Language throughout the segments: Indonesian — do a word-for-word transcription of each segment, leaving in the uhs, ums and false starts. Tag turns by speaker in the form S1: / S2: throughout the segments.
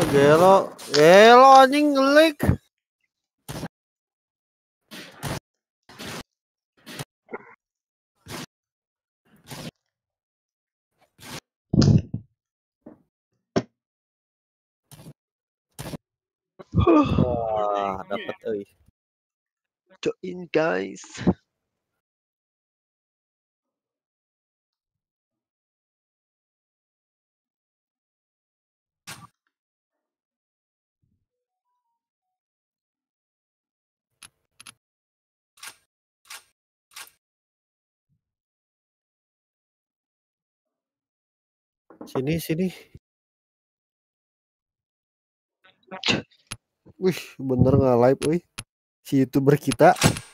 S1: gelo, gelo anjing ngelik. Wah, dapat euy.
S2: Join guys.
S1: Sini sini. Wih, bener nggak live euy. Si YouTuber kita.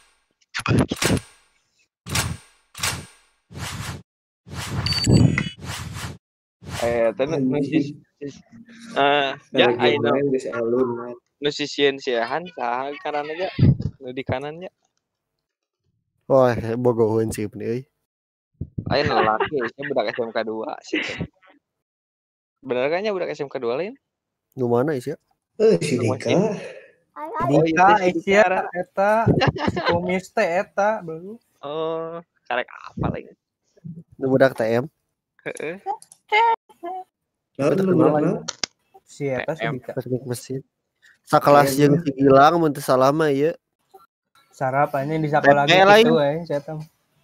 S2: Eh, tadi nusis eh ya ayo
S3: geus elun.
S2: nusisieun siahan saha karana aja nu di kanannya.
S1: Wah, bogoheun sih ini euy.
S2: Ayo lelaki nya budak S M K dua sih. Bener kan nya budak S M K dua lain?
S1: Nu mana isya?
S3: Eh, si Dika.
S4: Dika Asia eta si kumis teh eta baru.
S2: Oh, karek apa lagi?
S1: Nu budak T M.
S2: Heeh.
S3: Lalu budak naon?
S4: Si eta si Dika.
S1: Teknik mesin. Sakelas jeung si Gilang mun teu salah mah ieu.
S4: Sarapannya di sekolah
S1: Pepe
S4: gitu eh saya tahu.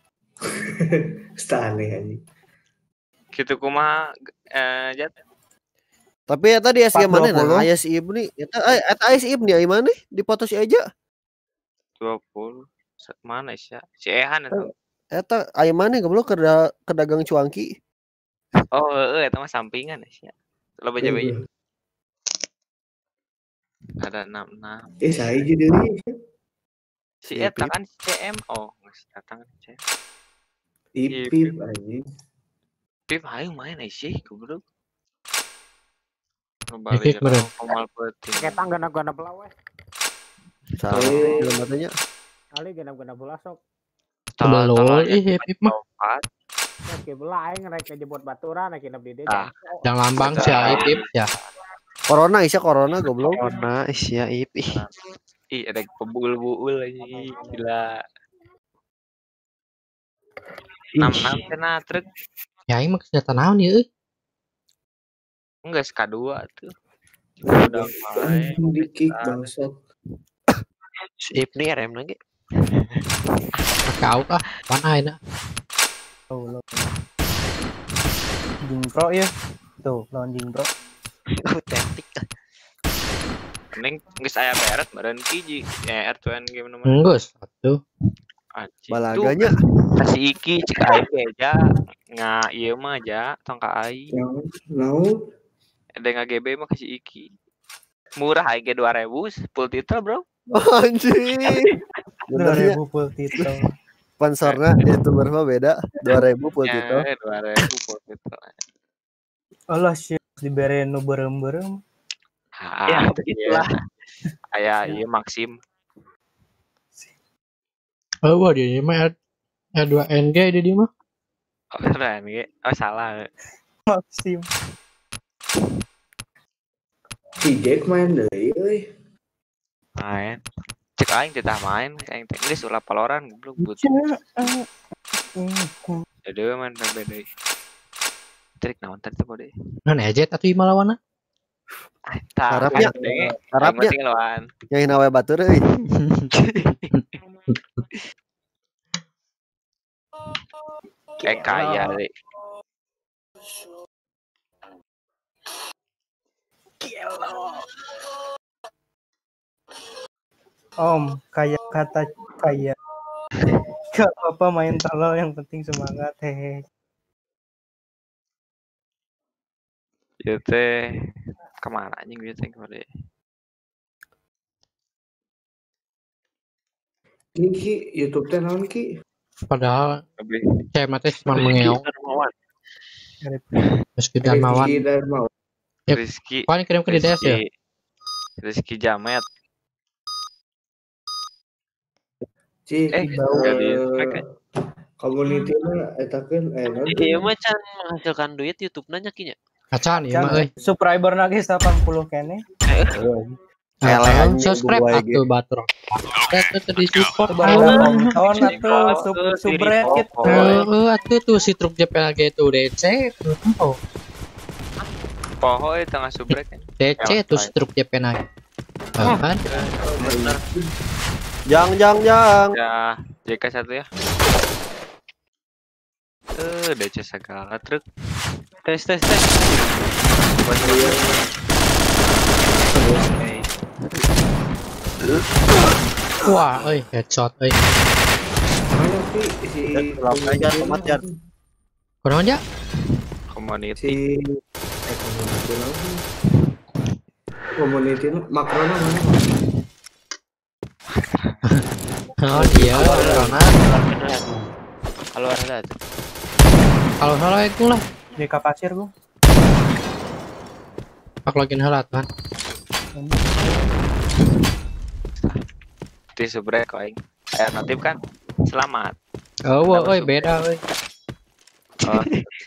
S3: Stane anjing.
S2: Kitu kumaha eh Jat?
S1: Tapi eta di S G mana
S4: empat dua puluh.
S1: nah aya si Ibnu eta eta aya si Ibnu aya mana di foto si Eja.
S2: dua puluh mana sih? Si Ehan eta.
S1: Eta aya mana goblok ke ke dagang cuangki.
S2: Oh, heeh eta mah sampingan sih. Lo beja-beja. Ada enam enam.
S3: Eh, saya aja deui.
S2: Si eta kan C M. Oh, geus datang C M.
S3: Ipip anjing.
S2: Pip ayo main sih goblok.
S5: Ikik meren.
S2: Komal peuting.
S6: Kita gana-gana pelawe.
S1: Salah film katanya.
S6: Ali gana-gana bola sok.
S5: Tolol ih Pip mah.
S6: Oke, bola aing rek jebot baturan rek nepi di.
S5: Yang lambang si Pip ya.
S1: Corona isya corona goblok.
S2: Corona isya Ip. Ih, ada pebul-bul aja gila. enam enam kena truk.
S5: Ya ini mah senjata naon ya euy.
S2: Enggak S K dua tuh. Udah main.
S3: Di kick bangsat.
S2: Ip nih R M lagi.
S5: Kau kah? Pan aina.
S4: Tuh lo. Jing Pro ya. Tuh, lawan Jing Pro.
S2: Autentik. Neng geus aya beret badan hiji R tuan game nomor.
S5: Enggeus atuh.
S1: Balaganya
S2: kasih iki cek aing aja nga ieu mah aja tong ka aing.
S3: Naon?
S2: Ada nga G B mah kasih iki. Murah aing ge dua ribu full title, Bro.
S1: anjing.
S4: dua ribu full title.
S1: Sponsornya YouTuber mah beda. dua ribu full title.
S2: Eh, dua ribu full title.
S4: Allah sih dibere nu berem-berem.
S2: Ya, begitulah. Aya ieu Maxim.
S5: Oh, wah dia mah R dua N G dia mah.
S2: Oh, keren ge. Oh, salah.
S4: Maxim.
S3: Si Jack main deui euy.
S2: Main. Cek aing teh tah main, aing teh geus ulah paloran goblok butuh. Jadi main beda. Trik naon tadi kode.
S5: Nah, ejet atuh ieu lawanna.
S1: Harapnya harapnya
S2: lawan.
S1: Yang nawe batur euy.
S2: Kayak kaya deh.
S4: Om, kayak kata kayak gak apa main tolol yang penting semangat hehe.
S2: Ya teh kemana anjing biasa kode.
S3: Ini Ki, YouTube teh naon Ki?
S5: Padahal saya mah teh cuma mengeong. Rizky Darmawan.
S3: Rizky Darmawan.
S5: Ya,
S2: Rizky.
S5: paling kirim ke D D S ya.
S2: Rizky Jamet.
S3: Cik,
S2: Eh, jadi mereka
S3: community mah eta kan eh naon?
S7: Iya mah can menghasilkan duit YouTube nanya kinya.
S5: Acan ya mah euy.
S4: Subscriber lagi delapan puluh kene.
S5: Kalian subscribe atuh batur. Eta tuh di support
S4: Nonton atuh sub subret gitu.
S5: Heeh, atuh tuh si truk J P L G tuh D C. Oh.
S2: Poho itu tengah subrek kan.
S5: D C tuh si truk J P L G. Kan?
S2: Bener.
S1: Jang jang jang.
S2: Ya, J K satu ya. Eh, D C segala truk. Tes tes tes.
S5: Wah, euy headshot euy.
S3: Mana sih si
S1: Langsung aja tomat jar.
S5: Kurang aja.
S2: Community.
S3: si eh community lagi. Community makrona mana?
S5: Oh iya, karena
S2: Halo ada tuh.
S5: kalau salah itu lah.
S4: Di kapasir gua.
S5: Pak login halat kan.
S2: Di subrek kau aing. Air notif kan. Selamat.
S5: Oh, euy beda euy.
S2: Oh,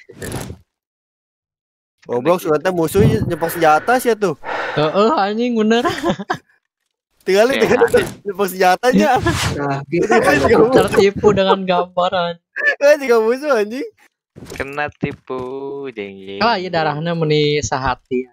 S1: Goblok sudah teh musuh nyepok senjata sih tuh.
S5: Heeh, anjing bener.
S1: Tinggal
S2: Ya.
S1: tinggal nyepok senjatanya.
S3: Nah, gitu.
S5: Tertipu dengan gambaran.
S1: Kan juga musuh anjing.
S2: kena tipu jeng jeng.
S5: Kalah ya darahnya meni sahati.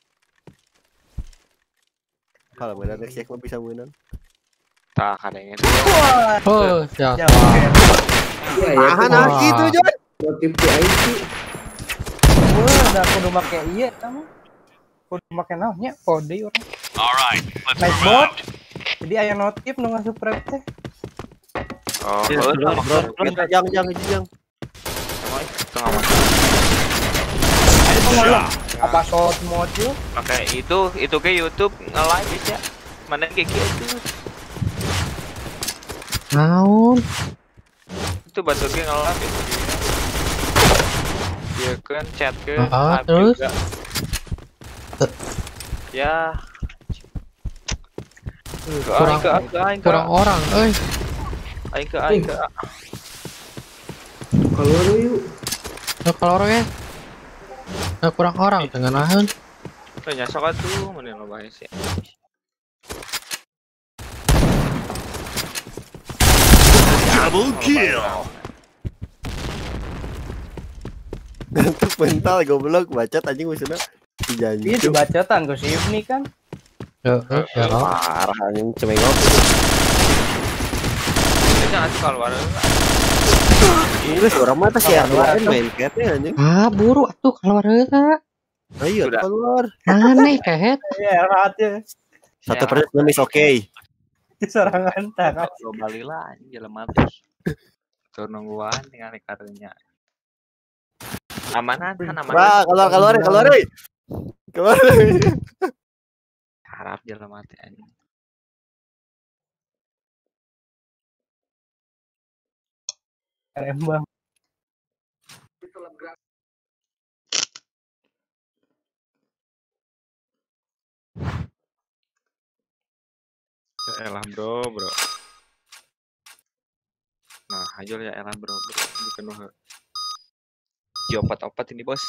S1: Kalau benar next check mah bisa menang.
S2: Tak kadangnya.
S5: Oh, siap.
S4: Ya,
S3: Ya ya.
S1: Ah, nah gitu Jon.
S3: Motif di I C.
S4: gua udah kudu make ieu kamu. Kudu make naonnya kode urang.
S7: Alright, let's
S4: Nice
S7: move
S4: bot.
S7: out.
S4: Jadi aya notif nu ngasubscribe teh.
S2: Oh,
S1: Bro,
S2: oh,
S1: bro, kita jang jang jang.
S2: tengah mata.
S4: Apa short mode yuk?
S2: Oke, itu itu ke YouTube nge-live bisa. Mana kayak gitu.
S5: Naon?
S2: Itu batu ke nge-live itu. Dia kan chat ke
S5: Ah,
S2: live
S5: terus?
S2: juga. Ya.
S5: Kurang
S2: Aing ke aing ke aing ke
S5: kurang orang euy.
S2: aing ke aing ke.
S3: Kalau ada yuk.
S5: Nah, kalau orang ya. Nah, kurang orang dengan nahan.
S2: Tuh nyasok atuh mending lo bahas ya.
S7: Double kill.
S1: Ngantuk mental goblok bacot anjing musuhna. Janji.
S4: Iya dibacotan ku sih ini kan.
S5: Heeh, ya loh.
S1: Parah anjing cemengok.
S2: Jangan atuh keluar.
S1: Inggris orang mah teh share lain main catnya anjing.
S5: Ah, buru atuh keluar heula.
S1: Ayo
S2: Udah.
S1: keluar.
S5: Aneh kehet.
S4: Iya, rahat ya.
S1: Satu persen ngemis oke.
S4: Serangan tangan.
S2: Lo bali lah anjing jelema terus. Tur nungguan tinggal kartunya. Amanan kan
S1: Wah,
S2: amanan.
S1: keluar keluar keluar euy. Keluar.
S2: Harap jelema teh anjing.
S4: Rembang.
S2: Ya elah bro, bro. Nah, aja ya elah bro, bro. Bukan nuh. Diopat-opat ini bos.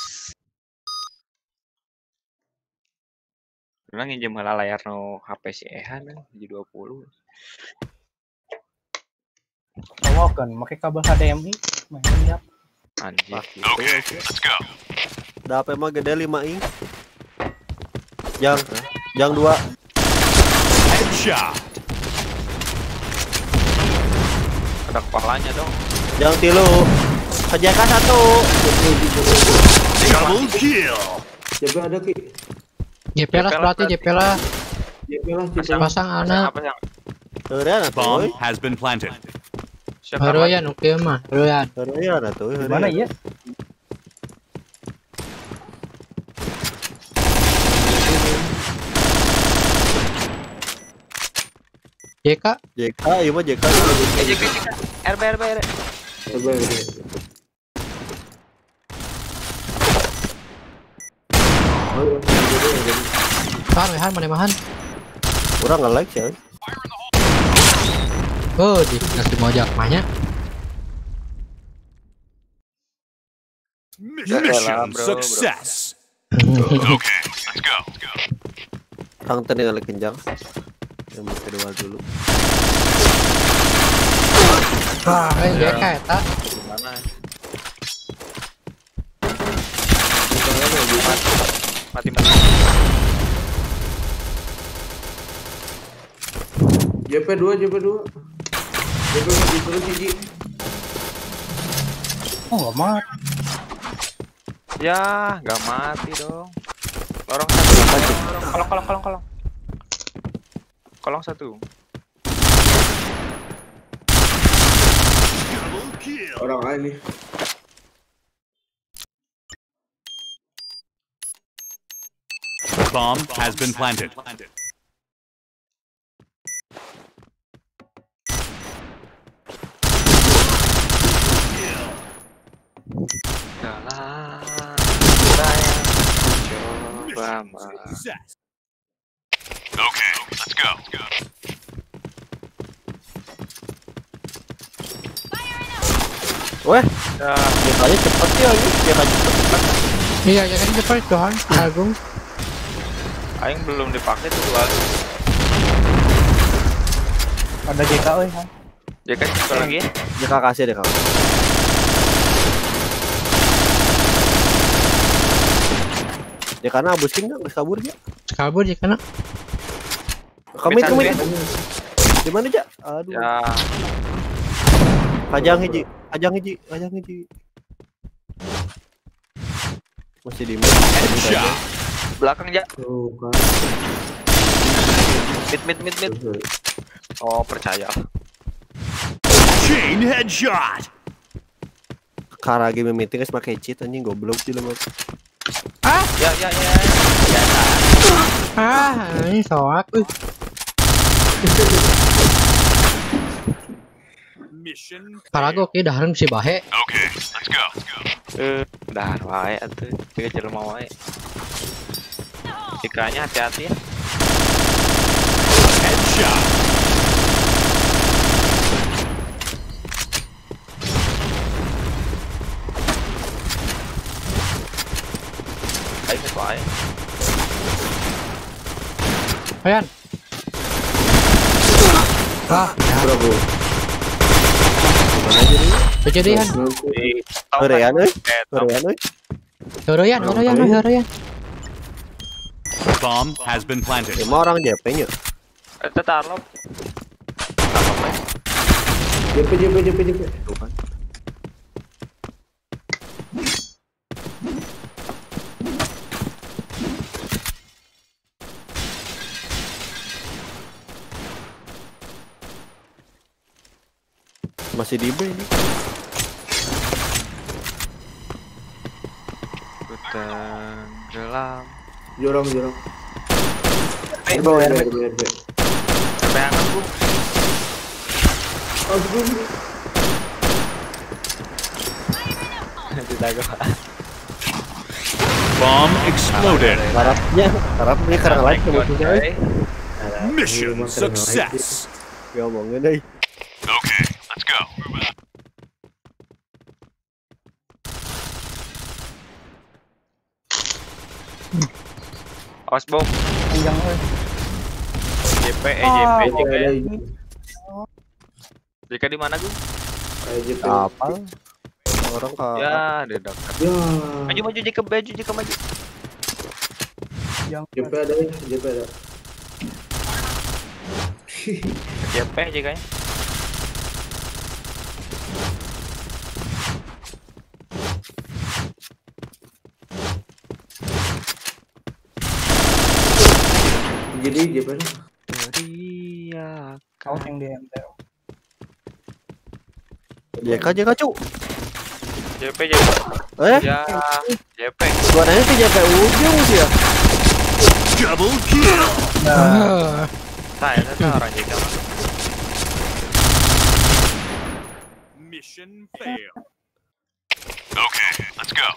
S2: Karena nginjem heula layar no H P si Ehan di dua puluh.
S4: Tawokan, make kabel H D M I. Main siap.
S2: Anjir.
S7: Okay, let's go.
S1: Da H P mah gede lima inch. Jang, jang dua.
S7: Headshot.
S2: Ada kepalanya dong.
S1: Jang tilu. Kejaka satu.
S7: Double kill.
S3: Coba ada ki.
S5: J P L berarti J P L
S3: Ya lah
S2: Pasang-
S5: pasang anak.
S2: Apa yang
S1: Heureun atuh euy.
S7: Bomb has been planted.
S2: siapa
S5: Heroyan oke mah, heroyan.
S3: Di
S1: Heureun atuh heureun.
S4: Mana ya?
S5: J K
S1: J K ieu mah J K.
S2: Eh, J K, J K. R B R B R.
S3: Coba ya.
S5: kan wehan mana mahan.
S1: Urang nge-like ya.
S5: Oh, di ngasih mojak mahnya.
S7: Mission
S2: Elah, bro, bro.
S7: success. Okay, let's go.
S1: Kang tadi kali kenjang. Yang kedua dulu.
S5: Eh, dia kayak tak.
S2: Gimana? Mati mati.
S3: J P dua, J P dua. J P mau disuruh Cici.
S4: Oh nggak mati.
S2: Ya, nggak mati dong. Lorong satu. Lorong, kolong kolong kolong kolong. Kolong satu.
S3: Orang A ini.
S7: Bomb has been planted.
S2: Jalan saya coba
S7: Success. Okay, let's go.
S1: Weh,
S2: ya,
S1: biasanya cepet ya ini, dia kan cepet cepet.
S5: Iya, ya kan cepat doang. Agung.
S2: aing belum dipakai tuh dua.
S4: Ada G K euy, Han.
S2: Ya kan satu lagi ya.
S1: Dia kakak kasih deh kakak. Ya karena abus king nggak kabur ya.
S5: Kabur ya kana.
S1: Kami
S2: Bisa,
S1: kami
S2: ya?
S1: di mana aja? Aduh.
S2: Ya,
S1: Kajang hiji, kajang hiji, kajang hiji. Masih di mid.
S7: Headshot.
S2: belakang ya.
S3: Tuh kan.
S2: Mid mid mid mid. Oh, percaya.
S7: Chain headshot.
S1: Karena game meeting guys pakai cheat anjing goblok sih lu.
S2: Ya ya ya. Ya.
S5: Ah, ini soak. Uh.
S7: Mission.
S5: Parago oke dahareun si bahe.
S7: Okay, let's go.
S2: Eh, dah wae atuh. Tiga jelema wae. Ikanya hati-hati ya.
S7: Headshot.
S2: Ayo ke wae.
S5: Ayan. Ah,
S3: Bravo.
S5: kejadian.
S2: Di
S1: Korean euy,
S2: Eh,
S1: Korean euy.
S5: Horoyan, horoyan, horoyan.
S7: Bomb has been planted.
S1: Lima orang J P nya.
S2: Eta tarlop. Tarlop ya.
S3: J P J P J P J P.
S1: Tuh kan. Masih di B ini.
S2: Tenggelam.
S3: Jorong jorong.
S2: Eh,
S3: Bawa R B.
S2: Bayang aku.
S3: Aduh.
S2: Tidak gua.
S7: Bomb exploded.
S1: Harapnya, harapnya karena lain kebutuhan euy.
S7: Mission success.
S1: Ya omongin euy.
S7: Okay, let's go.
S2: Awas bom.
S4: Panjang euy.
S2: J P eh J P J P. J K di mana gue?
S3: J P.
S1: Apa? Orang ka.
S2: Ya, di dekat.
S3: Ya.
S2: Maju maju J K maju J K maju.
S4: Yang
S3: J P ada ya, J P ada.
S2: J P J K-nya.
S3: Jadi J P ada.
S2: Teriak.
S4: kau yang di M T O.
S1: J K J K cu.
S2: J P J P.
S1: Eh,
S2: Ya, J P.
S1: suaranya sih J P ujung sih ya.
S7: Double kill.
S5: Ah,
S2: Saya saya orang J K mah.
S7: Mission fail. Okay, let's go.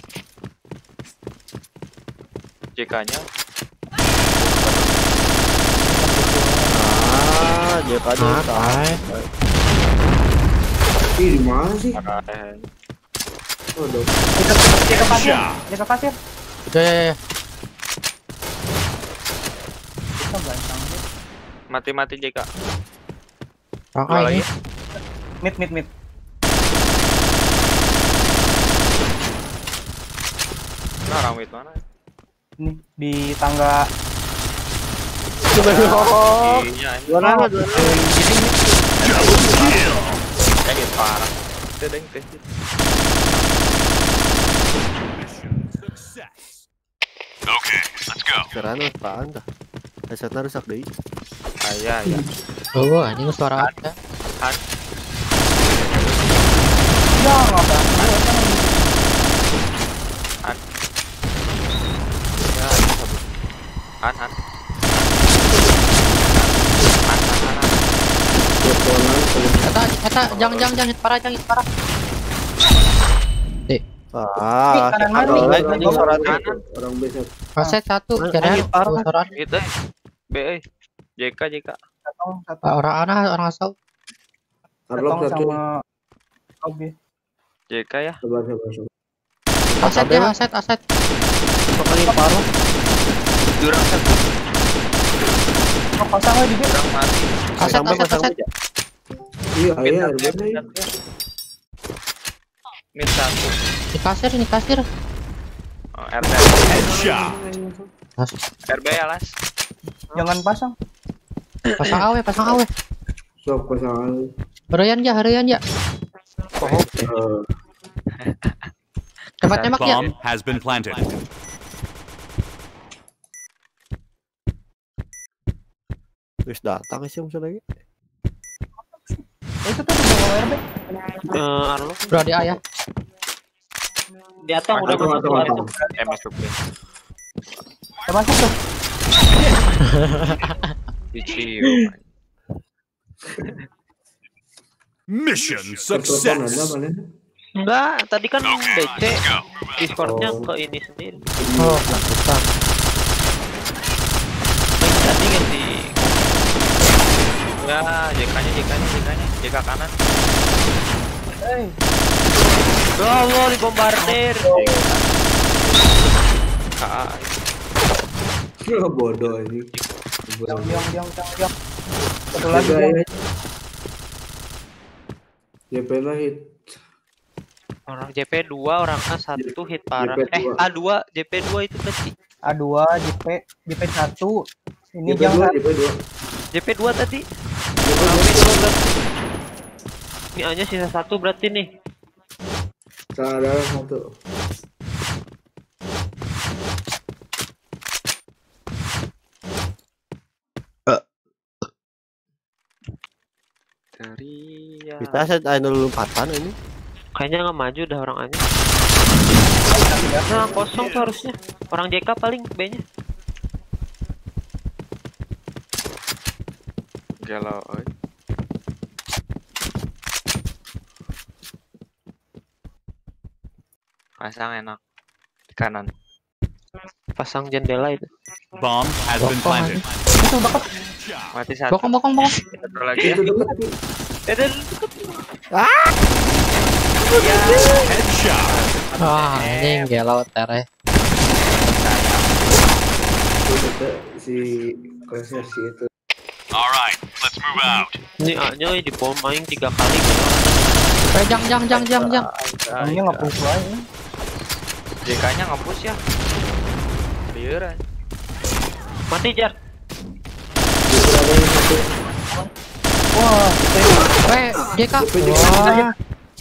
S2: J K-nya.
S1: Ah, J K J K.
S5: Apa?
S3: Ih, di mana sih?
S2: Keren.
S3: Oh, dong.
S4: Jaga pasir, jaga pasir.
S5: Ya ya ya.
S4: Kita belancang.
S2: Mati-mati J K.
S5: Orang
S2: Dua
S5: A
S2: lagi.
S5: ini.
S4: Mid mid mid.
S2: Nah, orang mid mana?
S4: Ini di tangga.
S1: Oh,
S2: Iya, ini.
S1: dua nama, dua nama.
S2: Ya gitu parah. Itu deng teh.
S7: Okay, let's go.
S1: Serana apaan dah? Headsetnya rusak deh.
S2: Ah, iya, iya.
S5: Oh, anjing suara ada.
S4: Ya nggak berani.
S2: Ya, Han, Han. Han, Han, Han, Han.
S5: Eta eta jangan jangan jangan hit parah jangan hit parah.
S1: Ah,
S4: kanan mana
S1: kalau
S4: nih?
S1: like ini suara
S2: Kanan.
S3: Orang B satu.
S5: Aset satu
S1: Anjing,
S5: jadi
S1: parah.
S5: suara.
S2: Itu eh. B eh. J K, J K.
S4: Satu satu.
S5: Ah, orang ana orang asal.
S3: Arlock
S4: Ketong
S3: satu.
S4: sama Obi.
S2: J K ya.
S3: Sebelah sebelah sebelah.
S5: Aset ya aset aset.
S1: kali paruh.
S2: Jurang satu.
S4: Oh, pasang lagi di
S2: Jurang mati.
S5: Aset
S1: Sampai
S5: aset
S1: pasang
S5: aset.
S1: aja.
S3: Iya,
S2: Mid
S3: iya,
S2: satu,
S3: iya.
S2: mid satu. Mid satu.
S5: Di kasir ini kasir.
S2: Oh, R B.
S7: Headshot.
S2: R B ya, Las.
S4: Jangan pasang.
S5: Pasang awe pasang awe.
S3: Sok pasangan.
S5: Harian ya harian ya.
S3: Eh,
S5: Tempat tembak ya.
S7: Bomb has been planted.
S1: Terus datang sih musuh lagi.
S4: Oh, itu tuh di bawah R B.
S2: Eh, Arlo.
S5: Bro di A ya.
S6: Di atas udah
S3: Atau atau atau.
S2: Eh, masuk B.
S4: Udah masuk tuh.
S2: Dicium.
S7: Mission
S3: Telepon
S7: success.
S3: Anda mana?
S6: Enggak, tadi kan
S7: Okay,
S6: D C
S7: let's go.
S6: Discordnya
S3: Oh.
S6: ke ini sendiri.
S5: Oh, susah.
S6: Yang tadi ganti.
S2: Ya, J K-nya, J K-nya, J K-nya, J K kanan.
S4: Hey.
S6: Ya Allah, dibombardir.
S2: K A.
S3: Oh, bodoh ini.
S4: Diam diam diam diam diam. Satu lagi
S3: Jaga
S4: diam.
S3: ya. J P lah hit.
S6: Orang J P dua, orang A satu hit parah.
S3: J P
S6: Eh,
S3: dua.
S6: A dua, J P dua itu tadi.
S4: A dua, J P, J P satu. Ini
S3: J P dua,
S4: jangan.
S3: J P dua.
S6: J P dua tadi.
S3: J P
S6: Orang
S3: dua.
S6: B dua berarti. Ini A-nya sisa satu berarti nih.
S3: Salah satu.
S2: Teriak.
S1: Kita set ada lompatan ini.
S6: Kayaknya nggak maju dah orang A-nya. Nah, kosong tuh harusnya. Orang J K paling B-nya.
S2: Galau. oi. Pasang enak. Di kanan.
S6: Pasang jendela itu.
S7: Bomb has been
S5: Bokong
S7: planted.
S5: Itu bakal
S2: Mati satu.
S5: bokong bokong bokong.
S2: Satu lagi ya.
S3: Itu dekat.
S6: Eh, dan
S7: Headshot.
S5: Wah, anjing gelau tere.
S3: Itu dekat si konser si itu.
S7: All right, let's move out.
S6: ini A-nya di bom main tiga kali gitu.
S5: Eh, jang jang jang jang jang.
S4: Ini nggak push aja.
S2: J K-nya nge-push ya. Liuran.
S6: Mati Jar.
S3: Itu ada yang satu.
S4: Wah,
S5: Weh, J K.
S4: wah.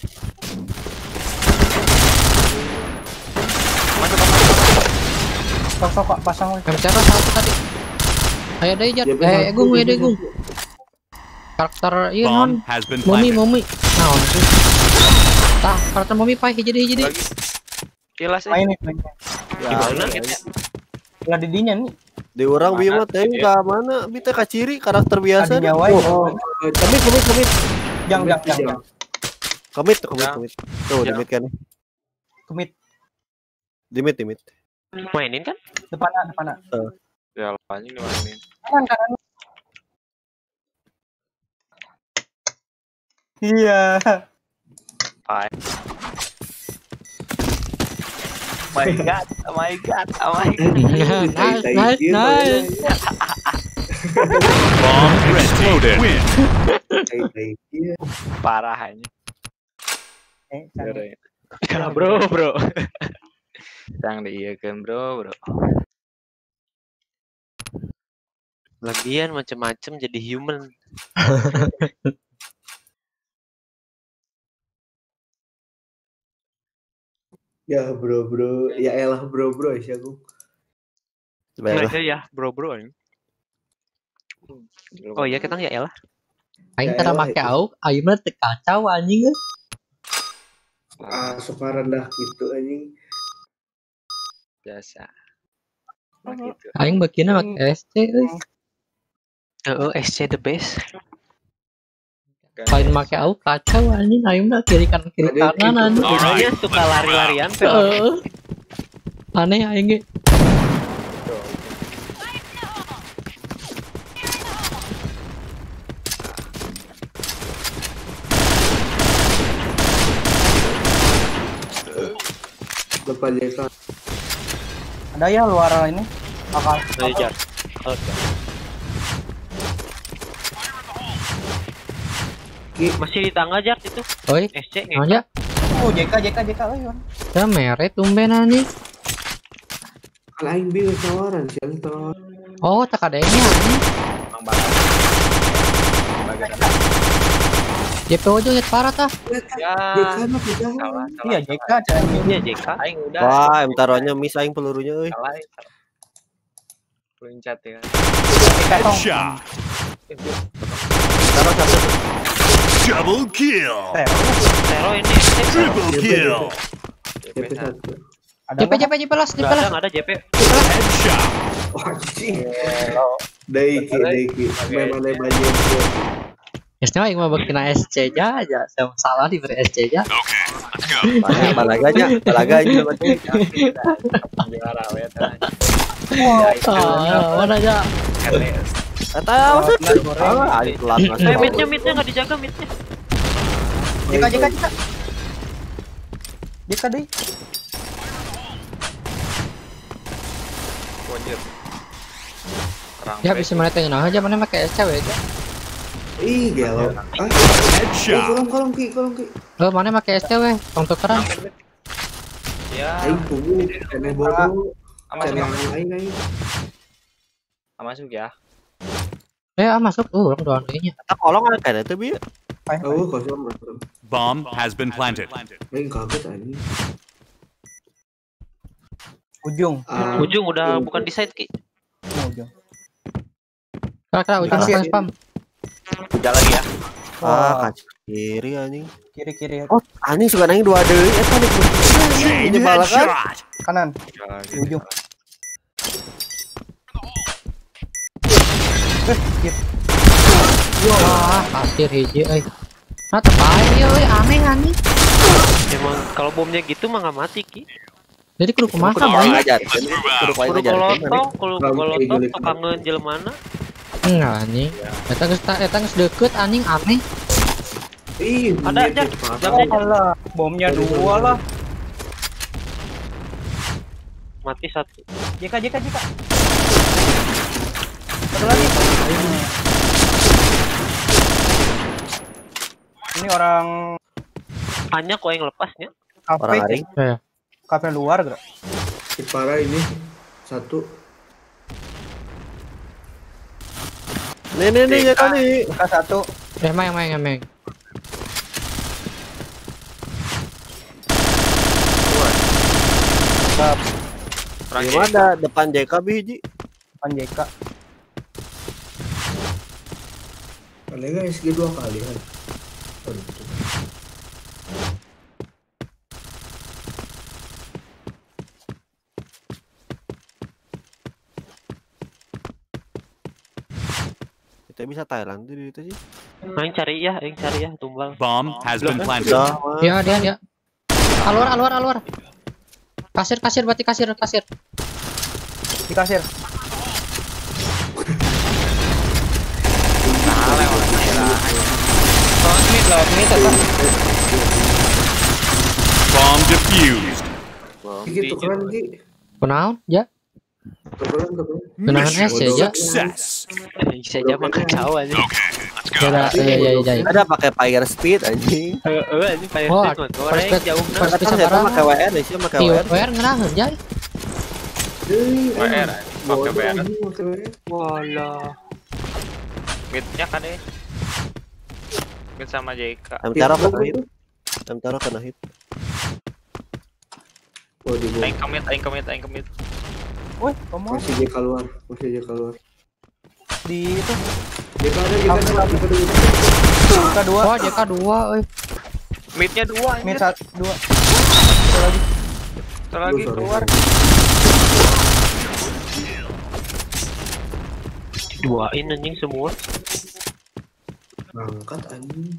S4: Sok sok Pak, pasang weh.
S5: M C R satu tadi. Ayo deh Jar.
S3: J P
S5: Eh,
S3: satu,
S5: gung,
S3: J P
S5: ya deh gung.
S3: satu.
S5: Karakter iya non.
S7: Bomb has been
S5: Mumi
S7: planted.
S5: mumi. Nah, sih. Tah, karakter mumi pai hiji deui hiji deui.
S2: Lagi. Kilas eh.
S4: Main nih, main.
S1: Ya,
S6: Gimana
S1: ya,
S6: gitu?
S1: ya.
S4: Lah di dinya nih.
S1: Di orang
S2: Mana?
S1: bima teh
S2: Iya.
S1: ka mana bita ka ciri karakter biasa.
S4: Tadi nyawa
S3: Oh,
S4: ya.
S1: Komit komit komit.
S4: Jang jang jang. jang.
S1: Komit komit
S2: Ya.
S1: komit. Tuh
S2: Ya.
S1: dimit kan.
S4: Kemit
S1: Dimit dimit.
S6: Mainin kan?
S4: depan depan.
S2: Ya, anjing dimainin.
S4: Kanan kanan. Iya.
S2: Pai. my god, oh my god, oh my god.
S5: Nice, nice, nice.
S7: Bomb exploded. Win.
S2: Parah aja.
S4: Eh, canggih.
S2: Ya, bro, bro. Yang diiyakeun, bro, bro.
S6: Lagian macem-macem jadi human.
S3: Ya bro bro, ya elah bro bro ya aku.
S1: Sebenarnya
S6: Ya, ya, bro bro. Oh iya kita ya elah.
S5: Aing
S3: Ya
S5: tara
S3: elah,
S5: make
S3: itu.
S5: au, aing mah teu kacau anjing.
S3: Ah suka rendah gitu anjing.
S2: Biasa. Nah, gitu.
S5: Aing beukina make S C euy.
S6: Heeh, S C the best.
S5: Lain make au kacau anjing, aing mah kiri kanan kiri
S3: Ada
S5: kanan anjing.
S6: Dia suka lari-larian tuh.
S5: Heeh. Aneh aing ge.
S3: Depan J K.
S4: Ada ya luar ini. Akal.
S6: Belajar. Masih di tangga Jart itu.
S5: Oi,
S6: S C
S5: naon ya?
S4: Oh, J K J K J K euy.
S5: Ya mere tumben anjing.
S3: Kan aing bingung tawaran sih tawaran.
S5: Oh, tak ada ini anjing.
S2: Emang banget.
S5: J P O aja parah tah.
S2: Ya.
S3: J K mah kita.
S2: Salah, salah.
S4: Iya, J K canggih.
S6: Iya J K.
S2: Aing udah.
S1: wah, em taruhannya miss aing pelurunya euy.
S2: Salah. salah. Loncat ya.
S7: Headshot.
S1: Taruh satu.
S7: Double kill.
S6: Zero ini S C.
S7: Triple kill.
S3: J P satu.
S4: Ada
S5: J P J P J P las, J P
S6: Nggak ada,
S5: las.
S6: nggak ada J P.
S7: Headshot.
S3: Wah anjing. Daiki daiki. Memang banyak.
S5: Biasanya aing mah beukina S C aja aja. Sama salah diberi S C aja.
S7: Okay, let's go.
S1: Banyak balaganya, balaganya berarti.
S2: Juara we tah.
S5: Ah, mana aja.
S1: Eta maksud ah, aing telat
S6: Eh
S1: masuk.
S6: midnya midnya nggak dijaga midnya.
S4: J K J K J K. J K deh.
S2: Wajib.
S5: Ya bisa mana tengah aja mana make S C we aja.
S3: Ih gelo. Ah, eh,
S7: Headshot.
S3: kolong kolong ki kolong ki.
S5: Lo mana make S C we? Tong tukeran.
S2: Ya.
S3: Aing tunggu kene bodoh.
S2: Masuk,
S3: Cari yang lain aing.
S2: masuk ya.
S5: Eh, ah masuk. Uh, orang doang nya.
S1: Eta kolong ada kan itu bi.
S3: Oh kosong masuk.
S7: Bomb has been planted.
S3: Aing kaget anjing.
S4: Ujung.
S3: Ah,
S6: Ujung udah bukan di side Ki.
S4: Ujung.
S5: Kira kira ujung
S4: Kasih,
S5: spam spam.
S2: Udah lagi ya.
S1: Ah, kaca kiri anjing.
S4: Kiri kiri
S1: Oh, anjing suka nangis dua deui eta nih.
S7: Chain
S1: Ini balakan.
S7: headshot.
S4: kanan.
S2: Udah lagi.
S4: Ujung.
S5: Wah, kasir hiji euy. Nah, tepai euy, aneh aneh.
S6: Emang kalau bomnya gitu mah nggak mati Ki.
S5: Jadi kudu kumaha
S1: Kudu
S5: bae.
S1: ngajar.
S7: Let's move out.
S1: Kudu
S6: Kudu
S1: ngajar.
S6: golotong, kudu
S3: Kalau
S6: golotong
S3: kayak
S6: tukang ngejelmana.
S5: Enggak anjing. Eta geus ta eta geus deukeut anjing aneh.
S3: Ih,
S6: Ada aja. Jamnya aja.
S4: Alah, bomnya dua lah.
S6: Mati satu.
S4: J K J K J K. Satu lagi. Ini orang
S6: Hanya kok yang lepasnya.
S1: Orang
S4: kafe,
S1: aring.
S5: Ya.
S4: kafe luar gerak.
S3: Si parah ini satu.
S1: Nih nih nih ya tadi.
S4: J K satu.
S5: Eh, main main main.
S1: Gimana depan J K biji?
S4: Depan J K.
S3: Paling nggak S G dua kali kan. Aduh.
S1: Kita bisa Thailand tuh itu sih.
S6: Aing cari ya, aing cari ya tumbal.
S7: Bomb has been planted.
S1: Udah, mah.
S5: Ya, dia dia. Alur alur alur. Kasir kasir berarti kasir kasir.
S4: Di kasir.
S5: Lawan mid lawan mid tetap.
S7: Bomb defused.
S3: Ki tukeran Ki.
S5: Kunaon ya?
S3: Tukeran tukeran.
S5: Kenangan es ya ya.
S7: Success.
S6: Bisa aja mah kacau aja.
S7: Okay, let's go.
S5: Ya ya ya ya.
S1: Ada pakai fire speed anjing.
S6: Heeh, ini fire
S5: Oh,
S6: stick mah goreng
S5: first
S6: jauh
S5: first
S6: nah.
S1: Kan
S5: bisa
S1: saya
S5: barang.
S1: pakai W R sih pakai W
S5: Iya,
S1: R.
S5: W R ngerahan ya.
S3: Deui,
S2: W R, pakai W R.
S3: Pakai W R.
S6: Walah.
S2: Midnya kan deh. Mid sama J K.
S1: Am taro kena hit. Am taro kena hit.
S3: Oh, di bawah.
S2: Aing commit, aing commit, aing commit.
S4: Woi, kamu
S3: Masih J K keluar, masih J K keluar.
S4: di itu
S3: J K ada, J K ada, J K ada.
S4: K dua,
S5: Oh, J K dua euy.
S2: Midnya dua,
S4: mid
S2: anjir.
S4: satu, dua. Satu lagi.
S2: Satu lagi
S3: Lu, sorry,
S2: keluar.
S6: Duain anjing semua.
S3: Angkat anjing.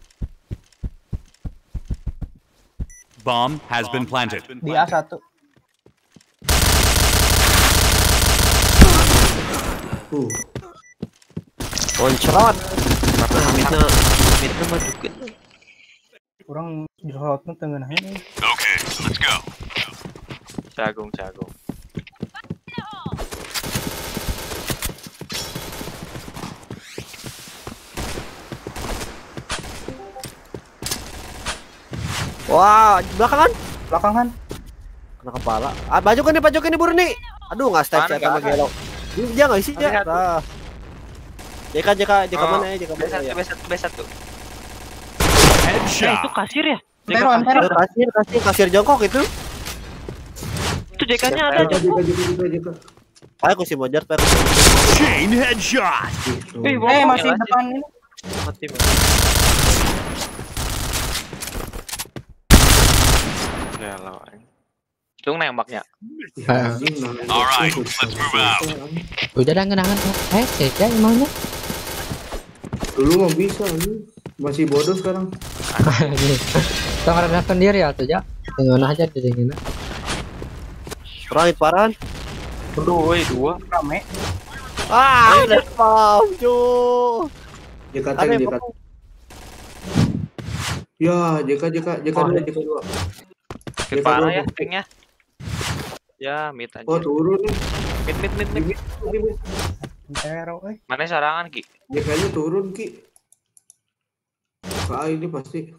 S7: Bomb has been planted.
S4: Di A satu.
S3: Tuh.
S1: One shot.
S6: Midna midna majukeun.
S4: Kurang jerotna tengahnya nih.
S7: Okay, let's go.
S2: Jagung, jagung.
S1: Wah, belakangan.
S4: Belakangan.
S1: Kena kepala. Ah, bajukan nih, bajukan nih buru nih. Aduh, enggak step
S2: Mana
S1: saya sama
S2: nggak
S1: gelo. Dia enggak isi ya.
S2: Ada satu.
S1: Nah. J K J K J K
S2: Oh,
S1: mana ya? J K
S2: B
S1: mana
S2: satu,
S1: ya?
S2: B satu, B satu.
S6: Eh, itu
S7: Headshot.
S6: kasir ya?
S4: Antero, antero.
S1: Aduh, kasir, kasir, kasir jongkok itu.
S6: Itu J K-nya ada
S3: J K,
S6: aja.
S3: J K, J K, J K, J K.
S1: Pak aku si Mojar, Pak.
S7: Chain headshot.
S6: Eh,
S4: Eh, masih depan ini.
S6: mati mah.
S2: Ya lah. Tung nembaknya.
S7: Alright, let's move out.
S5: Udah dah kenangan. Eh, J K emangnya.
S3: Dulu mah bisa anjing. Masih bodoh sekarang.
S5: Tong rendahkan diri atuh ya. Dengan aja dingin.
S1: Perang paran.
S6: Aduh, woi dua.
S4: Rame.
S1: Ah, udah pam, cu.
S3: J K tank, J K. Ya, J K, J K, J K dua, J K dua.
S2: Sakit parah ya tanknya. Ya, mid aja.
S3: Oh, turun nih.
S2: Mid, mid, mid, mid.
S4: Antero, eh.
S2: Mana sarangan Ki?
S3: J K-nya turun, Ki. K A ini pasti.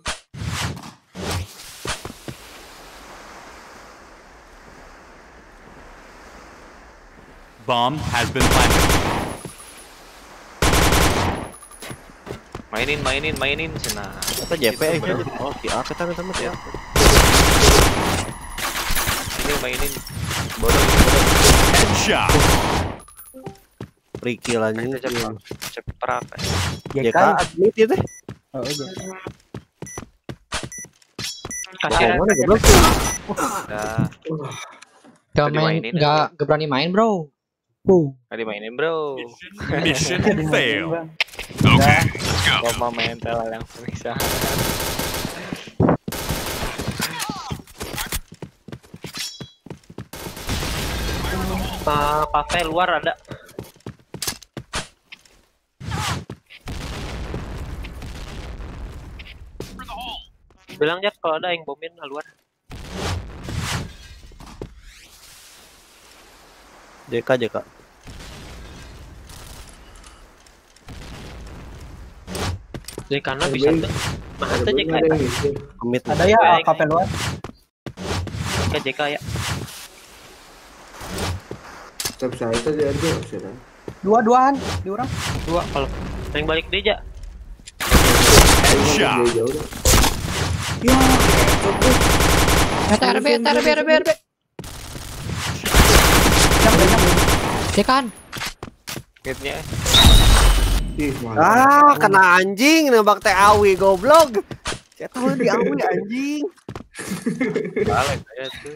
S7: Bomb has been planted.
S2: Mainin, mainin, mainin cenah.
S1: Kita J P aja. Oh, di A kita sama ya.
S2: Ini mainin. Bodoh, bodoh.
S7: Headshot.
S1: Free kill anjing.
S2: Kita cepet, cepet perak.
S1: J K admit itu.
S4: Oh, iya.
S2: Kasih
S1: Oh, mana goblok?
S2: Dah,
S5: Gak
S2: Tadi
S5: main,
S2: mainin
S5: gak gak berani main bro. Uh.
S2: gak dimainin bro.
S7: Mission failed.
S4: Bang.
S7: Okay, let's go.
S2: Loma mental yang bisa.
S6: Uh, kafe luar ada. Bilang aja kalau ada yang bomin luar.
S1: J K J K.
S6: Jadi karena bisa tuh. Mah tuh J K ya.
S1: Commit.
S4: Ada ya
S6: Baik.
S4: kafe luar.
S6: Ke J K ya.
S3: Step saya itu dia aja, sudah.
S4: Dua-duaan di orang.
S6: Dua kalau yang balik dia aja.
S7: Headshot.
S3: Jauh dah.
S5: Eh, R B, R B, R B, R B. J K kan.
S2: Midnya.
S3: Ih, malah.
S1: Ah, kena anjing nembak T A W goblok. Saya tahu di A W anjing.
S2: Balik aja tuh.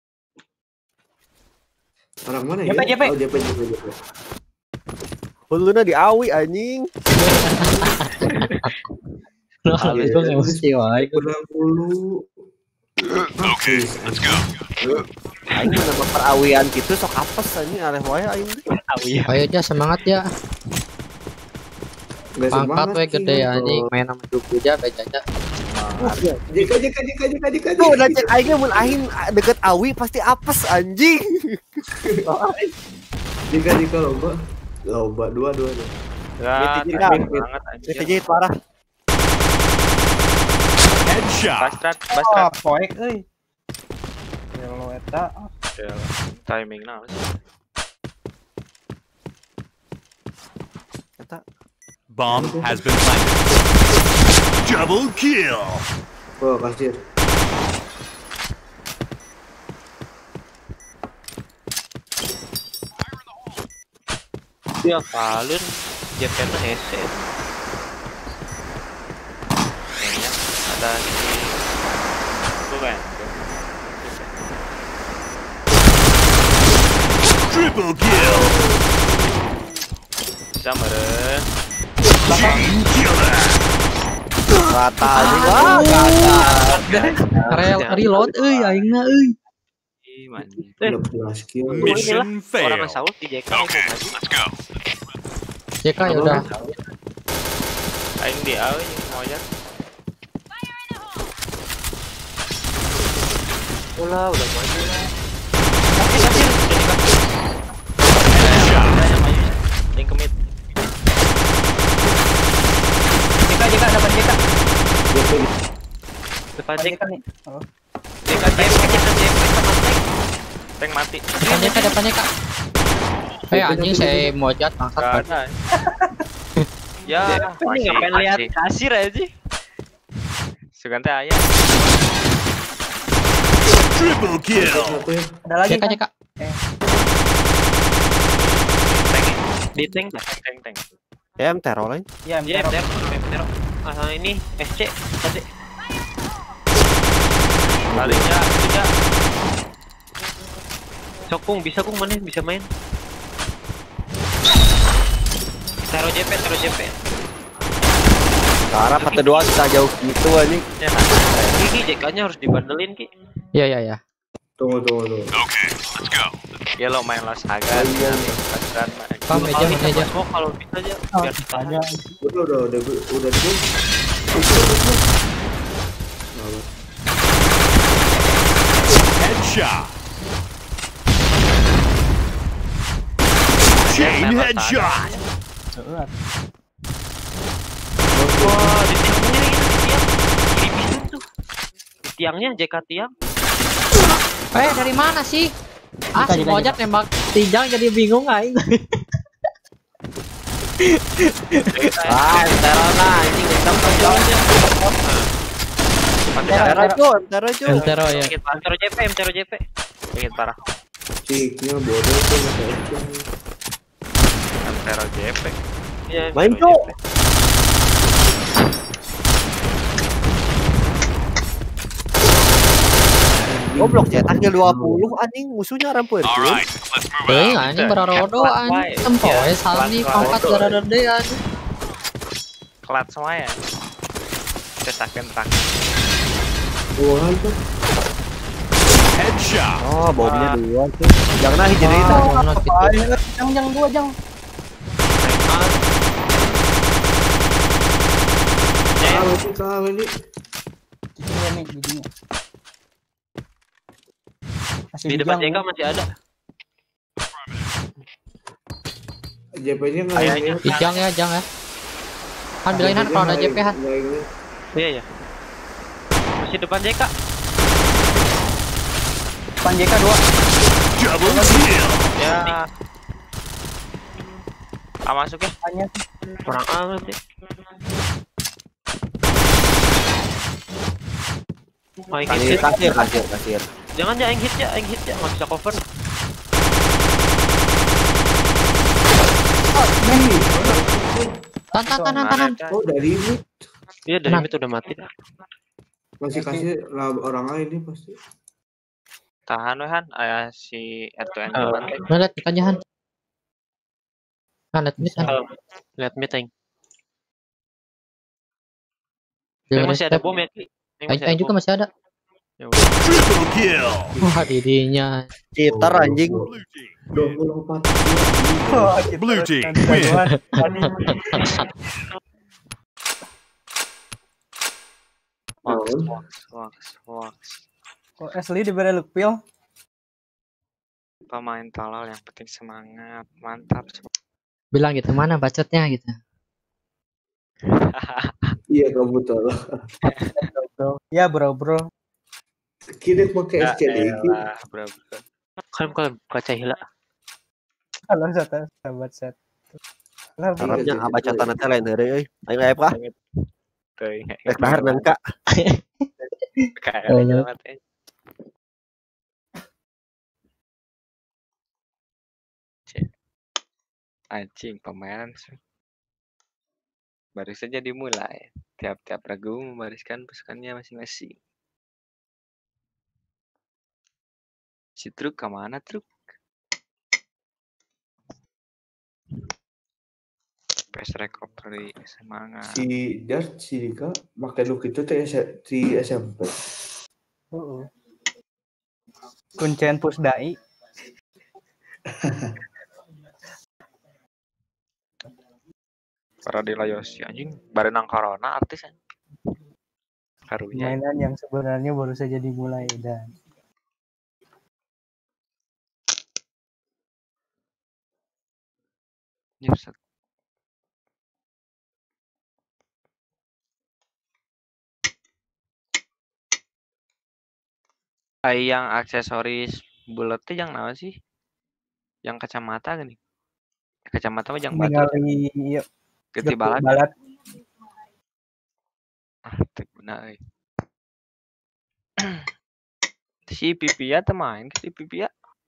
S3: Orang mana
S4: J P,
S3: ya?
S4: J P.
S3: Oh, J P, J P, J P.
S1: Huluna di A W anjing.
S5: Loh, itu emosi wae.
S3: Udah dulu.
S7: Okay, let's go.
S1: Aing nembak perawian gitu sok apes anjing aneh wae aing.
S5: Ayo aja semangat ya.
S3: Nggak
S5: Pangkat
S3: semangat,
S5: we
S3: Ki,
S5: gede
S3: nonton.
S5: anjing main sama Juku aja beja aja.
S3: Jika jika jika jika jika.
S1: Tuh udah cek aingnya mun aing deket Awi pasti apes anjing.
S3: Jika jika loba. Loba dua dua. dua.
S2: Ya,
S1: Gitu,
S2: timing
S1: gitu.
S2: banget anjir.
S1: Bisa jahit parah.
S7: Headshot.
S2: Bastard,
S4: Oh,
S2: bastard.
S4: poek euy. Elo eta.
S2: Ya, timing naon sih?
S1: Eta
S7: Bomb has been planted. Double kill.
S3: Oh, kasir.
S6: Ya kalun J P na S E.
S2: Kayaknya ada tuh kan.
S7: Triple kill.
S2: Bisa meren.
S7: Chain killer.
S1: rata anjing. Ah, gagal.
S5: Rel reload euy aingna euy.
S2: Ih, mandi.
S3: Udah belas kill.
S7: Mission
S6: Orang
S7: failed.
S6: Saul di J K
S7: Okay, let's go.
S5: Ya kak ya udah.
S2: Aing di A we mau aja.
S6: Ulah udah maju.
S2: Ada yang maju. Link ke mid.
S4: Jika jika dapat jika.
S6: Depan J K
S4: Jika nih. Oh.
S6: J K J K kita J K sama tank.
S2: Tank mati.
S5: Depannya kak depannya kak. Eh anjing saya mau jat
S2: Gak
S5: angkat.
S2: ada. Ya,
S6: Ini ngapain lihat kasir aja?
S2: Sugante ayah.
S7: Triple kill.
S3: Satu ya.
S4: Ada lagi
S5: Jeka
S4: kan?
S5: jeka.
S2: Tank.
S6: Di tank dah.
S2: Tank tank.
S1: Ya M teror lain.
S4: Ya,
S6: Iya,
S4: teror.
S6: M Tero. Ah, ini S C tadi.
S2: Baliknya tidak.
S6: Sokung bisa kung mana bisa main. Tero J P, Tero J P.
S1: Karena kata dua kita jauh gitu anjing.
S2: Ya kan.
S6: Gigi J K-nya harus dibandelin Ki.
S5: Ya ya ya.
S3: Tunggu tunggu tunggu.
S7: Okay, let's go.
S2: Ya lo main Las Hagan. Pacaran mah.
S5: Pam meja meja.
S6: Mau kalau bisa aja biar kita
S4: Ada.
S3: Udah udah udah udah di.
S7: Headshot. Chain headshot.
S6: Wah, di tiangnya gitu di tiang. Kiri bisa tuh. Di tiangnya J K tiang.
S5: Eh dari mana sih? Ah si Mojat nembak tijang jadi bingung aing.
S1: Ah, M teror lah anjing hitam jauh aja. M teror cu, M teror cu.
S5: Entero ya.
S6: M Tero J P, M Tero J P.
S2: Ingin parah.
S3: Ciknya bodoh tuh masa itu.
S2: Antero J P.
S6: Iya,
S1: Main
S6: M Tero
S1: cu.
S6: J P.
S1: Goblok cetaknya dua puluh anjing musuhnya rampeur.
S7: All right, let's move
S5: Teuing
S7: out.
S5: anjing bararodo anjing tempoe salni pangkat gararede anjing.
S2: Kelat semua ya. Cesakin tak.
S3: Wah itu.
S7: Headshot.
S1: Oh, bomnya dua tuh. Jangan nah hiji deui tah.
S5: Oh, nah gitu.
S4: Jang jang dua jang.
S3: Kalah sih kalah ini.
S4: Ini nih jadinya. Masih
S6: Di depan J
S4: jang.
S6: K masih ada.
S3: J P-nya nggak
S2: Kayaknya.
S3: ini.
S5: Ijang ya, jang ya. Han bilangin Han kalau ada J P Han.
S3: Nggak ini.
S6: Iya ya. Masih depan J K.
S4: Depan J K dua.
S7: Double kill.
S2: Ya. Ah masuk ya.
S4: Hanya
S6: Orang A nanti. Oh, yang
S1: Kasir,
S6: hit.
S1: kasir, kasir, kasir.
S6: Jangan ya, yang hit ya, yang hit ya, nggak bisa cover.
S5: Tan tan tanan tanan.
S3: Oh dari ini
S6: Iya dari
S5: Tenang.
S6: mid udah mati.
S3: masih kasih lah orang lain ini pasti.
S2: Tahan we Han. Aya si R dua N
S6: Oh.
S2: jalan.
S5: Nah, lihat ikannya Han. Han lihat ini Han.
S6: Oh, lihat mid Aing.
S5: Dia
S6: Aing masih ada
S5: step.
S6: bom ya Ki. Aing
S5: Aing Aing juga
S6: bom.
S5: masih ada.
S6: Ya udah.
S7: Triple kill.
S5: Wah didinya.
S1: Cheater anjing.
S7: Blue team.
S3: dua puluh empat.
S4: Oh, gitu.
S7: Blue team
S4: Nanti
S7: win.
S4: jagoan. Ani.
S2: Wax,
S3: Naon?
S2: wax, wax, wax.
S4: Oh, asli diberi lupil.
S2: Pemain tolol yang penting semangat. Mantap.
S5: Bilang gitu, mana bacotnya gitu.
S3: Iya kamu betul.
S4: Bro. Ya bro bro.
S3: Kini pakai
S2: Ya
S3: S C D.
S2: elah, bro, bro.
S6: Kan kalau baca hila.
S4: Halo satu sahabat set. Lah,
S3: Iya,
S1: Harapnya
S3: iya,
S1: abah
S3: iya.
S1: catatan teh lain heureuy euy. Aing aya kah?
S2: Teuing.
S1: Rek dahar nangka.
S2: Kayak
S5: Oh,
S2: gitu
S5: iya.
S2: mah teh. Cek. Anjing pemain baru saja dimulai. Tiap-tiap ragu membariskan pasukannya masing-masing. Si truk kemana truk? Pes recovery semangat.
S3: Si Jar si Dika pakai look itu teh di S M P.
S4: Heeh. Kuncen pusdai.
S2: Para Yosi anjing barenang corona artis anjing. Karunya
S4: Mainan yang sebenarnya baru saja dimulai dan
S2: nyuset. Ai yang aksesoris bulat teh yang naon sih? Yang kacamata gini. Kacamata mah yang batu.
S4: ningali ya,
S2: Geti
S4: getuk
S2: balat.
S4: balat.
S2: Ah, teu guna euy. Si Pipia teh main si Pipia.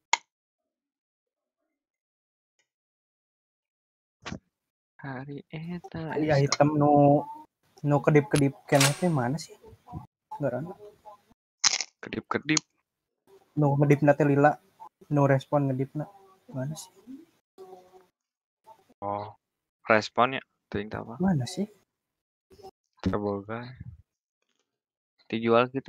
S2: Hari eta
S4: Ya item nu nu kedip-kedip keneh teh mana sih? Ngaranna.
S2: kedip-kedip.
S4: Nu ngedipna teh lila. Nu respon ngedipna. Mana sih?
S2: Oh, responnya teuing tah apa?
S4: Mana sih?
S2: Terboga. Dijual gitu.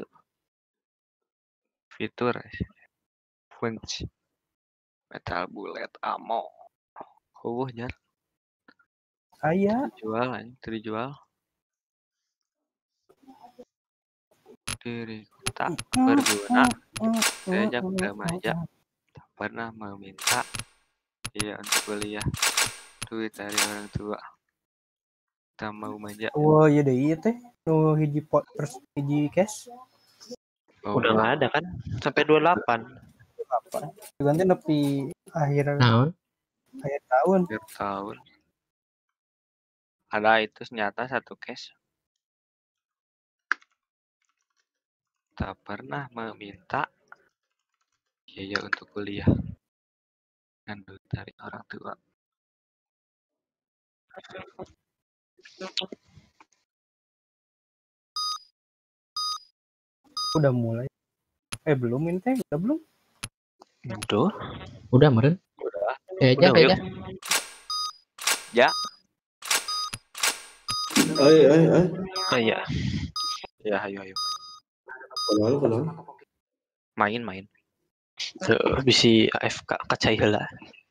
S2: Fitur punch metal bullet ammo. Heueuh jar
S4: Aya
S2: dijual anjing, teu dijual. Diriku tak berguna, diajak remaja, tak pernah meminta dia untuk kuliah, duit dari orang tua, tak mau manja.
S4: oh iya deui teh nu hiji pot terus hiji cash
S2: Oh,
S6: Udah nggak ada kan? Sampai dua puluh delapan.
S4: apa? Ganti nepi akhir
S5: Naon?
S4: akhir tahun.
S2: akhir tahun. Ada itu ternyata satu case. Tak pernah meminta biaya untuk kuliah dan duit dari orang tua.
S4: Udah mulai. Eh belum ini teh, udah belum?
S6: Tuh.
S5: Udah meren?
S2: Udah.
S5: Eh aja,
S6: Udah,
S5: eh aja.
S2: Ya,
S3: Ay ay ay.
S6: Oh iya.
S2: ya ayo ayo.
S3: Kenal kenal.
S2: Main main.
S6: Tuh, bisi A F K kacai heula.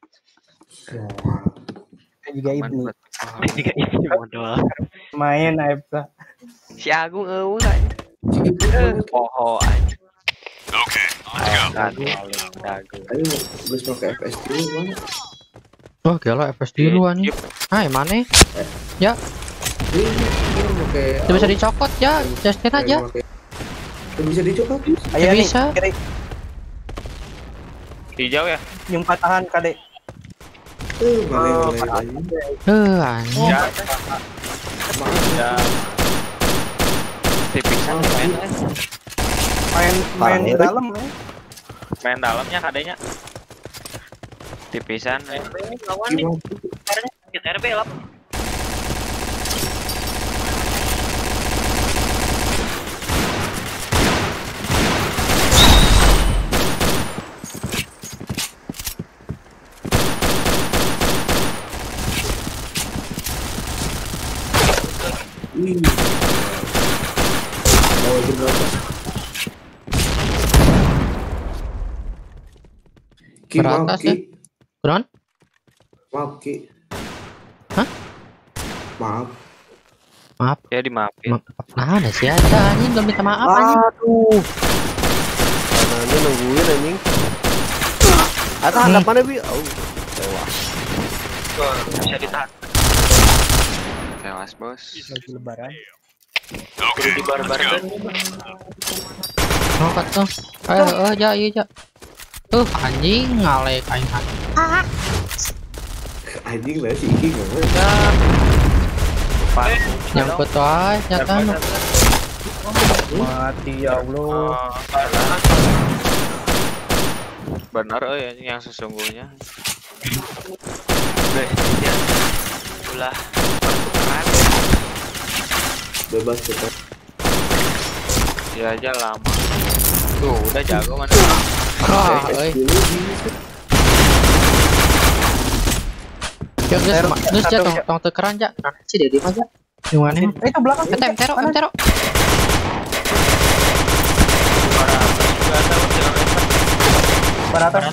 S4: Juga Ibnu
S2: Buat-
S6: Jika ini modal.
S4: main A F K.
S2: Si Agung eueuh anjing. Poho anjing.
S7: Okay, let's go.
S2: Agung Agung.
S3: Ayo geus pakai F S dulu mana?
S5: Oh gelo F S dulu anjing. Ah, mana?
S3: Ini ini pakai.
S5: Tidak bisa dicokot ya, Justin aja.
S3: Tidak bisa dicokot.
S4: Aya nih,
S5: bisa.
S4: kiri
S2: Hijau ya?
S4: yang patahan kade.
S3: Eh, boleh boleh aja.
S5: Eh, anjing.
S2: Ya. Ya. Tipisan main
S4: Main main di dalam eh.
S2: main dalamnya kadenya. Tipisan eh.
S6: Lawan nih. Kita R B lah.
S3: Wih. Mau itu berapa? Ki, maaf,
S5: Beratas
S3: Ki.
S5: ya? Kuron?
S3: Maaf, Ki.
S5: Hah?
S3: Maaf.
S5: Maaf.
S2: Ya dimaafin.
S5: Maaf. Nah, ada sih aja anjing belum minta maaf anjing.
S1: Aduh. Kanannya nungguin anjing. Atas
S5: Hmm.
S1: handap mana bi? Oh, tewas.
S6: Bisa ditahan.
S2: Tewas bos.
S4: Lagi lebaran.
S7: Okay,
S6: Di
S7: let's
S6: barbar-barbar.
S7: go.
S5: Ngangkat tuh. Ayo, oh, ja, iya, ja. Tuh, anjing ngalek aing.
S3: Anjing lah si Iki nggak.
S2: Depan.
S5: Nyangkut wae, ya kan.
S4: Mati ya Allah.
S2: Benar eh yang sesungguhnya.
S6: Ya. Ulah pertukaran.
S3: Bebas kita.
S2: Ya aja lama. Tuh udah jago mana.
S5: Ah, euy. Jok, geus, ma- geus ja tong tong teu keran ja. Nah, si Dedi mah ja. Yang mana?
S4: Eh, itu belakang.
S5: Tem tero, tem tero.
S4: Bar atas.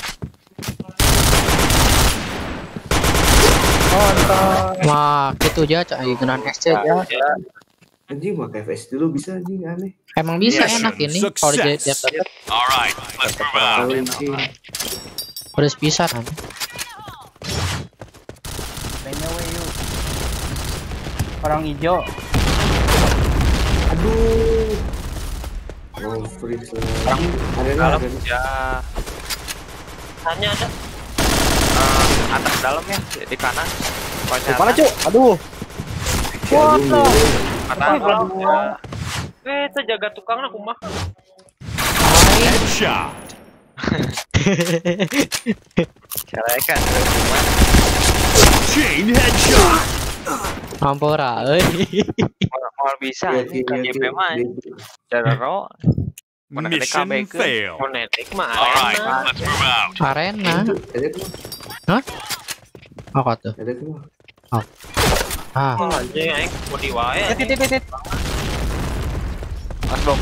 S4: Oh, entar.
S5: Wah, gitu ja cak aing genan S C ja.
S3: Anjing pakai F S dulu bisa anjing aneh.
S5: Emang bisa
S7: Mission
S5: enak ini kalau di
S7: success.
S5: Jet
S7: All right, let's move out.
S3: Tahu anjing.
S5: Terus bisa kan.
S4: Mainnya we yuk. Orang hijau.
S3: Aduh. Oh, freeze lagi. Ada nggak?
S2: Dalam
S3: Ada.
S2: ya.
S6: Hanya ada.
S2: Eh, atas dalam ya di kanan. Pokoknya
S1: Kepala
S2: atas.
S1: cuk. Aduh.
S3: Aduh.
S2: Atas dalam ya.
S6: Eh, itu jaga tukang aku mah.
S7: Headshot.
S2: Cara kan.
S7: Chain headshot.
S5: Ampora euy.
S2: Mau bisa
S3: Iya,
S2: ini
S3: iya,
S2: kan
S3: iya,
S2: J P mah.
S3: iya.
S2: Cara ro. Mana ada
S7: Mission
S2: kabeh ke.
S7: failed.
S6: Monetik mah
S7: All right,
S6: arena.
S7: let's move out.
S5: Arena.
S3: Ada kemana?
S5: Apa tuh?
S3: Ada kemana?
S5: Ah,
S6: Oh, anjing aing mau di wae.
S4: Tit tit tit.
S2: Mas Bob.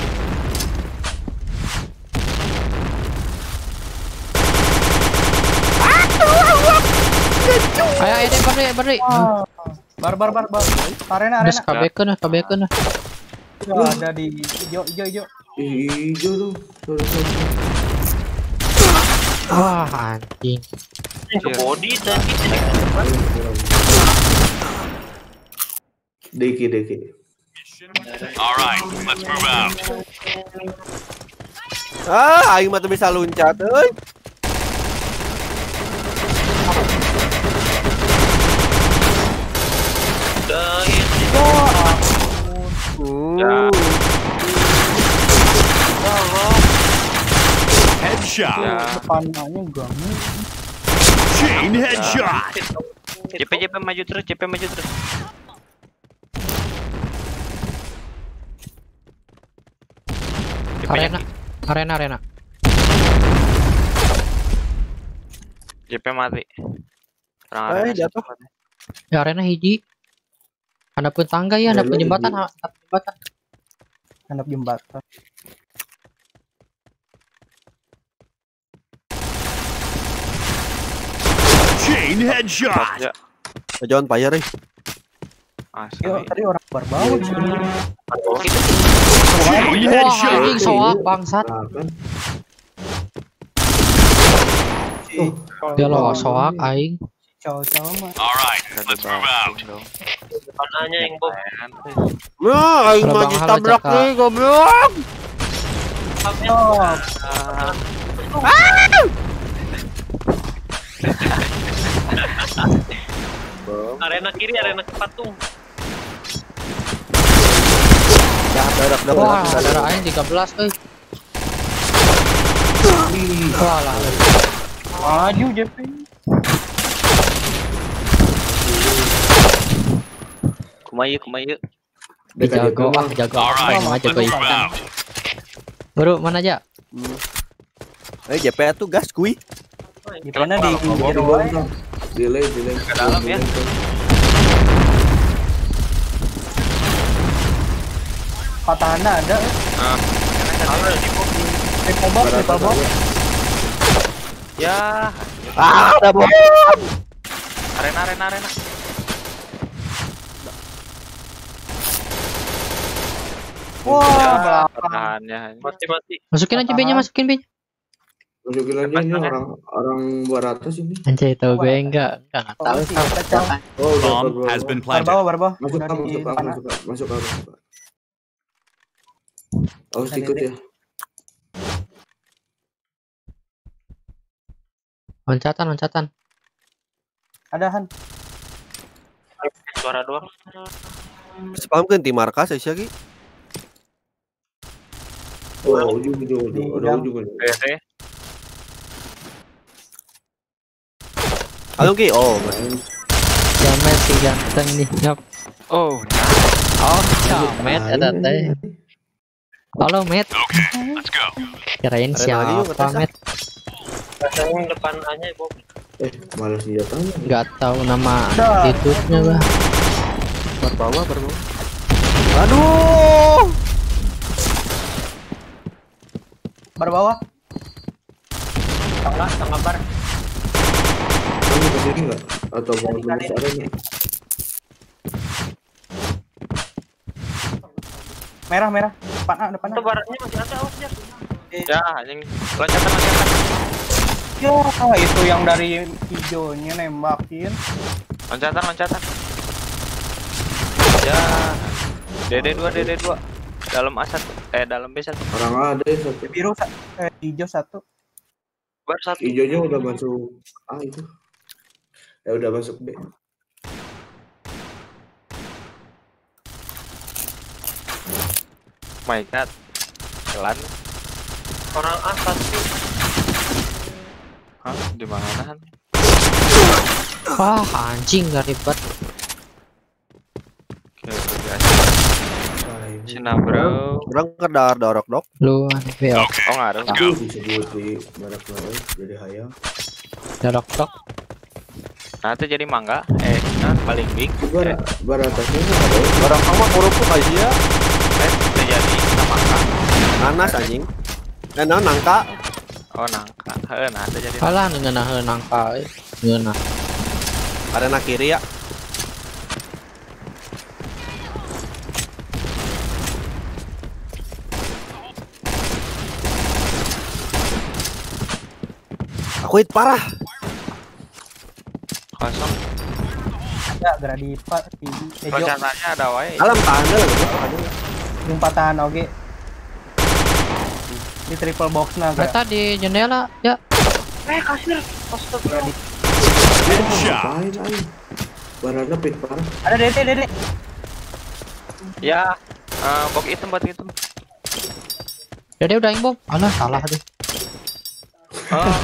S5: ayo ayo deh berdiri berdiri.
S4: Bar bar bar bar. Arena
S5: Terus
S4: arena.
S5: kabekeun lah, kabekeun lah.
S4: Tuh, ada di hijau hijau hijau.
S3: Hijau tuh. Sorry, sorry.
S5: Wah, anjing.
S6: Ke body tadi.
S3: Deki deki.
S7: All right, let's move out.
S1: Ah, aing mah teu bisa loncat euy.
S6: Udah ini.
S1: Uh.
S7: Headshot.
S2: Ya.
S4: Depannya gamu.
S7: Chain headshot.
S2: J P J P maju terus, J P maju terus. J P
S5: Arena. Arena arena.
S2: J P mati. Orang
S1: Eh,
S2: arena
S1: jatuh.
S2: satu mati.
S5: Ya arena hiji. Ada pun tangga ya, ada pun
S3: Arena
S5: jembatan,
S3: hiji.
S5: ada pun jembatan.
S4: Handap jembatan.
S7: Chain headshot.
S2: Ya.
S1: Jangan payah euy.
S5: Iya,
S4: Yo,
S2: Asli.
S4: tadi orang berbau sebenarnya.
S7: Chain
S5: Wah,
S7: headshot.
S5: anjing soak bangsat.
S3: Apa?
S5: Dia lo soak aing.
S4: Cowok-cowok mah.
S7: All right,
S2: Udah
S7: let's move out.
S2: dibanting dong.
S6: Pananya yang Bob.
S1: Nah, aing
S5: Kalau
S1: mah
S5: Bang Hal
S1: ditabrak
S5: Jaka.
S1: nih goblok.
S4: Oh,
S6: Arena kiri, arena ke patung.
S1: Dah dadak dadak.
S5: Wah, saudara aing tiga belas euy. Wah lah.
S4: maju J P.
S2: Kumayu, kumayu.
S3: Dekat
S5: Jago
S3: dekat
S5: ah, jago
S7: All
S5: apa
S7: right,
S5: yang
S7: let's
S5: jago
S7: move
S5: ikan.
S7: out.
S5: Bro, mana aja?
S1: Eh, J P tuh gas kuy.
S4: Gimana di
S3: Di
S4: hijau
S3: bawah,
S4: wae.
S3: Bang. Delay delay.
S2: Ke dalam ya.
S4: Patahana ada. eh.
S2: Nah,
S6: Ada di Bob.
S4: Triple box, triple box.
S2: ya.
S1: Ah, ada bom.
S2: Arena, arena, arena.
S4: Wah,
S2: Ya,
S4: belakang.
S2: pertahannya.
S6: Mati mati.
S5: Masukin aja B-nya, masukin B-nya.
S3: Masukin aja ini orang orang baratas ini.
S5: Anjay, tahu gue enggak. Enggak enggak tahu.
S4: Oh, sih, kacau.
S3: Oh, udah
S7: Bomb
S3: bar
S7: has been
S4: Bar
S7: planted.
S4: bawah, bar bawah.
S3: Masuk
S4: Udah
S3: kak,
S4: di
S3: masuk kak,
S4: depan.
S3: masuk kak, masuk kak, masuk kak. Awas
S4: Ada
S3: ikut
S4: dek.
S3: ya.
S5: Loncatan, loncatan.
S4: Ada Han.
S6: Suara doang.
S1: Spam kan tim markas ya ki.
S3: Oh, ujung ujung ujung.
S4: Di
S3: Ada
S4: gudang.
S3: ujung ada.
S2: Oke, oke.
S1: Halo ki. Oh,
S5: Jamet si ganteng nih. Yap.
S2: Oh, nah.
S5: Oh, Jamet ada teh. Halo, Met.
S7: Okay, let's go.
S5: Kirain
S1: Ada lagi yuk,
S5: siapa,
S1: ngetes, ah.
S5: Met?
S6: Rasanya depan aja bom.
S3: Eh, malah senjatanya.
S5: Enggak tahu nama
S4: Dah.
S5: attitude-nya lah.
S1: bar bawah, bar bawah. Aduh.
S4: Bar bawah.
S6: Tengah, tengah bar.
S3: Kamu kesini nggak? Atau mau tembus arena?
S4: Merah, merah. Depan A, depan A.
S6: Itu barnya masih ada oh, ya.
S2: Ya, yang loncatan loncatan.
S4: Yo, itu yang dari hijaunya nembakin.
S2: Loncatan loncatan. Ya. D D dua D D dua. Dalam A satu. Eh, dalam B satu.
S3: Orang ada ya satu.
S4: Biru sa- eh, hijau satu.
S2: Bar satu.
S3: Hijaunya udah masuk A itu. Ya udah masuk B.
S2: My God. Jalan.
S6: Orang A pasti.
S2: Hah? Di mana? Han?
S5: Wah, anjing gak ribet.
S2: Oke, udah biasa. Cina bro.
S1: Orang kedar dorok dok.
S5: Lu B O.
S2: Oh, nggak ada.
S3: Itu disebut di barak barak jadi hayal.
S5: Dorok dok.
S2: Nah, itu jadi mangga. Eh, nah, paling big.
S3: Bar baratasnya nggak ada. Ya?
S1: Orang kamu huruf tuh kayak dia.
S2: Eh, itu jadi mangga.
S1: Nanas anjing. Eh, nah, nangka.
S2: Oh, nangka. Heh, nah, itu jadi.
S5: Alah ngeunah nangka. Ngeunah.
S1: Arena kiri ya. Aku hit parah.
S2: Kosong.
S4: Ada Gradipa, hijau.
S2: Loncatannya ada wae.
S1: Alam tanda lah gitu.
S4: Yang patahan oke. Di triple box naga.
S5: Eta di jendela, ya.
S6: Eh kasir. Astaga.
S7: Headshot.
S3: Ngapain aja? Barana pit parah.
S4: Ada Dede, Dede.
S2: Ya. Eh, bok hitam bok hitam.
S5: Dede udah yang bom. Alah, salah deh.
S2: Oh,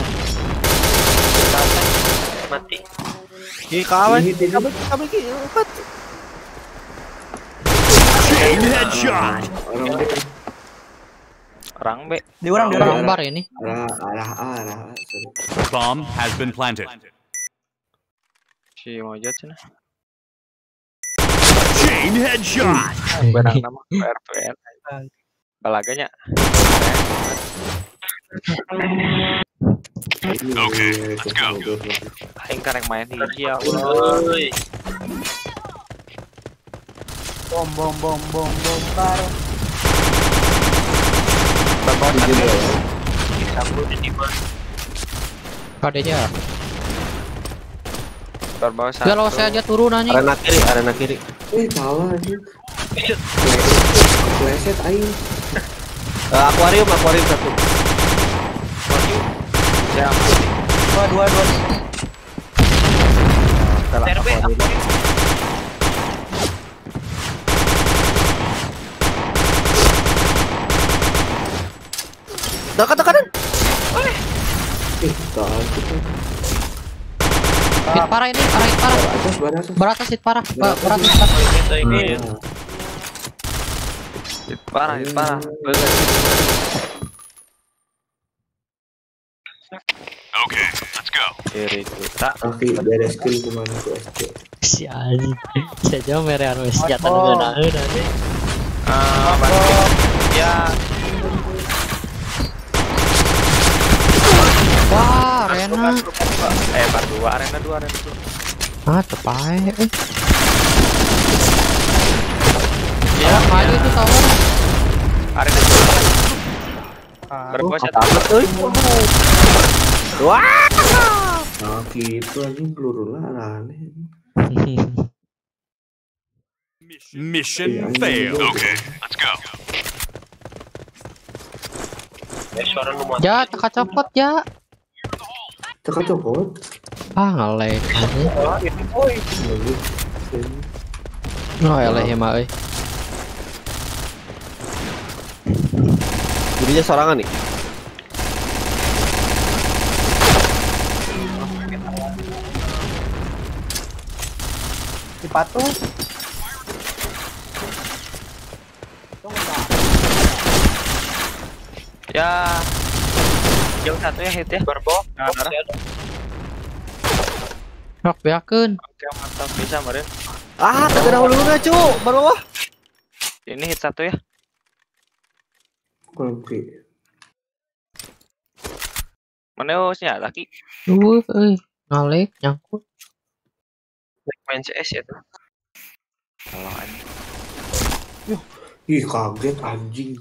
S6: Mati.
S1: Ki kawan.
S3: Ini tadi.
S1: Kabel kabel ki. Empat.
S7: Chain headshot.
S3: Orang B.
S2: orang B.
S4: Di orang, di orang.
S5: Orang bar ini.
S3: Arah arah A, arah A. Sorry.
S7: Bomb has been planted.
S2: Si Mojot sana.
S7: Chain headshot.
S2: Barang nama R P N. Balaganya.
S7: Okay, let's go.
S2: Aing karek main hiji ya Allah.
S6: Woi.
S4: Bom, bom, bom, bom, bom, bar.
S2: Bakal
S6: Sambut di mana?
S5: Kadenya.
S2: Berbau satu.
S5: Kalau saya aja turun anjing.
S1: Arena kiri, arena kiri.
S3: Eh, kalah aja. Pleset aing.
S1: Eh, akuarium, akuarium satu.
S2: Ya,
S4: Dua, dua, dua.
S1: Salah
S6: R B
S1: akuarium.
S6: aku.
S1: Dekat dekatin.
S3: Eh, tahan kita.
S5: Hit parah ini, parah hit parah.
S3: Bar atas, bar atas.
S5: Beratas hit parah. Ba- Beratas hit parah.
S6: Ini ini.
S3: Ah,
S2: hit parah, hit parah. Bener.
S7: Okay, let's go.
S2: Kiri kita.
S3: Kaki dari skill kemana tuh S C?
S5: Si anjing. Saya jauh merean wes senjata ngeunah anjing.
S2: Ah, bantu. Ya,
S5: Wah, arena.
S2: eh bar dua, arena dua, arena dua.
S5: Ah, tepai. Eh,
S2: Ya,
S5: maju itu tower.
S2: Berpuasa
S1: Tamat euy. Wah.
S3: Nah gitu anjing peluru lah aneh.
S7: Mission
S3: Iya, anjing
S7: failed.
S3: juga.
S7: Okay, let's go.
S5: Ja, teka copot ja.
S3: Teka copot.
S5: Ah ngelek aja. Oh eleh ya mah euy.
S1: Jadinya sorangan nih.
S4: Di patung.
S2: ya. Jauh satu ya hit ya. Berbok. Nah, darah.
S5: Rok beakeun.
S2: Oke, mantap bisa meureun.
S1: Ah, terkena hulunya, cu. Baru bawah.
S2: Ini hit satu ya.
S3: Oke.
S2: Mana hostnya laki?
S5: Duh euy, ngalek nyangkut.
S6: Main C S ya tuh.
S2: Kalau anjing.
S3: Ih kaget anjing.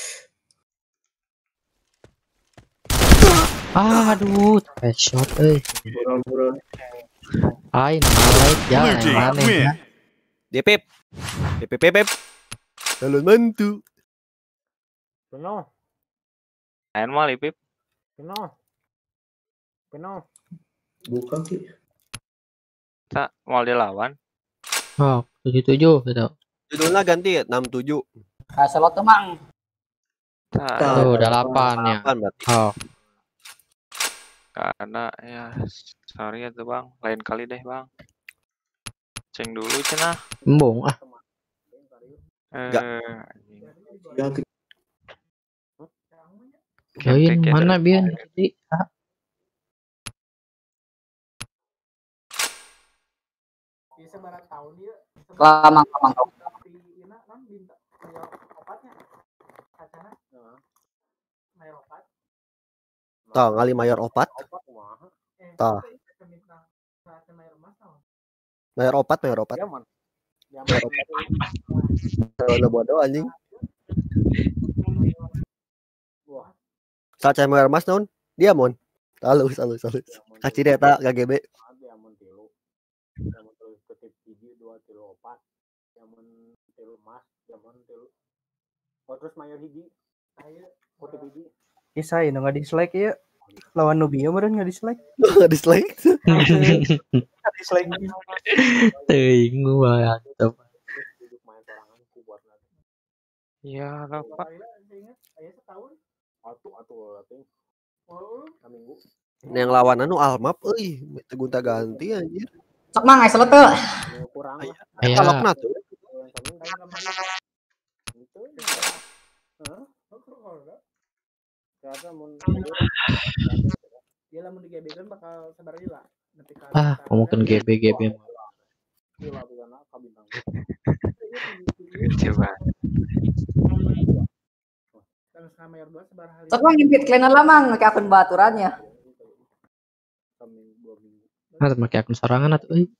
S5: Aduh, headshot euy.
S3: Buran-buran.
S5: Aing ngalek ja
S7: Blue
S5: yang
S7: team
S5: maneh
S7: win.
S5: ya.
S1: D P. D P P P. Calon mantu.
S4: Penuh,
S2: Main mal Ipip.
S4: penuh. Penuh.
S3: Buka ki.
S2: Tak mau dilawan.
S5: Oh, tujuh tujuh gitu.
S1: Judulnya ganti ya, enam tujuh.
S5: Kaselot tuh mang.
S2: Tak
S5: Tuh udah delapan ya.
S1: delapan berarti.
S5: Oh,
S2: karena ya sorry ya tuh bang. Lain kali deh bang. Ceng dulu cenah.
S5: embung ah.
S1: Nggak.
S2: Eh, anjing.
S3: Ganti.
S5: Join
S2: Game
S5: mana
S2: take
S5: Bian?
S2: ya,
S5: Jadi ah,
S8: Kelamang kelamang.
S1: Tah, ngali mayor opat. Tah. Mayor opat, mayor opat. Mayor opat. Kalau bodoh anjing. Saat saya mayor mas naon? Dia mon. Halus, halus, halus. Kaci dia tak K G B.
S4: Kisah ini nggak dislike ya. Lawan Nubia meren nggak dislike.
S1: Dislike.
S4: Nggak dislike.
S5: teuing mantap.
S2: Ya lah pak.
S1: Yang lawan anu Almap euy, gunta ganti anjir.
S8: Sok mang aya selot teu.
S5: Aya.
S1: Kalokna tuh.
S5: Ah, ngomongin G B G B.
S2: Coba.
S8: Sok mang invite klien lamang make akun baturannya.
S5: Nah, make akun sorangan atuh euy.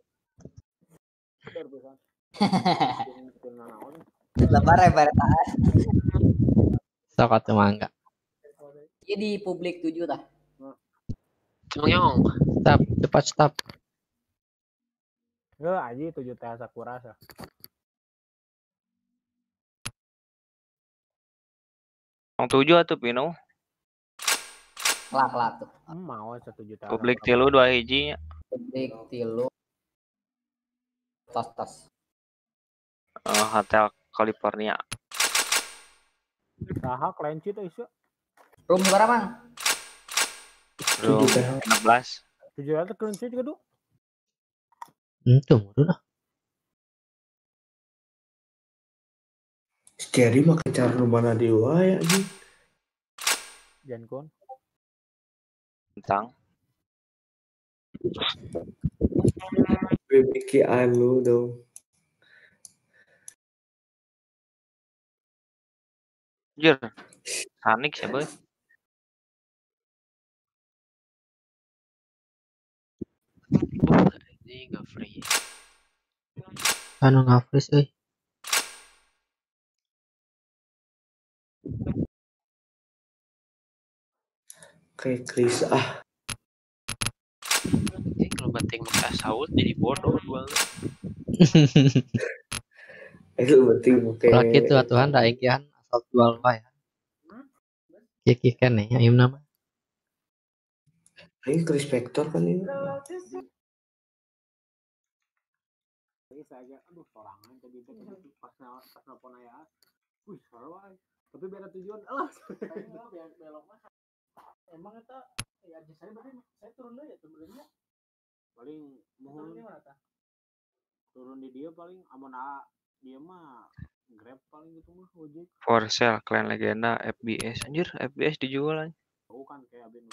S8: Lebar lebar tah.
S5: Sok atuh mangga.
S8: Ieu di publik tujuh tah.
S6: Cemong.
S5: Stop, cepat stop.
S4: Nggak aja tujuh teh Sakura sah.
S2: Yang tujuh atau Pino.
S8: Kelak kelak tuh.
S4: Mau setuju teh.
S2: Publik tilu dua hiji nya.
S8: Publik tilu. Tas tas.
S2: Eh, Hotel California.
S4: Saha kelenci teh isu.
S8: Room berapa mang?
S2: Room enam belas.
S4: Tujuh ratus kelenci juga tuh.
S5: Entu udah.
S3: Scary mah cara nu mana dewa ya anjing.
S4: Jankon.
S2: Tentang.
S3: Bikin anu dong.
S2: Jir. Panik sih boy.
S6: Ini nggak free.
S5: Anu ngafresh euy.
S3: Kayak Chris ah.
S6: Ini kalau banting pakai assault jadi bodoh dua.
S3: Itu penting pakai.
S5: Laki itu atuhan daik ya asal jual bae. Kiki kan nih ayam nama.
S3: Ini Chris Vector kan ini.
S9: Aduh, sorangan tadi itu pas pas nelpon ayah. Wih, sorangan. Tapi beda tujuan. Alah, belok mah. Emang eta ya aja saya berarti saya turun deh ya sebenarnya. Paling mohon turun di dia paling amun a dia mah Grab paling gitu mah ojek.
S2: For sale Clan Legenda F B S. Anjir, F B S dijual aja.
S9: Tahu kan kayak abis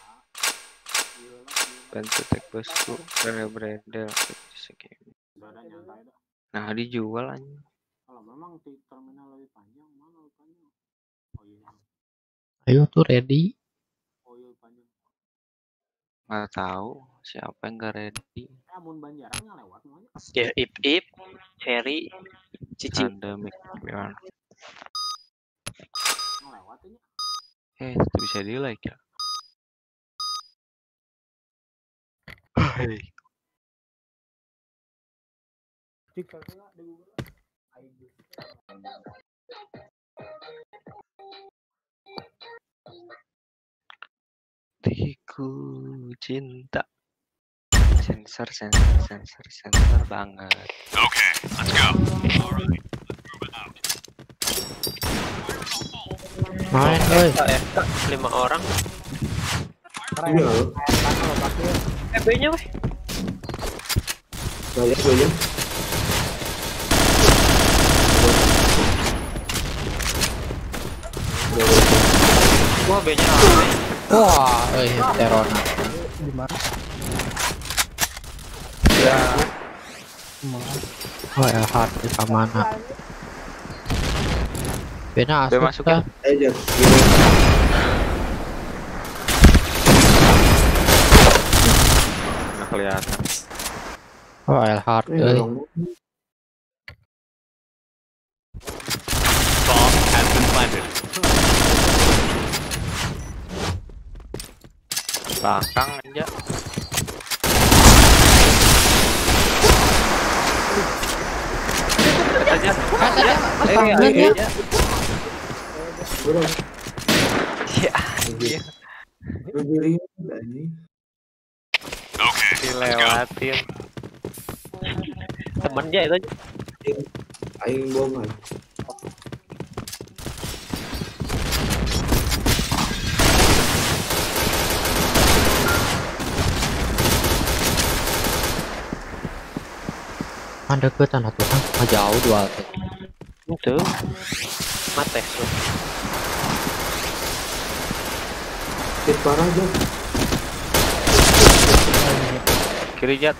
S2: Bantu tek bosku, Rene Bredel segini. Nah, dijual aja.
S9: Kalau memang di terminal lebih panjang, mana lebih panjang? Oh iya.
S5: Ayo tuh ready.
S9: Oh iya panjang.
S2: Nggak tahu siapa yang nggak ready.
S9: Eh, amun Banjaran nggak lewat semuanya.
S6: Ya ip ip, Cherry, Cici.
S2: Ada Mikir.
S9: Nggak lewat aja.
S2: Eh, itu bisa di like ya. Hei.
S9: Cik, kalau di Google.
S2: Hatiku cinta. Sensor, sensor, sensor, sensor banget.
S7: Okay, let's go. All right, let's move it out.
S5: Main, oi.
S6: Lima orang.
S3: Iya loh.
S6: Eh, B-nya weh.
S3: Banyak banyak.
S6: Wah, B-nya rame.
S5: Wah, eh terona.
S4: Di mana?
S6: Ya,
S5: Oh ya hard di mana? Bena
S2: Udah
S5: asuk
S2: masuk
S5: dah.
S3: Eh jangan.
S2: nggak kelihatan.
S5: Oh el hard
S3: Eh,
S5: euy.
S3: dong.
S7: Bomb has been planted.
S2: Belakang aja.
S6: aja.
S5: Eh,
S6: Eh,
S5: lihat ya.
S6: aja.
S3: Bro,
S2: Ya, iya.
S3: berdiri ini.
S7: Okay, let's go.
S2: Dilewatin.
S6: Temennya itu aja.
S3: Aing bohongan.
S5: Ada ke tanah Tuhan, ah, jauh dua teh.
S6: Itu. Mate su.
S3: Hit parah aja.
S2: Kiri jat.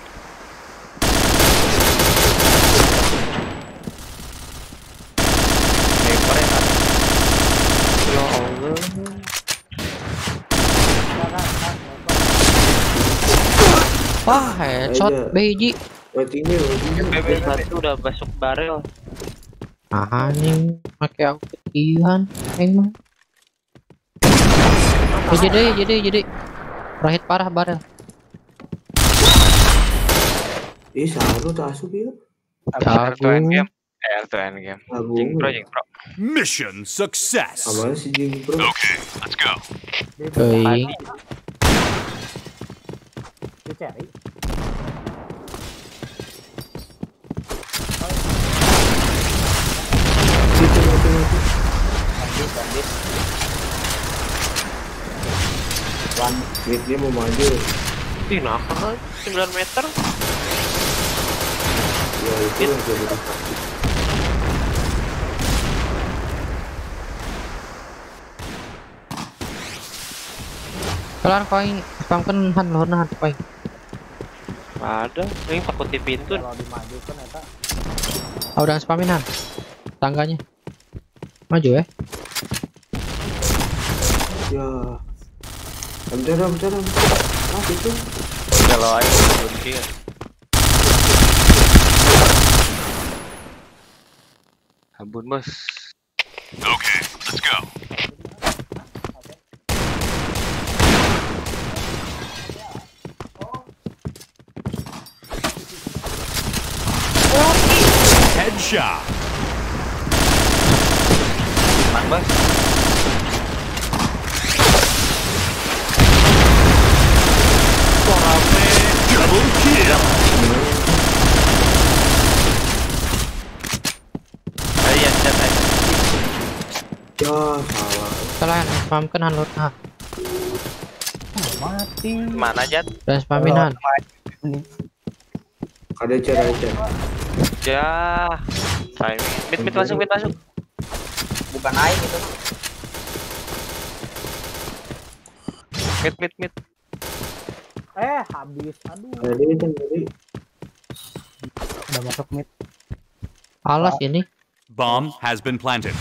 S2: Sniper ya kan?
S6: Ya Allah.
S5: Wah, headshot
S3: Aja.
S5: biji.
S3: Waitingnya, waitingnya.
S6: B B satu udah masuk barel.
S5: Ah, anjing pakai aku ketihan. Emang. Eh, jadi jadi jadi. Rahit parah barel.
S3: Ih, saru tak asup ya.
S2: R two end
S5: Jago.
S2: game. Eh, R two end game.
S3: Agung.
S2: Jing pro, jing pro.
S7: Mission success.
S3: Apaan sih Jing Pro?
S7: Okay, let's go.
S5: Euy.
S9: Dicari.
S3: Situ, mati, mati. One, dia mau maju.
S6: Ih, nah, sembilan meter.
S3: Ya itu yang jadi taktik.
S5: Kelar koin spamkan han lorna han koin.
S6: Ada. Ini takut di pintu.
S9: Kalau dimajukan eta
S5: Ah, udah spamin han. Tangganya. Maju ya.
S3: Ya. Bentar, bentar, bentar. Ah, itu.
S2: Kalau aja kunci ya. Ampun bos.
S7: Okay, let's go. Headshot.
S2: Bang.
S7: Double kill.
S2: Ayo, chat aja.
S3: Ya salah.
S5: Salah yang spam kan hanut ah.
S4: Mati.
S2: Mana Jat?
S5: Dan spamin han.
S3: Ada cara aja.
S2: Ya. Timing. Mid mid masuk mid masuk.
S8: Bukan aing itu.
S2: Mid mid mid.
S9: Eh, habis. Aduh.
S3: Tadi kan tadi.
S4: Udah masuk mid.
S5: Alas ini.
S7: Bomb has been planted.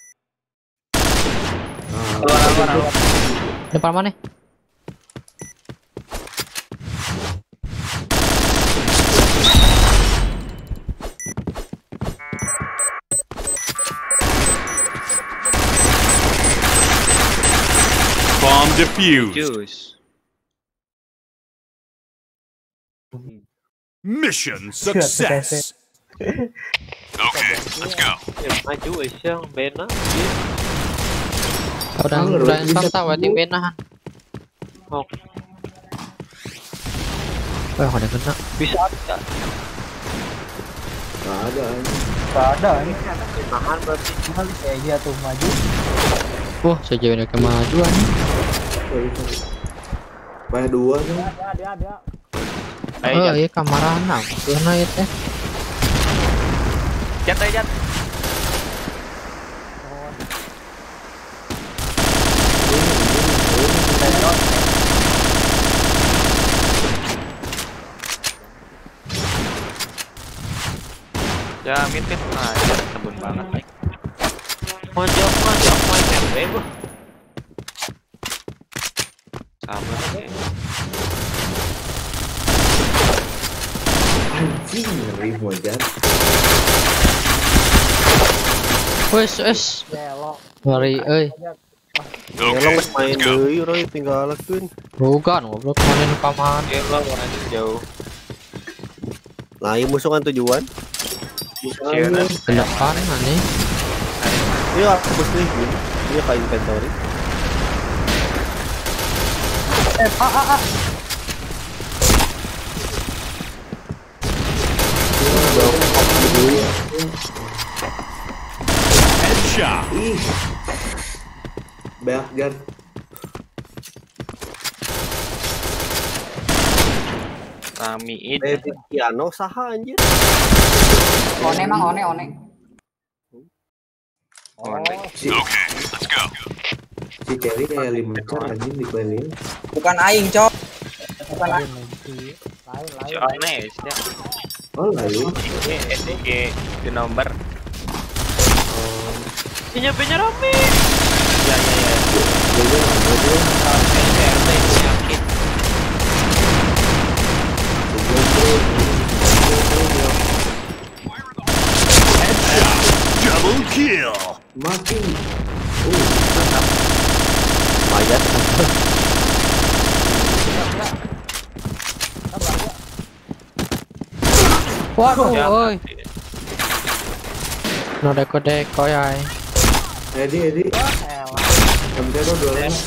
S2: Keluar keluar keluar.
S5: Depan mana?
S7: Bomb defused.
S2: Juice.
S7: Mission success. Okay, let's go.
S6: Ya, maju Isyang, Bena.
S5: Udah udah spam tahu tim benahan.
S6: Oh,
S5: Wah, ada kena.
S6: bisa ada.
S3: Nggak ada.
S4: Gak ada ini.
S6: Nahan berarti.
S4: Eh dia tuh maju.
S5: Wah, sejauh ini kemajuan.
S3: Sorry, sorry. Banyak dua tuh.
S9: Ada, ada, ada.
S2: Ayo
S5: Oh
S2: Jat.
S5: iya kamaran nah. Kena ya teh.
S2: Jat ayo Jat. Ya mid mid. Nah, Jat kebun banget nih.
S6: Mojok mojok main M P bu.
S2: Sabar ya.
S3: Anjing ngeri mojat.
S5: Wes wes.
S9: Belok.
S5: Ngeri euy.
S1: Elong
S7: Okay,
S1: main
S7: let's go.
S1: deui Roy tinggalakeun.
S5: Bukan goblok mainin paman.
S2: Dia lo anjing jauh.
S1: Lain musuh kan tujuan.
S2: Siaran.
S5: Ke depan aneh.
S1: Iya, hapus nih. Dia ke inventory.
S4: Eh ah ah ah.
S7: Headshot.
S3: Ih. Banyak jar.
S2: Kami itu.
S1: David Piano saha anjir.
S8: One mang one one.
S3: Si,
S7: Okay, let's go.
S3: si Cherry kayak lima car anjing di Bali.
S8: Bukan aing, Cok. Bukan aing.
S9: Lain,
S2: Si
S9: lain.
S2: Ones ya.
S3: Oh lain.
S2: Ini S D G di nomor. Punya punya rame. Ya ya ya.
S3: Jadi ada dia.
S2: R T yakin.
S7: Headshot. Double kill.
S3: Makin.
S1: Mayat.
S5: Waduh,
S2: Ya,
S5: oi. No deko-deko ya.
S3: Edi Edi. M T tuh dua orang.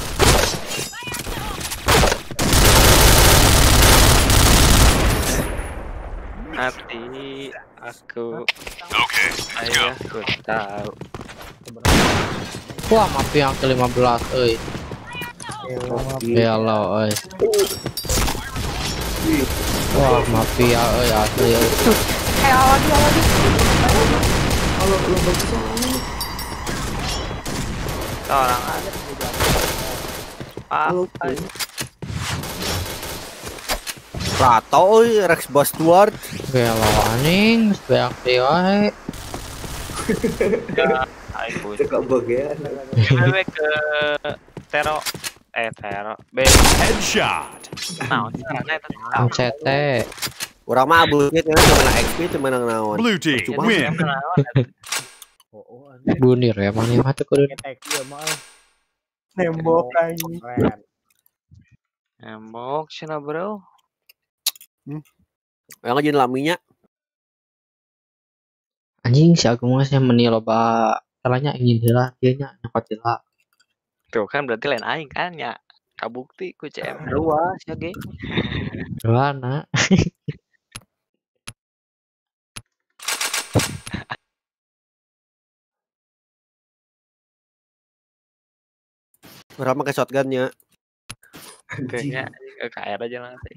S2: Hati aku.
S7: Okay, let's go.
S2: Ayah aku tahu.
S5: Wah, mati yang ke lima belas euy. Ya Allah, euy. Wah, mafia euy asli euy.
S8: Eh, awadi awadi.
S3: Kalau lo bagus
S2: Orang ada. Ah,
S3: kalau
S1: Rato euy Rex Bastard.
S5: Ya Allah anjing, geus beak deui wae.
S2: aku.
S3: cekak bagian.
S2: Kita ke Tero eh Tero. B.
S7: Headshot.
S2: Nah, caranya itu.
S5: C T.
S1: Urang mah abulnya teh menang X P teu menang naon.
S7: Blue team
S1: Cuma
S7: win.
S9: Oh, oh, anjing.
S5: Bunir ya mana mah teh kudu.
S9: Ngetek dia mah.
S4: Nembok anjing.
S9: Keren.
S2: Embok sih bro.
S1: Yang ngajin laminya
S5: Anjing si Agung mah sia meni loba salahnya ingin heula ieu nya nyokot heula.
S2: Tuh kan berarti lain aing kan ya. Kabukti ku C M.
S6: Dua sia ge.
S5: Heulana.
S1: Berapa ke shotgunnya?
S2: Kayaknya ke K R aja langsung.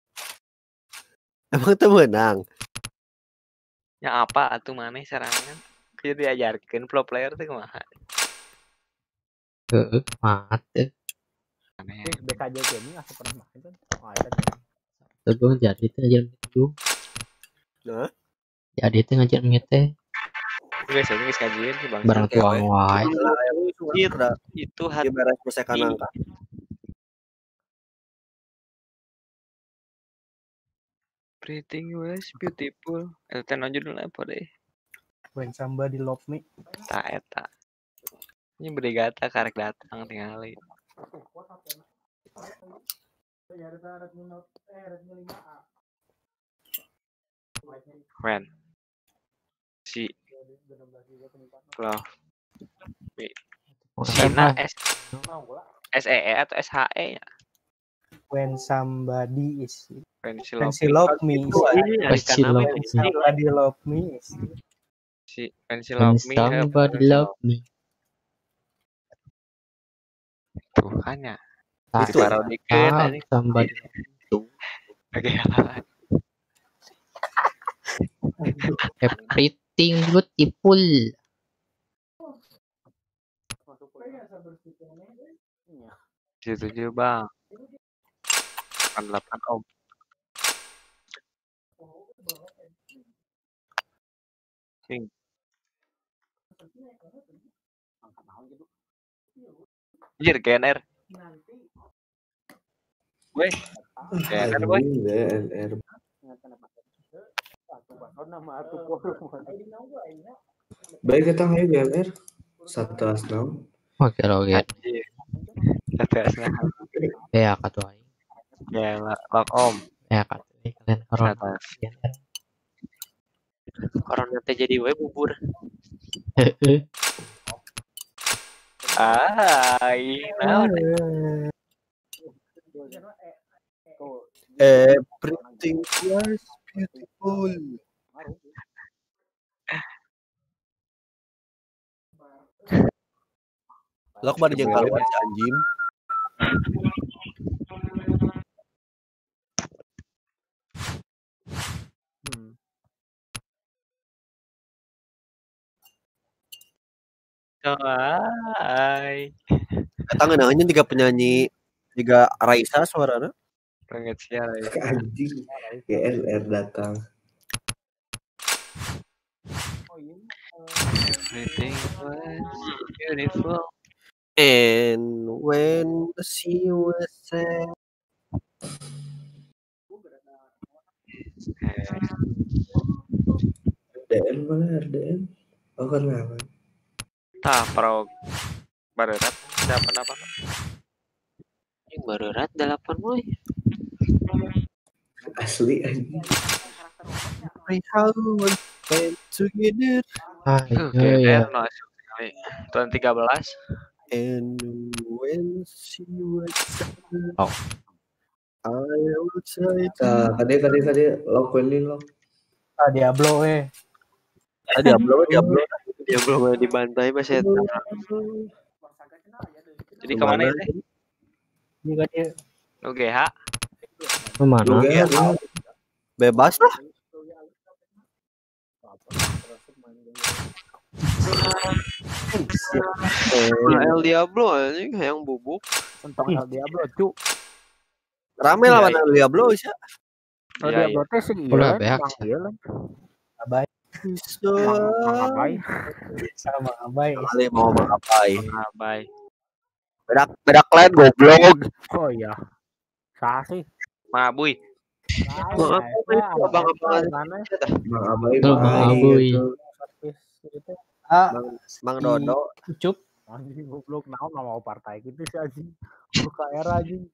S1: Emang tuh menang.
S2: Ya apa atuh maneh serangan? Kieu diajarkeun pro player teh kumaha.
S5: Heeh, mat teh.
S2: Aneh.
S9: Eh, B K J Gaming asup pernah main kan? Oh, eta nih.
S5: Tegung jadi teh ngajian gitu.
S1: Nah,
S5: Jadi teh ngajian teh
S2: Guys, ini geus kajian sih Bang.
S5: barang tuang wae.
S2: Itu
S1: dia
S2: hati
S1: beres mesekan angka.
S2: everything was beautiful. Eta teh judulna apa deh?
S4: When somebody love me.
S2: Ta eta. Ini brigata karek datang tingali. When si Love me. Sina S S E E atau S H E ya?
S4: When somebody is
S2: When she
S4: when
S2: love
S4: she
S2: me.
S4: love me is
S5: When she love
S4: when
S5: me.
S4: somebody love me is
S2: Si when she
S5: When
S2: love me. eh,
S5: somebody
S2: when she
S5: love me.
S2: Tuh kan ya.
S5: Tak
S2: Diparodikeun
S5: tahu
S2: anjing.
S5: somebody
S2: Oke.
S5: everything beautiful.
S2: Setuju Bang. delapan delapan Om. Sing. Anjir G N R. Weh. G N R boy.
S3: Anjing, G N R. Baik kita nggak G N R. Satu asnam.
S5: Oke oke.
S2: Anjir. Satu asna.
S5: Ya katu aing.
S2: Ya Bang Om.
S5: Ya katu kalian corona.
S2: Satu.
S6: Corona teh jadi we bubur.
S5: Heeh.
S2: Ai, naon?
S1: Everything was beautiful. Lo kemarin jeung kaluar si anjing.
S2: Hai.
S1: Datang ngeunahnya tiga penyanyi, tiga Raisa suarana.
S2: Pengen sial ya.
S3: Anjing. G N R datang.
S2: Everything was beautiful.
S1: And when she was sad.
S3: R D N mana R D N? Oh kan ngawan.
S2: Tah pro barerat siapa apa?
S6: Yang baru rat delapan boy.
S3: Asli anjing.
S1: We have been together.
S5: Ayo
S2: Oke,
S5: ya.
S2: no asup sekali. Tahun tiga belas.
S1: And when she was sad.
S5: Oh.
S1: I will try to.
S3: Nah, kade kade kade lock welin lock.
S4: ah Diablo eh.
S1: Ah, Diablo, Diablo.
S6: Dia belum boleh dibantai mas ya.
S2: Jadi kemana
S1: Kemana?
S2: ini?
S4: Ini kan dia
S2: U G H.
S5: Kemana?
S3: Lu ya,
S1: Bebas lah.
S6: El Diablo anjing yang bubuk.
S9: Tentang El Diablo cu.
S1: Rame lah mana Diablo sih.
S9: El
S2: Iya,
S9: Diablo teh sih
S5: Ulah
S9: iya.
S5: beak
S9: Mang
S5: sih.
S9: ieu lah.
S4: Abai
S1: So,
S9: Mang Abai.
S4: sama Abai.
S1: kali mau mengapai.
S2: Ah, bye.
S1: Bedak bedak lain goblok.
S9: Oh iya. Sah sih.
S2: Mabui.
S6: Maaf, abang-abang
S9: Mana?
S3: Mang Abai
S5: Tuh, Mang
S3: baik
S5: Abai.
S3: gitu.
S4: Ah,
S1: Mang Dodo.
S4: Ucup.
S9: Anjing goblok naon mau partai gitu sih anjing. Buka era anjing.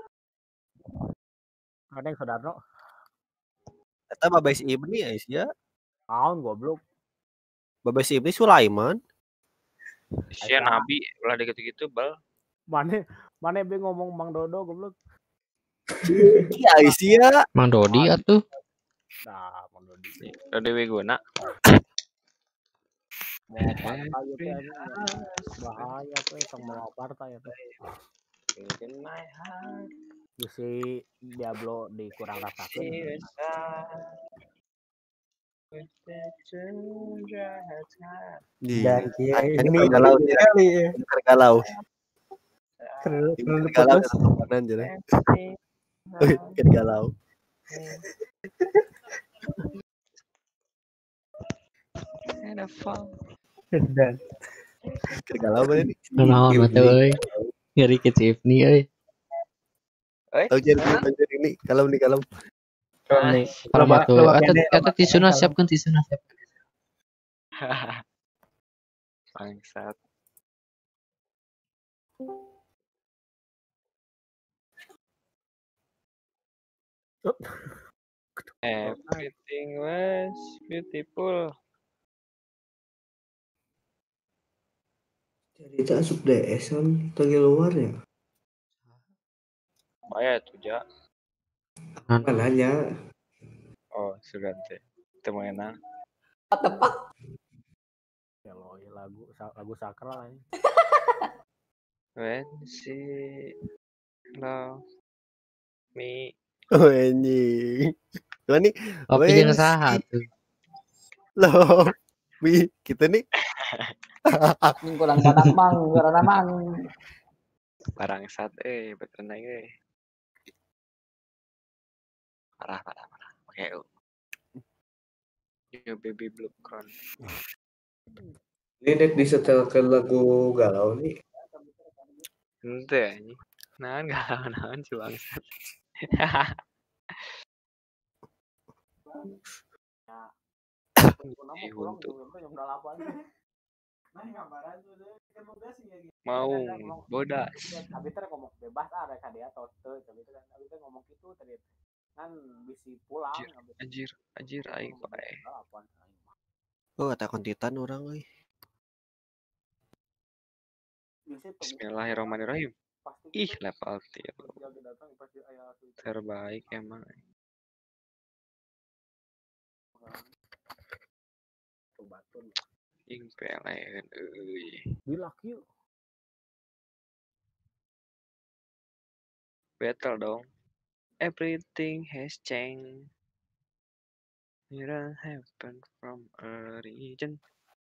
S9: Ada yang Sodarno.
S1: Eta mah base Ibni ya, ya.
S9: Naon goblok.
S1: Babes ini Sulaiman.
S2: Sia Nabi ulah gitu-gitu bal.
S9: Mana mana be ngomong Mang Dodo goblok.
S1: Iya sia.
S5: Mang Dodi atuh.
S9: Nah, Mang Dodi.
S2: Dodo we guna.
S9: Mau partai itu aja bahaya tuh tong mau partai itu. Bisi Diablo dikurang rasakeun.
S4: Dan kia
S1: Ini
S4: ini
S1: galau
S4: kali ya.
S1: galau.
S4: Keren keren
S1: Galau
S4: putus.
S1: kanan jadi. Kan galau.
S4: Dan
S1: Kan galau bener nih.
S5: Naon mah teh euy. Ngeri ke Cipni euy.
S1: Tahu jadi tahu jadi ini kalau nih kalau
S5: Nih, kalau batu eta eta tisuna siapkeun tisuna siap.
S2: Bangsat. Everything was beautiful.
S3: Cerita asup D S kan tadi luar ya.
S2: Bahaya tuh ja.
S3: Mananya?
S2: Oh sudah teh. Teu enak.
S9: Ya lo ya lagu lagu sakral aja.
S2: When she love me.
S1: oh anjing. Tuh nih.
S5: Kopi jeung saha tuh.
S1: Loh. Mi kita nih.
S8: Kurang kadang mang, kurang mang.
S2: Bangsat eh betul euy. Parah parah parah. Oke. Yo baby blue crown.
S3: Ini dek disetelkan lagu galau nih.
S2: Henteu anjing. Naon galau naon si bangsat. Mau bodas.
S9: Abi teh ngomong bebas ah rek dia tos teu tapi teh abi teh ngomong kitu tadi kan bisi pulang
S2: Anjir anjir aing bae.
S1: Oh kata kontitan orang euy.
S2: Bismillahirrahmanirrahim. Ih level tiga. Terbaik emang. Ing peleun euy.
S9: Bilak yuk.
S2: Battle dong. Everything has changed. Miracle happened from a region.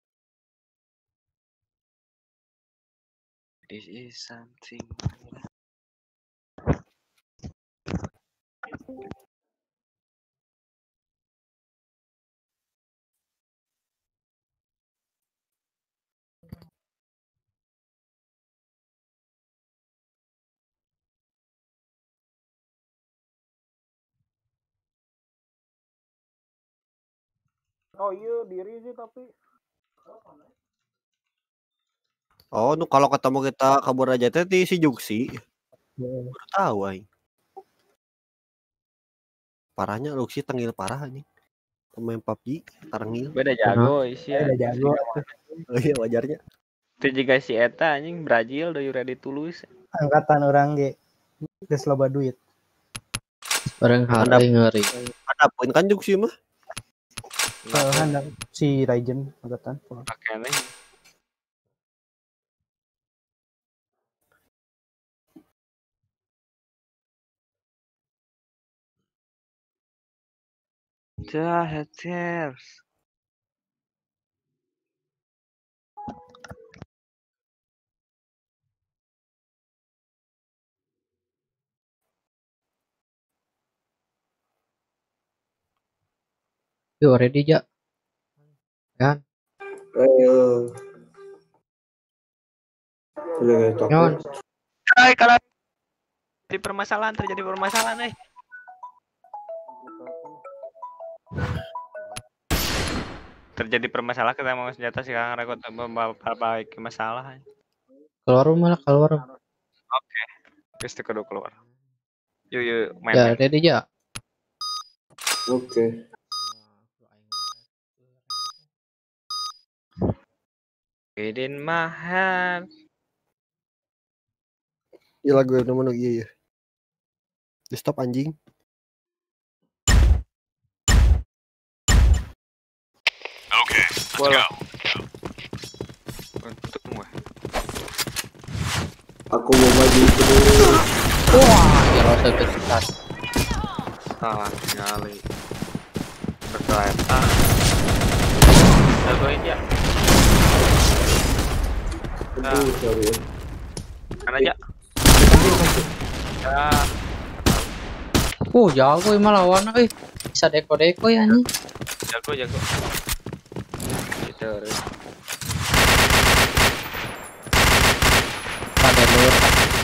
S2: This is something.
S9: Oh iya diri sih tapi
S1: Oh, nu kalau ketemu kita kabur aja teh di si Juksi. Baru tahu aing. Parahnya Luxi tengil parah anjing. Pemain P U B G tarengil.
S2: Beda jago isi ya.
S4: Udah jago.
S1: Oh iya wajarnya.
S2: Itu juga si eta anjing Brazil do you ready to lose.
S4: Angkatan orang ge geus loba duit.
S5: Orang hari ngeri.
S1: Ada poin kan Juksi mah.
S4: Heeh, handap si Raiden angkatan.
S2: Makanya jahat tears.
S5: Yo ready ja. Kan?
S3: Ayo. Sudah toko.
S5: Nyon.
S2: Hai kalau di permasalahan terjadi permasalahan eh. Terjadi permasalahan kita mau senjata sih Kang Rekot memperbaiki masalah.
S5: Keluar rumah lah keluar.
S2: Oke. Terus kedua keluar. Yuk yuk main.
S5: Ya ready ja.
S3: Oke.
S2: Within my hand.
S1: Iya lagu yang mana iya ya. Di stop anjing.
S7: Okay, let's
S2: Bola.
S7: go.
S2: Untung gue.
S3: Aku mau maju dulu.
S5: Wah, ya rasa kesulitan.
S2: Salah sekali. Berkereta. Jagoin ya.
S3: Aduh, sorry ya.
S2: Kan aja. Ya.
S5: Uh, jago emang lawan euy. Bisa deko-deko ya nih.
S2: Jago jago. Gitu.
S5: Pada lur.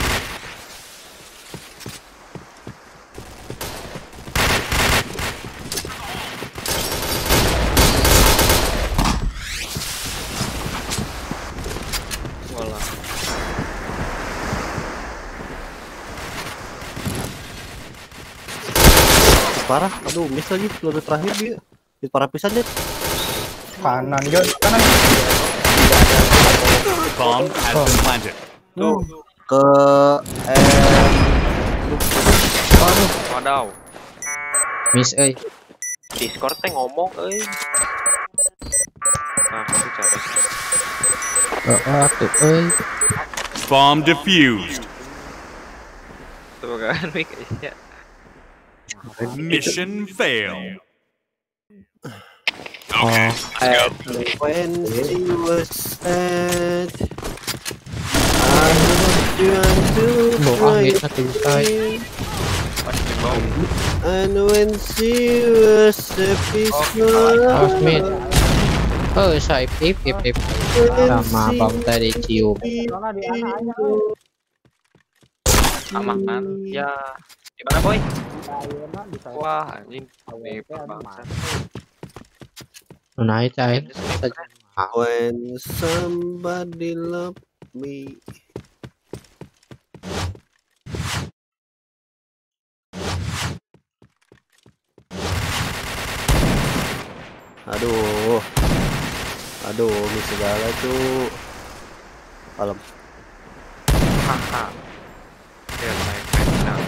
S2: Bola.
S1: Parah, aduh miss lagi peluru terakhir dia. Di parah pisan dia.
S4: Kanan, Jon. Kanan.
S7: Bomb has been planted.
S1: Tuh ke eh
S5: Aduh,
S2: Wadaw.
S5: miss euy.
S6: Discord teh ngomong euy.
S2: Nah, itu cara.
S5: Heeh atuh euy.
S7: Bomb defused.
S2: Tuh kan mic ya.
S7: Mission failed.
S6: Oh,
S1: at when she was sad. I was trying to
S5: Boang
S1: cry.
S5: hit atuh say.
S2: Pasti bom.
S1: And when she was a peaceful,
S5: Awas mid. Oh, say ip ip ip. Sama bang tadi cium.
S9: Soalnya di anak aja.
S2: Aman kan? Ya. Gimana boy?
S9: Ayeuna di saya.
S2: Wah, anjing. Ini bangsa.
S5: Naik cai.
S1: when somebody love me. Aduh, aduh, miss segala tuh. Alam.
S2: Haha. Dia main pencang.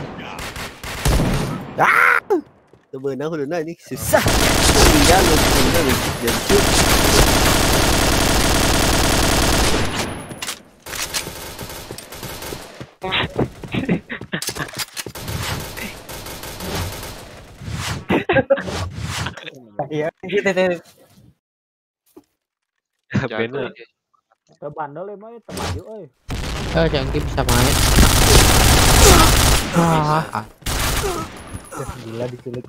S1: Sebenarnya udah ini susah. Iya, lu udah lu jadi.
S4: Iya, gitu deh.
S2: Bener.
S9: Ke bandel emang itu maju euy.
S5: Eh, Jangki bisa main. Ah,
S4: Gila diculik.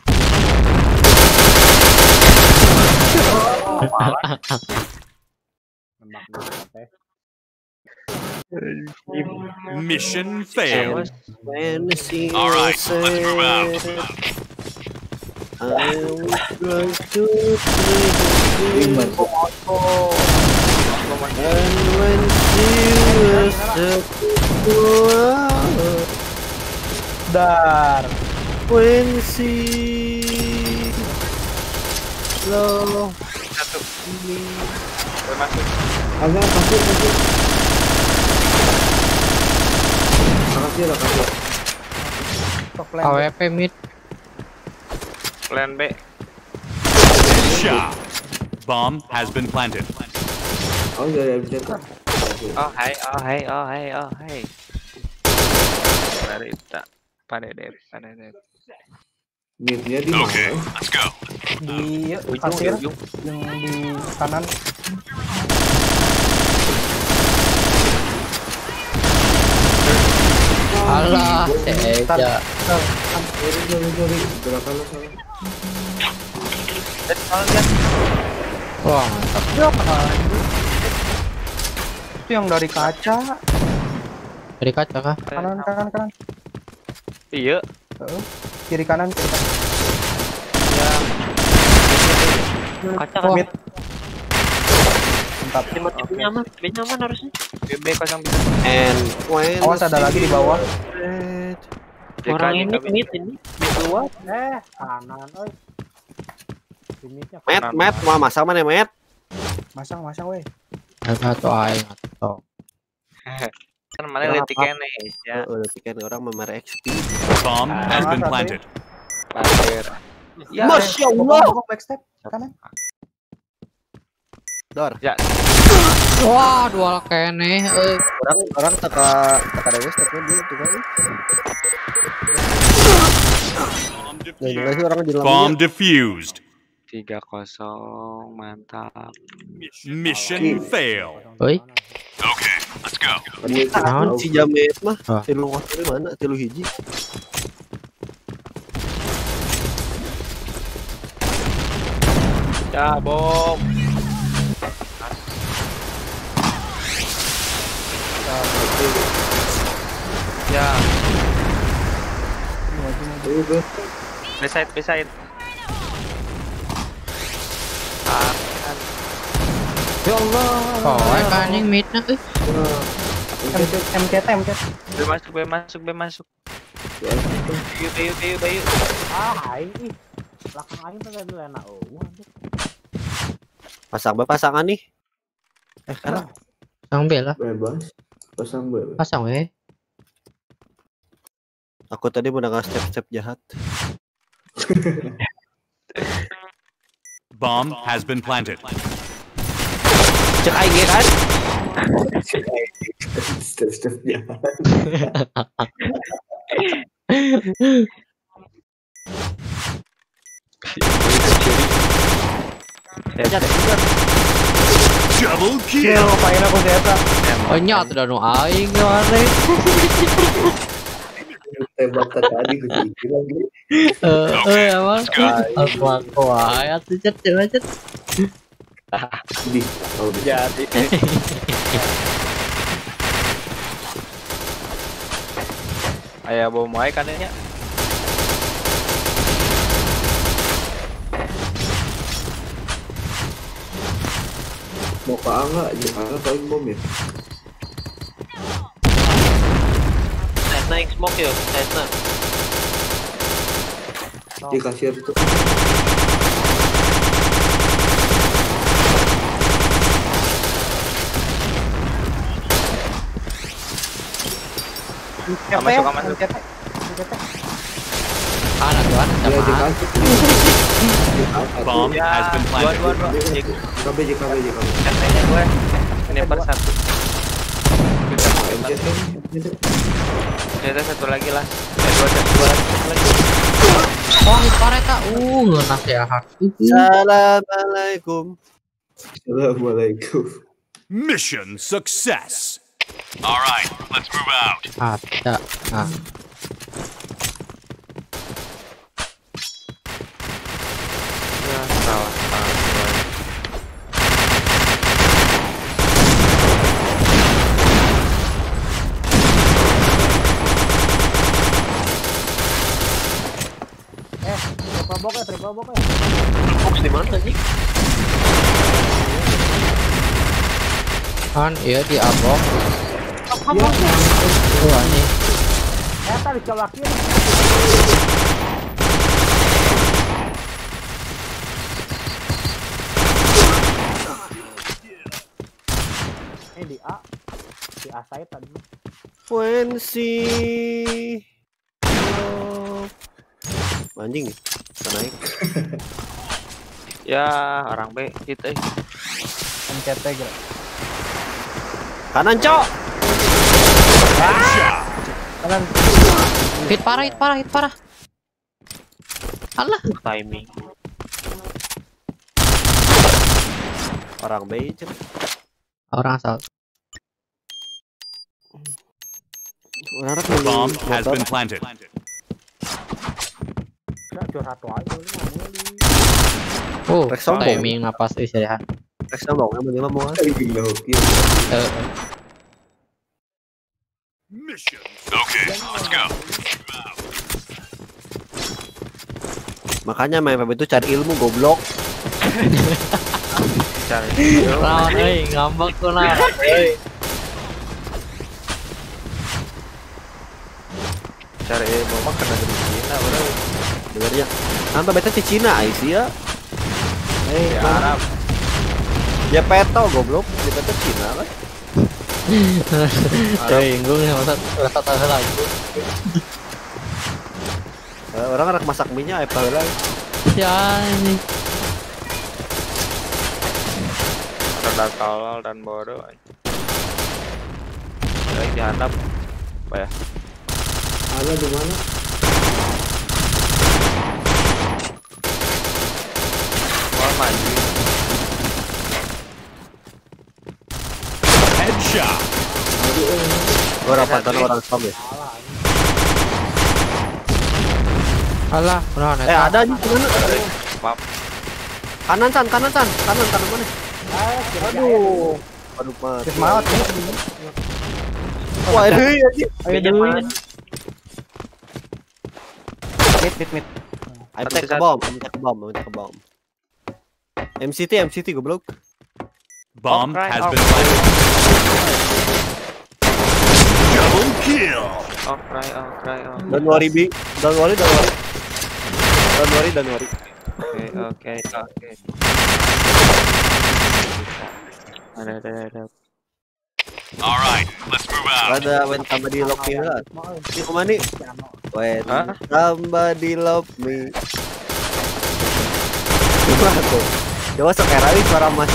S9: Nembak dulu teh.
S7: Mission failed.
S1: When she
S7: All right,
S1: was
S7: let's move out.
S1: sad, I was trying to play the game. And when she was a peaceful,
S4: Dar.
S1: when she love
S2: Satu.
S1: me.
S2: Bermasuk.
S3: Agak kasih kasih. Makasih lah kasih.
S4: Top lane.
S5: A W P mid.
S2: Plan B.
S7: Shot. Bomb has been planted.
S3: Oh iya bisa kan.
S2: Oh hai, oh hai, oh hai, oh hai. Barita. Padedep, padedep.
S3: Mid-nya di mana?
S7: Okay, let's go.
S4: Di
S2: Ujung,
S4: kasir
S2: ujung.
S4: yang di kanan.
S5: Alah, Eja.
S3: Sorry sorry sorry. Gerakan lo salah.
S5: Wah, mantap.
S4: Ya, itu yang dari kaca.
S5: Dari kaca kah?
S4: Kanan kanan kanan.
S2: Iya.
S4: Heeh. Kiri kanan kiri kanan.
S6: kaca
S5: Wah.
S6: kan.
S4: Mantap.
S6: Tim tim nyaman, tim nyaman harusnya.
S2: B B kosong.
S1: And when
S4: Awas ada lagi di bawah.
S6: Orang ini mid ini. Mid dua.
S9: Eh, kanan euy. Limitnya
S1: Met, met, mau masang mana met?
S4: Masang masang weh.
S5: Ada tuh aing atau.
S2: Kan mana letik kene ya.
S1: Oh, letik kene orang memare X P.
S7: Bomb has been planted.
S2: Pasir.
S1: Ya, Masya Allah.
S4: Backstep kanan.
S1: Dor.
S2: Ya.
S5: Wah, dua kene. Eh,
S1: Orang orang teka teka dewe stepnya dia tuh kan. Nah, jelas sih orang di
S7: Bomb
S1: dalamnya.
S7: defused.
S2: tiga kosong mantap.
S7: Mission failed.
S5: oi.
S7: Okay, let's go.
S1: Naon si Jamet mah?
S5: Ah.
S1: Tilu kotor mana? Tilu hiji.
S2: Ya, bom. Ya. Beside, beside. Ah,
S4: Ya Allah.
S5: Oh, anjing midna euy.
S4: M C T M C T.
S2: be masuk, be masuk, be masuk. Bayu, bayu, bayu, bayu.
S9: Ah, ini belakang aing tuh tadi lena. Oh, waduh.
S1: Pasang ba pasangan nih. Eh, kalah.
S5: Pasang B lah.
S3: Bebas. Pasang bebas.
S5: Pasang we.
S1: Aku tadi mendengar step-step jahat.
S7: Bomb has been planted.
S1: Cek aing ge kan?
S3: Step-step jahat.
S7: Double
S4: Kill
S7: kill.
S4: pain aku zeta.
S5: Oh nyat udah nu aing gimana?
S3: Tembak tadi gue pikir lagi.
S5: Eh, eh emang. Aku aku ayat cet cet.
S3: Di. Oh,
S2: Jadi. Aya bom wae kan nya.
S3: mau ke Angga aja. Angga paling bom ya.
S6: Cessna yang smoke yuk, Cessna.
S3: Di kasir tuh.
S2: Masuk, masuk.
S5: Kanan tuan,
S3: Dia di
S5: sama.
S3: kasir.
S7: Bomb has been
S2: Dua,
S7: planted.
S2: dua, dua.
S3: J K B J K B J K B.
S2: Katanya gue sniper satu.
S3: M C T.
S2: Ternyata satu lagi lah. Eh, dua, satu, dua lagi, satu lagi.
S5: Oh, pareta. Uh, ngenas ya hak.
S1: Assalamualaikum.
S3: Assalamualaikum.
S7: Mission success. All right, let's move out.
S5: Ada. Ah.
S2: Ya, salah. Ah,
S9: Triple box ya, triple box ya.
S6: Fox di mana sih?
S5: Kan iya di abok.
S9: Iya.
S5: Tuh anjing.
S9: Eh, tadi coba kiri. Ini di A. Di A saya tadi.
S1: Wensi. Oh. Anjing nih. Bisa naik.
S2: ya, orang B kita.
S4: M C T gerak.
S1: Kanan, Cok.
S4: Kanan.
S5: Hit parah, hit parah, hit parah. Alah.
S6: Timing.
S1: Orang B, Cok.
S5: Orang asal.
S1: Orang harap
S7: Bomb has been planted.
S9: Enggak curhat aja lu ngomongin.
S5: Oh,
S1: Rex sombong.
S5: timing napas istirahat.
S1: Rex sombong, yang penting mah mau.
S5: Eh,
S7: Mission. Okay, let's go.
S1: Makanya main P B itu cari ilmu goblok.
S2: Cari.
S5: lawan euy, ngambek tuh nah. Euy.
S2: Cari mau makan dari Cina, bro.
S1: Dengarnya. Nanti beta di Cina, Aisyah.
S2: Eh, Arab.
S1: Ya peto goblok, di peto Cina kan.
S5: Teinggung ya masa rasa tahu lagi.
S1: Orang anak masak minyak apa lagi.
S5: Ya ini.
S2: Ada tolol dan bodoh. Lagi dihanap. Apa ya?
S3: Ada di mana?
S2: Mau maju.
S7: Headshot.
S1: Gua rapatan orang spam ya.
S5: Alah, beneran
S1: Eh ada di mana?
S2: Pap.
S1: Kanan San, kanan San, kanan kanan mana? Aduh. Aduh mati.
S4: Semangat nih.
S1: Wah ini aja.
S4: Ayo dulu. Mid mid mid.
S1: I take a bomb, I take a bomb, I take a bomb. M C T, M C T goblok.
S7: Bomb
S2: right,
S7: has
S2: oh.
S7: been planted. Double kill.
S2: Oh cry, oh cry, oh.
S1: Don't worry B, don't worry, don't worry. Don't worry, don't worry.
S2: Oke, oke, oke. Ada, ada, ada.
S7: Alright, let's move out.
S1: Ada when somebody love me lah. Ini kemana nih? When
S2: Hah?
S1: somebody love me. Gimana tuh? Coba sekarang ini suara mas.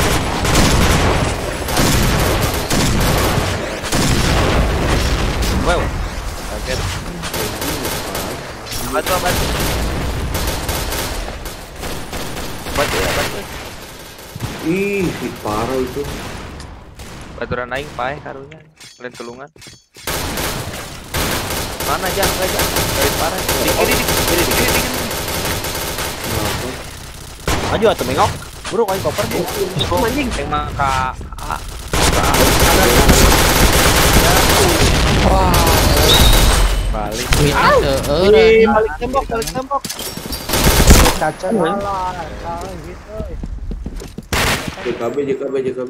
S2: Wow, kaget. Bantu, bantu. Bantu ya, bantu.
S3: Ih, hit parah itu.
S2: Baturan aing pae karunya. Lain tulungan. Mana aja, enggak aja. Dari parah. Di kiri, di kiri, di kiri, di kiri.
S1: Maju atau mengok? Buruk aing koper bu.
S2: Oh, anjing. Yang maka A.
S5: Wah,
S2: Balik.
S5: minta
S1: Wih,
S5: seeureun.
S1: balik tembok, balik tembok.
S4: Kaca malah. Gitu.
S3: J K B, J K B, J K B.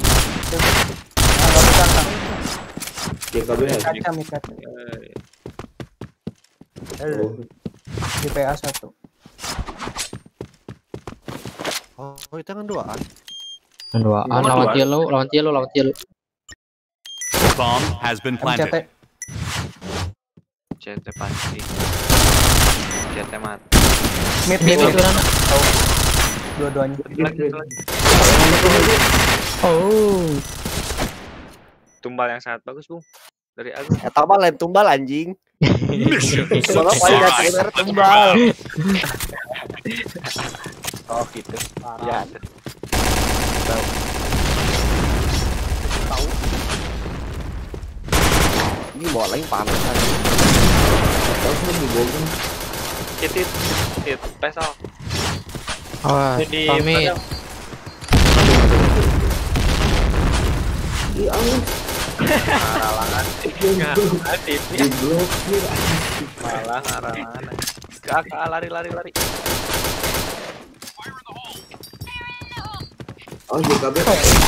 S3: J K B ya.
S4: Kaca mid kaca.
S3: Oh,
S4: Di P A satu.
S1: Oh, itu kan duaan.
S5: Duaan lawan Cielo, lawan Cielo, lawan Cielo.
S7: Bomb has been
S4: M C T.
S7: planted.
S2: C T pasti. C T mati.
S4: Mid
S5: Mid
S4: mid.
S5: itu mana?
S4: Dua-duanya.
S2: Lagi, lagi.
S5: Oh.
S2: Tumbal yang sangat bagus, Bung. Dari Agus.
S1: Eta mah lain tumbal anjing.
S7: Mission
S1: Kalau paling
S7: success.
S1: gak bener
S7: Let's move
S1: tumbal.
S7: out.
S1: Oh gitu. Ya. Ini bola yang panas aja.
S3: terus mau dibogong.
S2: Titit, tit, pesal.
S5: Wah,
S2: Jadi
S5: pamit.
S3: Ih, aneh.
S2: Aralangan. Enggak, tipnya.
S3: Diblokir.
S2: Malah aralangan. Kakak lari lari lari.
S3: Oh, J K B.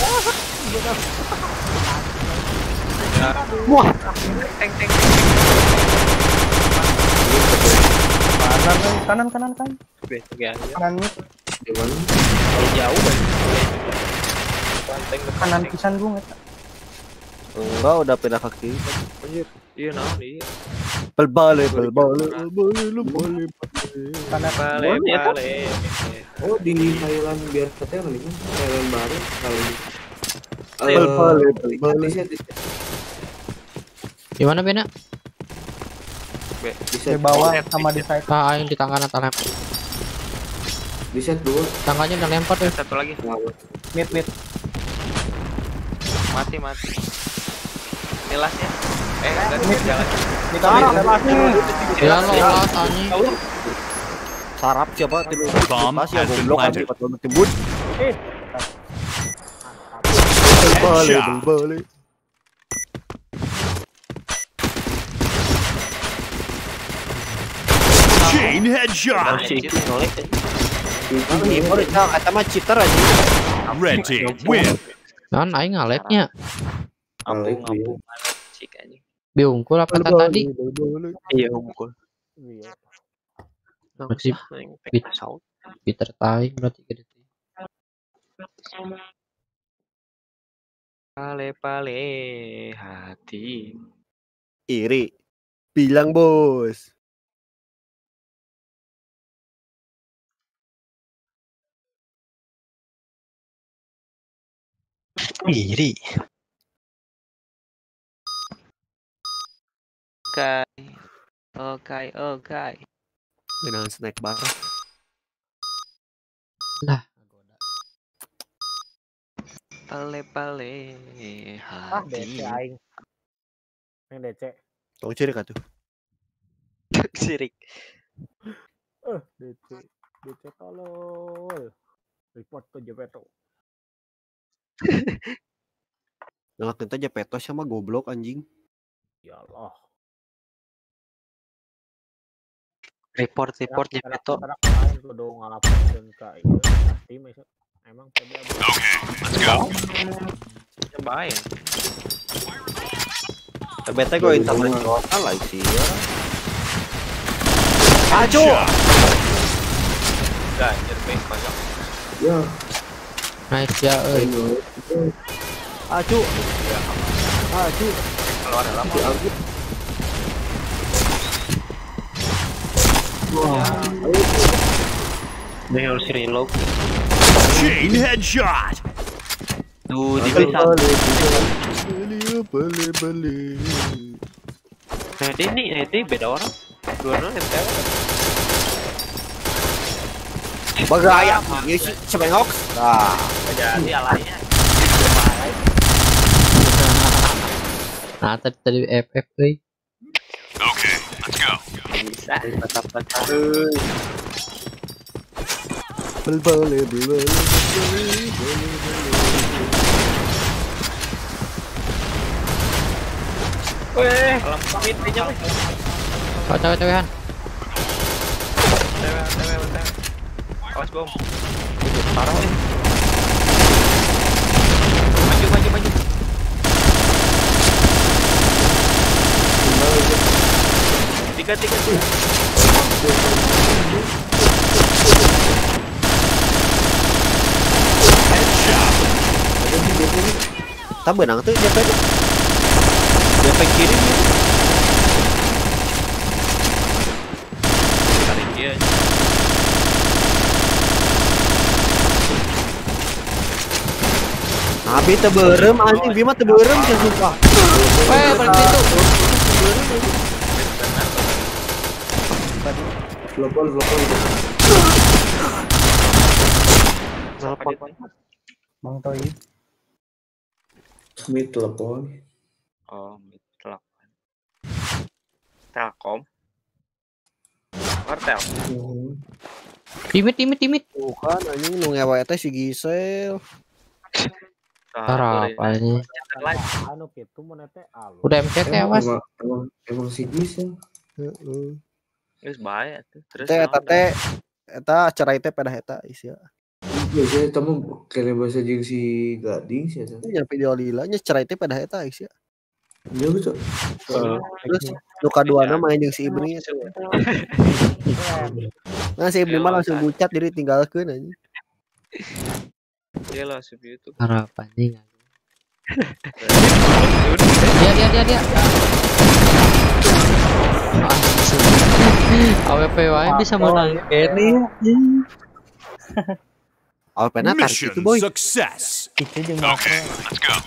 S1: Wah,
S2: Teng teng.
S4: Kanan kanan kanan kanan.
S2: Ya,
S4: Kanan mid.
S3: Di mana?
S2: jauh banget. Teng
S4: Kanan pisan Bung eta.
S1: enggak udah pindah ke kiri.
S2: Anjir. Iya nah, iya.
S1: Belbale, belbale, belbale, belbale.
S4: Kanan
S2: Bale bale.
S3: Oh, di Thailand biar katanya lagi kan Thailand baru kali ini.
S1: Bal, bal, bal, bal.
S3: Di set, di set,
S5: Di mana Bena?
S3: di
S4: di
S3: set,
S4: bawah sama di side.
S5: Ah, yang di tangga atau lempar.
S3: di set dua.
S5: Tangganya udah lempar tuh.
S2: Satu lagi.
S4: Mid mid.
S2: Mati mati. Nilasnya. Eh, enggak jalan.
S4: Di kamar.
S5: Ya lo las anjing.
S1: Sarap siapa tilu
S7: Bomb
S1: pas ya
S7: has been
S1: goblok
S7: planted.
S1: empat puluh timbun. Belbale,
S7: Headshot.
S1: belbale.
S7: Chain headshot.
S1: Ini boleh kata mah cheater aja.
S7: Red team win.
S5: Kan aing ngalepnya.
S2: Ampun ampun. Cik anjing.
S5: Biungkul apa tadi?
S2: Iya, unggul.
S5: Masih
S2: Bit
S5: Peter Tai berarti gede.
S2: Pale-pale hati.
S1: Iri. Bilang bos.
S5: Iri.
S6: Oke. Oke, oke.
S1: Dengan snack bar.
S5: Lah.
S2: Pale-pale
S9: Ah, D C
S2: hati.
S9: aing. Yang D C.
S1: Tong ciri kah tuh?
S6: Sirik.
S9: Eh, D C. D C tolol. Report ke Jepeto.
S1: Ngelakuin aja petos sama goblok anjing.
S9: Ya Allah.
S6: Report, report Jepeto.
S9: Tarak lain kudu ngalaporkeun ka ieu tim ieu. Emang P B A.
S7: Okay, let's go.
S6: Bahaya.
S1: Bete kok internet lokal lah sih ya. Ajo.
S2: Ganjir baik kocok.
S3: Ya,
S5: Nice ya euy.
S1: Ajo. Ajo.
S2: Keluar dalam.
S6: Dia harus reload.
S7: Chain headshot.
S6: Tuh, di bisa.
S1: Beli beli beli.
S6: Nah, ini ini beda orang. Dua orang M T W.
S1: Bagaya. Ini sih cepengok. Nah.
S2: Jadi alainya.
S5: Nah, tadi tadi F F euy.
S7: Okay, let's go.
S6: Bisa. Patah-patah.
S1: Beli beli beli beli.
S6: Weh, mit aja weh.
S5: Kocok cocokan.
S2: Tewe, tewe, tewe. Awas bom.
S6: Parah weh.
S2: Maju, maju, maju. Tiga, tiga, tiga.
S1: Tak benang tuh J P. J P kiri nih.
S2: Tarik dia.
S1: Abi teu beureum anjing, Bima teu beureum sih sumpah.
S5: Weh, balik situ.
S3: telepon, telepon.
S4: Bang Toi.
S3: Smith telepon.
S2: Oh, telepon. Telkom. Wartel.
S5: Timit, timit, timit.
S1: Bukan anjing nu ngewe teh si Gisel.
S5: Parah apa ini?
S9: Anu kitu mun teh alus.
S5: Udah M C T awas.
S3: Emang, emang, emang si Gisel.
S1: Heeh.
S2: Geus bahaya tuh. Terus
S1: Teh eta teh eta acara teh pada eta isi.
S3: Biasanya tamu kele bahasa jeung si Gading sih eta.
S1: Nya video lila nya cerai teh pada eta isi.
S3: Iya betul.
S1: Terus nu kaduana main jeung si Ibni eta. Nah si Ibni mah langsung bucat jadi tinggalkeun anjing.
S2: dia langsung YouTube.
S5: Parah apa nih? Dia dia dia dia. A W P wae bisa menang ini.
S1: A W P na tarik
S7: Mission
S1: itu boy.
S7: success.
S4: Itu jeung
S7: Okay, let's go.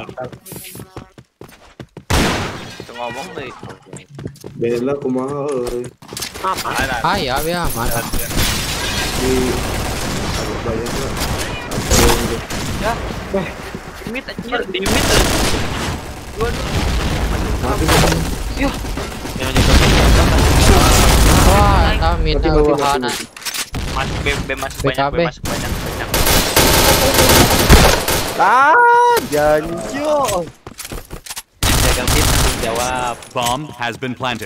S2: Itu ngomong deh.
S3: Bela kumaha euy.
S5: Ah ya, ya mantap.
S3: Di ada banyak lah.
S2: Ya. Dimit anjir, dimit. Gua
S3: Mati
S2: Yuh.
S6: Yang juga
S5: Wah, eta mid uruhan.
S2: Masuk B, B masuk
S5: B K
S2: banyak,
S5: B.
S2: B masuk banyak, banyak.
S1: Ah, janjo.
S2: Jaga mid tanggung jawab.
S7: Bomb has been planted.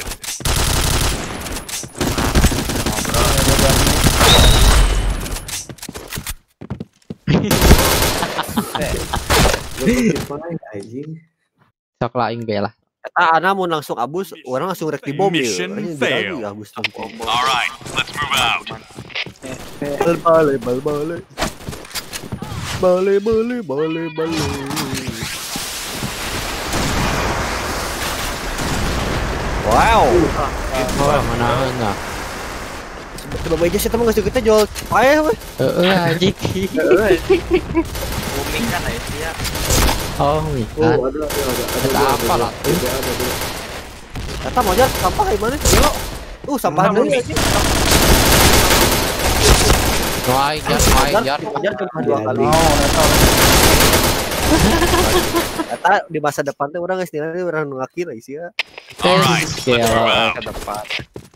S3: anjing.
S5: Sok laing bela.
S1: Eta ana mun langsung abus, orang langsung rek dibom ya.
S7: Mission failed.
S1: Abus langsung.
S7: Alright, let's move out.
S1: Bal bale bal bale. Bale bale bale bale. Wow.
S5: Oh, mana enggak.
S1: Coba aja sih teman ngasih kita jual payah weh.
S5: Heeh anjing.
S2: Booming kan ya dia.
S5: Oh,
S3: Oh,
S5: kan.
S3: ada ada ada.
S5: Ada apa lah?
S3: Ada ada. ada.
S1: Kata mau aja sampah gimana? Gelo. Uh, sampah dulu aja.
S5: Wah, jar, wah, jar.
S1: Wajar cuma dua kali.
S4: Oh, eta.
S1: Kata di masa depan tuh orang istilahnya orang ngakir sih ya.
S7: Alright, let's move out.
S2: Ke depan.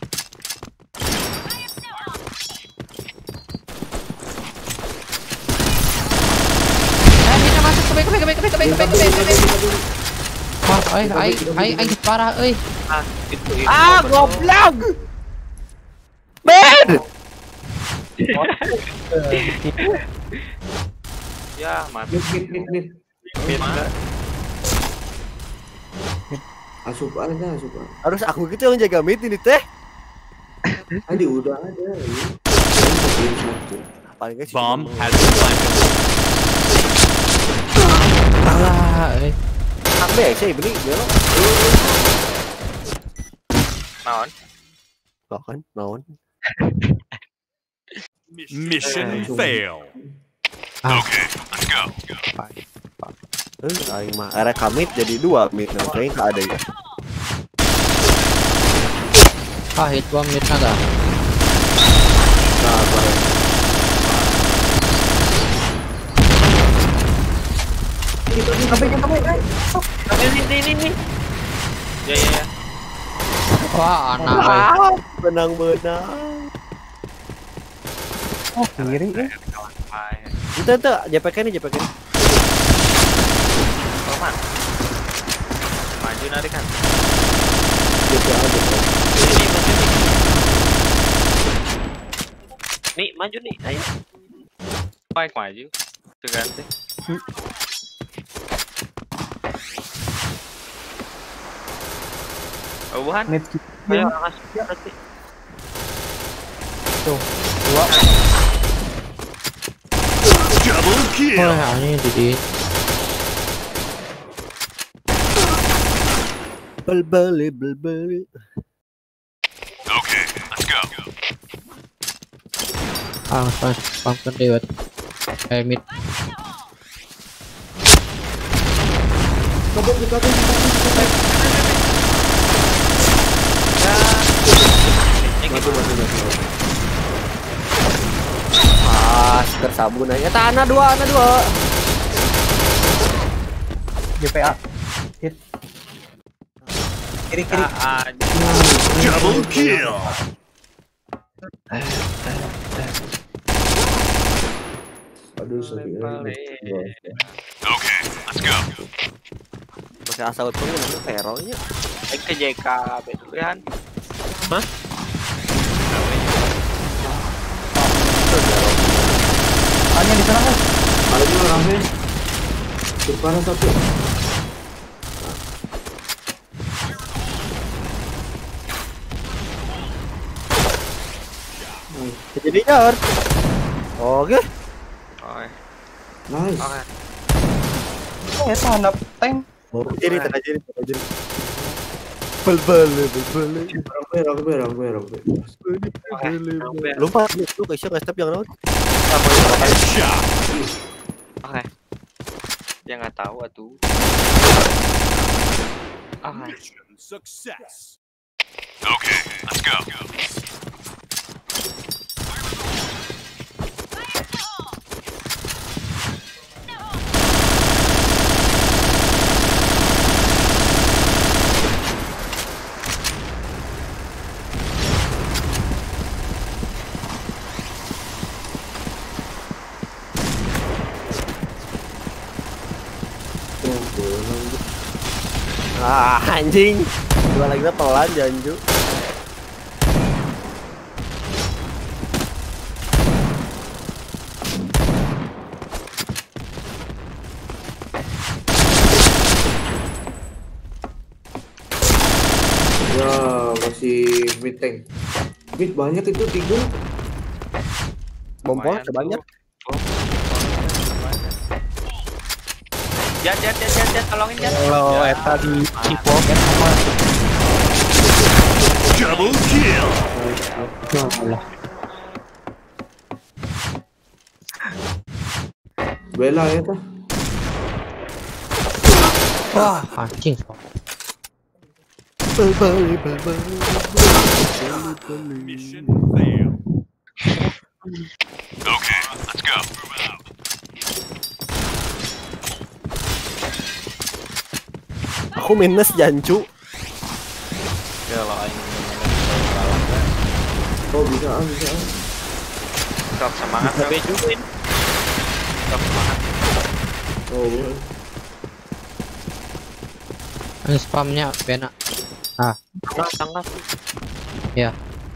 S5: Eh, kita masuk ke back, ke back, ke back, ke back, ke back, ke back, ke back, ke back. Wah, ai, ai, ai, ai parah euy.
S2: Ah, itu itu.
S1: Ah, goblok. Ben.
S2: Ya, mati.
S3: Mid mid mid mid.
S2: Mana?
S3: Asup ada asup. ada.
S1: Harus aku gitu yang jaga mid ini teh.
S3: Tadi udah ada. Ya.
S1: Paling guys.
S7: Bomb has been planted.
S5: Alah, euy.
S1: Ambe sih beli gelo.
S2: Naon?
S1: Kok kan naon?
S7: Mission fail.
S5: Ah.
S7: Okay, let's go.
S1: Eh, aing mah arek kamit jadi dua mid nah kayaknya enggak ada ya.
S5: Ah, hit bom mid naga.
S1: Nah, baik.
S2: Ini ini ini ini. Ya ya ya.
S5: Wah, anak euy.
S1: Ah, benang-benang.
S4: Oh, kiri ya.
S1: Itu itu J P K ini J P K ini.
S2: Roman. Maju narik kan.
S1: Gitu aja.
S2: Ini maju nih. Nih, maju nih. Ayo. Baik maju. Ganti. Oh, bukan.
S4: Mid
S2: Ayo masuk berarti.
S4: tuh. Dua.
S7: Double kill.
S5: Oh, ini di
S1: Bel-beli bel-beli.
S7: Okay, let's go.
S5: ah, pas pumpkin dewet. Eh, mid.
S3: Kabur kita tuh.
S1: Mati mati mati. Ah, seger sabun aja. Tanah dua, tanah dua.
S4: J P A. Hit. Kiri kiri.
S7: Double kill.
S3: Aduh, sakit.
S7: Okay, let's go.
S1: Pakai asal pun namanya terornya.
S2: Ke J K betulan.
S4: Hanya di sana kan?
S3: Ada juga rame. Depan satu.
S1: Jadi jar. Oke.
S2: Oke.
S3: Nice.
S2: Oke.
S4: Oh, eta handap tank.
S1: Mau jadi tengah jadi tengah jadi. Bel-beli bel-beli.
S3: Rampe rampe rampe rampe.
S1: Lupa lu guys ya step yang naon?
S7: Headshot.
S2: Oke. Dia nggak tahu atuh. Oke.
S7: Mission success. Okay, let's go.
S1: Ah, anjing. Dua lagi pelan janju.
S3: Ya, masih mid tank. Mid banyak itu tiga.
S1: Bom bom sebanyak.
S2: Jat, jat, jat, jat, jat, tolongin jat.
S4: Kalau eta di Cipok eta mah
S7: Double kill.
S3: Bela ya tah.
S5: Wah, anjing.
S1: Bel bel bel bel.
S7: Mission failed. Okay, let's go.
S1: Aku minus jancu.
S2: Ya lah aing.
S3: Oh bisa ah bisa ah.
S2: Tetap semangat tapi juin. Tetap semangat.
S3: Oh boleh.
S5: Ini spamnya Bena. Ah,
S6: Tangkap, tangkap.
S5: ya.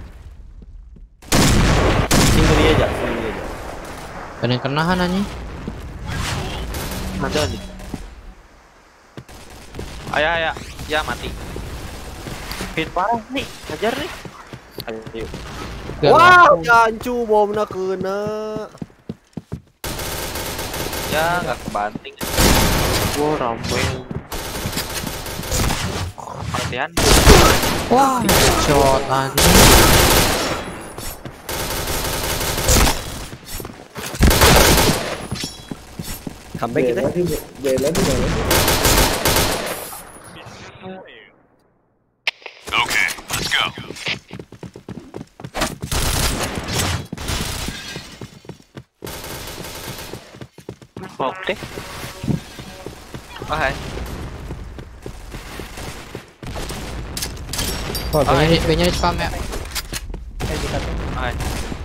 S1: Sini aja, sini aja.
S5: Kena kenahan anjing.
S6: Ada nih.
S2: Ayah ayah, ya mati.
S6: Hit parah nih, hajar nih. Ayo.
S1: Wah, jancu bomna kena.
S2: Ya nggak kebanting.
S6: Wow, ramai.
S2: Latihan.
S5: Wah, shot anjing.
S1: Comeback kita.
S3: Bela di bela.
S7: Okay, let's go.
S6: Oke.
S2: Oh hai.
S5: Wah, banyak di banyak di spam ya.
S4: Eh dikata.
S2: Oh hai.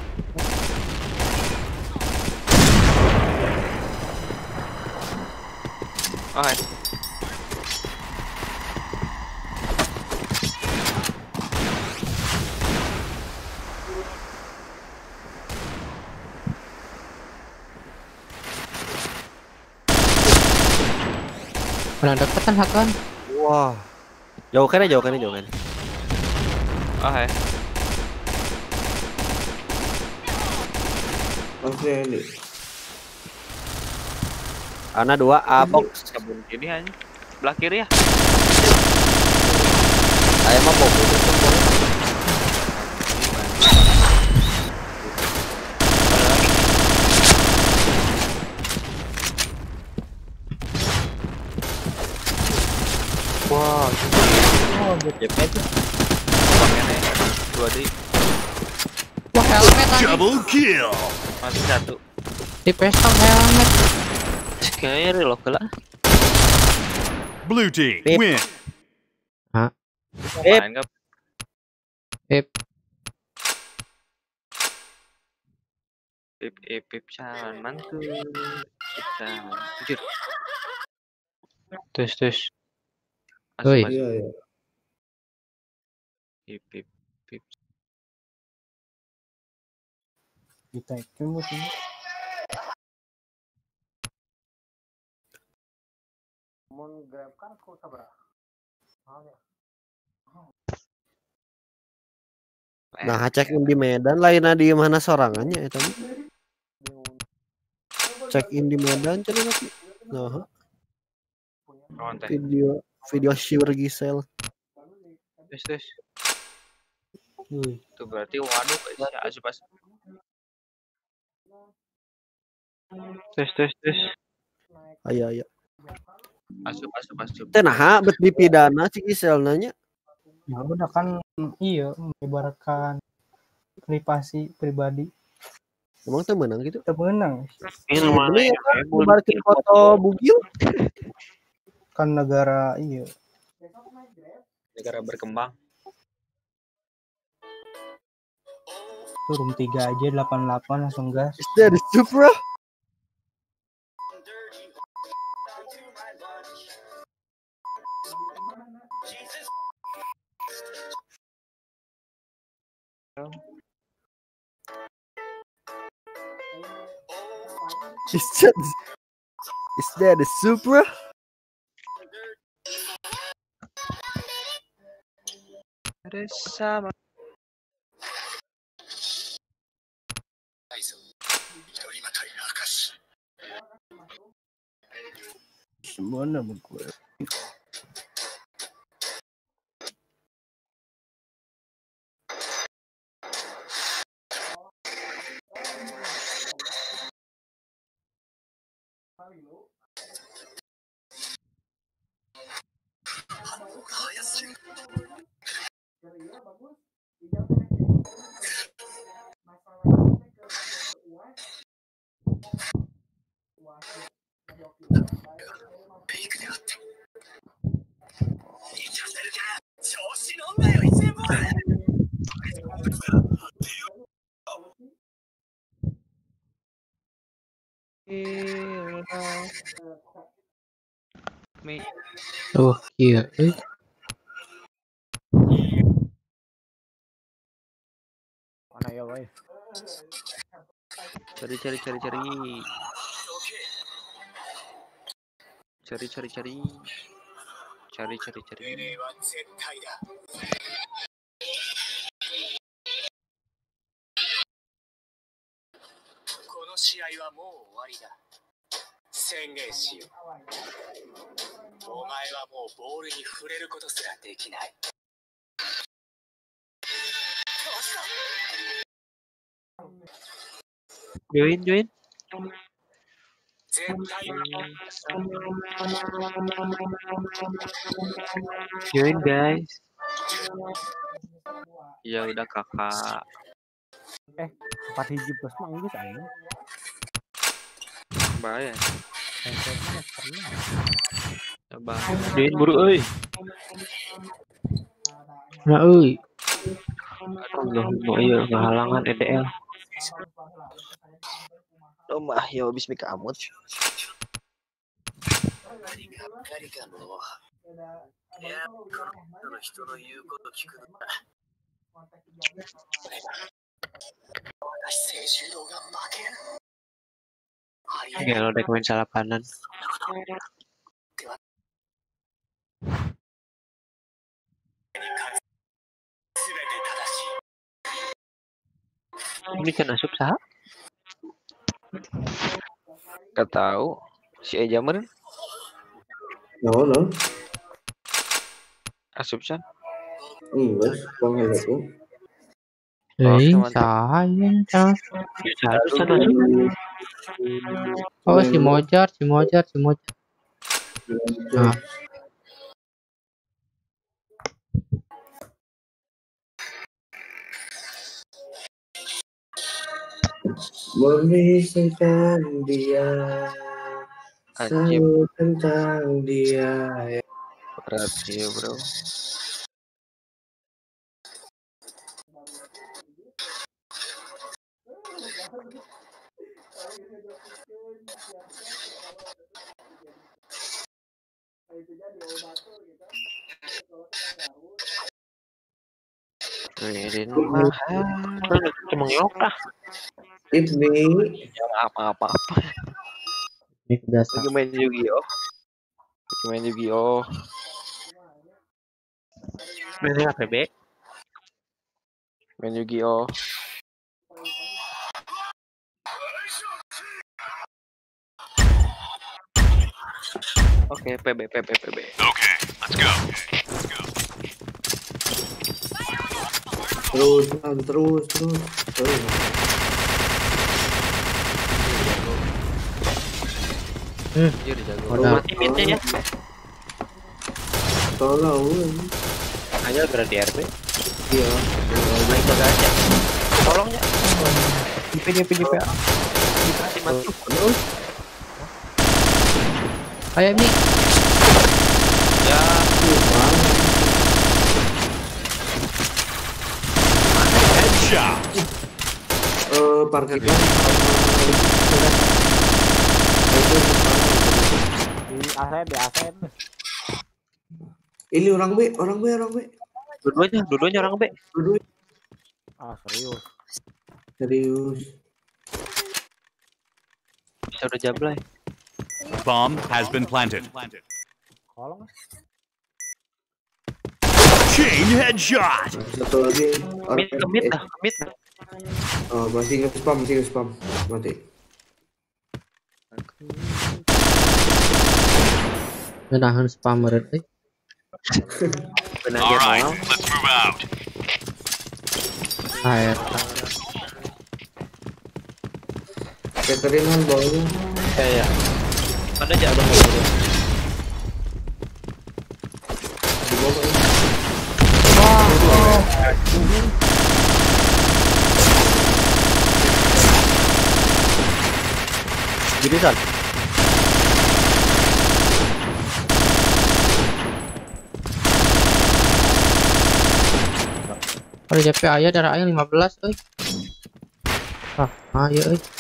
S2: Oh hai.
S5: Pernah deketan Hakan.
S1: Wah. Jauhkan aja, jauhkan aja, jauhkan.
S2: Oh hai.
S3: Oke ini.
S1: Ana dua A box.
S2: Kebun kiri aja. Belah kiri ya.
S1: Saya mah box.
S6: Wah,
S4: Oh, gitu.
S1: J P itu.
S2: Bangnya nih. Dua di.
S5: Wah, helmet anjing.
S7: Double kill.
S2: Mati satu.
S5: Di pesta helmet.
S6: kayaknya reload lah.
S7: Blue team
S1: Rip.
S7: win.
S1: Rip.
S2: Main nggak?
S5: Pip.
S2: Pip ip pip calon mantu. Pip calon. Anjir.
S6: Tes tes.
S2: Masuk
S5: Oi.
S2: masuk.
S3: Iya iya.
S2: Pip pip pip.
S4: Ditaikin musuhnya. Mau grab kan kau sabar. Mahal ya.
S1: Nah, cek in di Medan lain di mana sorangannya eta mah. Cek in di Medan cenah tapi. Nah,
S2: Kawan teh.
S1: video video Sure Gisel.
S2: Tes tes.
S1: Wih.
S2: Itu berarti waduh kayak asup asup.
S6: Tes tes tes.
S1: Aya aya.
S2: Asup asup asup.
S1: Teh naha bet dipidana si Gisel nanya.
S4: Ya udah kan iya menyebarkan privasi pribadi.
S1: Emang teh menang gitu.
S4: Kita menang
S6: Ini lumayan.
S1: Nyebarkeun foto bugil.
S4: kan negara iya.
S2: Negara berkembang.
S4: Tuh room tiga aja delapan puluh delapan langsung gas.
S1: Is that a Supra? Is that is that a Supra?
S2: Bersama.
S4: Semua nama gue.
S5: Oh iya, eh.
S9: Mana ya, boy?
S2: Cari cari cari cari. Cari cari cari. Cari cari cari.
S6: Join, join. Join guys.
S2: Ya udah kakak.
S9: Eh, empat hiji plus mah geus aing.
S2: Bahaya. Coba.
S6: Join buru euy.
S5: Nah euy.
S6: Allah mau ieu ngahalangan E D L.
S1: Domah yo habis mika amut.
S6: Ya lo dek main salah kanan. Ini kan asup saha?
S2: Gak tahu. Si Eja meren
S3: No, no.
S2: asup san.
S3: Enggak, panggil aku.
S5: Eh,
S2: teman-teman.
S5: sayang kan.
S6: Satu sana asup.
S5: Oh, si Mojar, si Mojar, si Mojar. Nah,
S3: Membisikkan dia,
S2: Anjir.
S3: selalu tentang dia.
S2: Berat sih bro. Wirin mah
S6: Cuma ngokah.
S3: Ini
S2: apa-apa.
S5: ini biasa.
S2: Lagi main Yu-Gi-Oh. Lagi main Yu-Gi-Oh.
S6: Main H P B.
S2: Main Yu-Gi-Oh. Oke, P B, P B, P B.
S7: Okay, let's go.
S3: terus, man, terus, terus, terus.
S2: Anjir jago.
S5: Udah.
S6: Mati midnya ya.
S3: Tolong,
S6: Ayo berarti R P.
S3: iya.
S6: Main jaga aja. Tolong ya.
S4: J P J P J P.
S6: Mati mati.
S5: Kayak Mi.
S2: Ya,
S7: Headshot.
S3: Eh, parkir kan.
S9: Di aset, di aset.
S3: Ini orang B, orang B, orang B.
S6: Dua-duanya, dua-duanya orang B.
S3: Dua-dua.
S9: Ah, serius.
S3: Serius.
S6: Bisa udah jablay.
S7: Bomb has been planted.
S9: Kolong.
S7: Chain headshot.
S3: Satu lagi.
S6: Mid ke mid dah, ke mid.
S3: Oh, masih nge-spam, masih nge-spam. Mati.
S5: Ngenahan spammer euy.
S6: Benar
S7: All
S6: dia
S7: right,
S6: mau.
S7: let's move out.
S5: Air.
S3: Cateringan bawahnya.
S6: Kayak ada jatuh dulu.
S3: Di bawah.
S5: Wah,
S1: kiri San.
S5: Ada J P ayah darah ayah lima belas euy. Ah, ayo euy.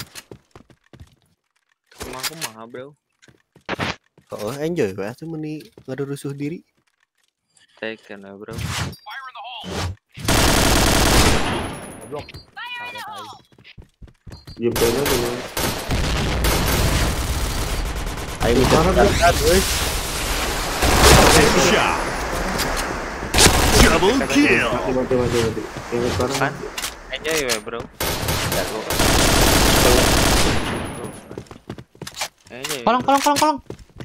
S2: Emang aku mah bro.
S1: Oh, enjoy ya tuh meni ngadu rusuh diri.
S2: Taken ya bro.
S9: Goblok.
S3: Jempolnya dengan
S1: Ayo bicara kan, euy.
S7: Headshot. Double kill.
S3: mati mati mati mati. Yang sekarang
S2: Kan? Enjoy ya bro. Jago kan. Enjoy.
S5: Kolong kolong kolong kolong.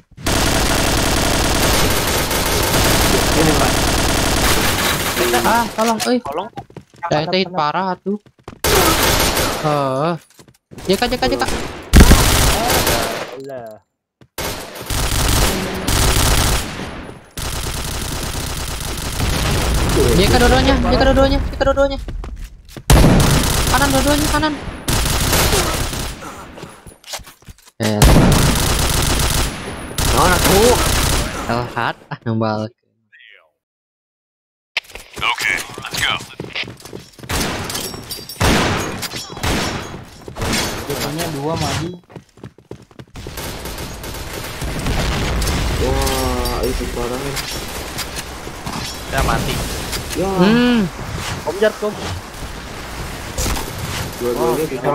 S5: Ah, tolong euy.
S2: Kolong.
S5: Saya teh parah atuh. Heh. Jeka jeka jeka.
S9: Lah.
S5: Jeka dua-duanya, jeka dua-duanya, jeka dua-duanya. Kanan dua-duanya, kanan. Eh.
S1: Nah, aku.
S5: Elhat ah nambal.
S7: Okay, let's go.
S4: Biasanya dua maju.
S3: wah itu parahnya.
S2: Udah mati.
S3: Ya,
S5: Hmm.
S1: Om jar kom.
S3: dua-duanya bisa.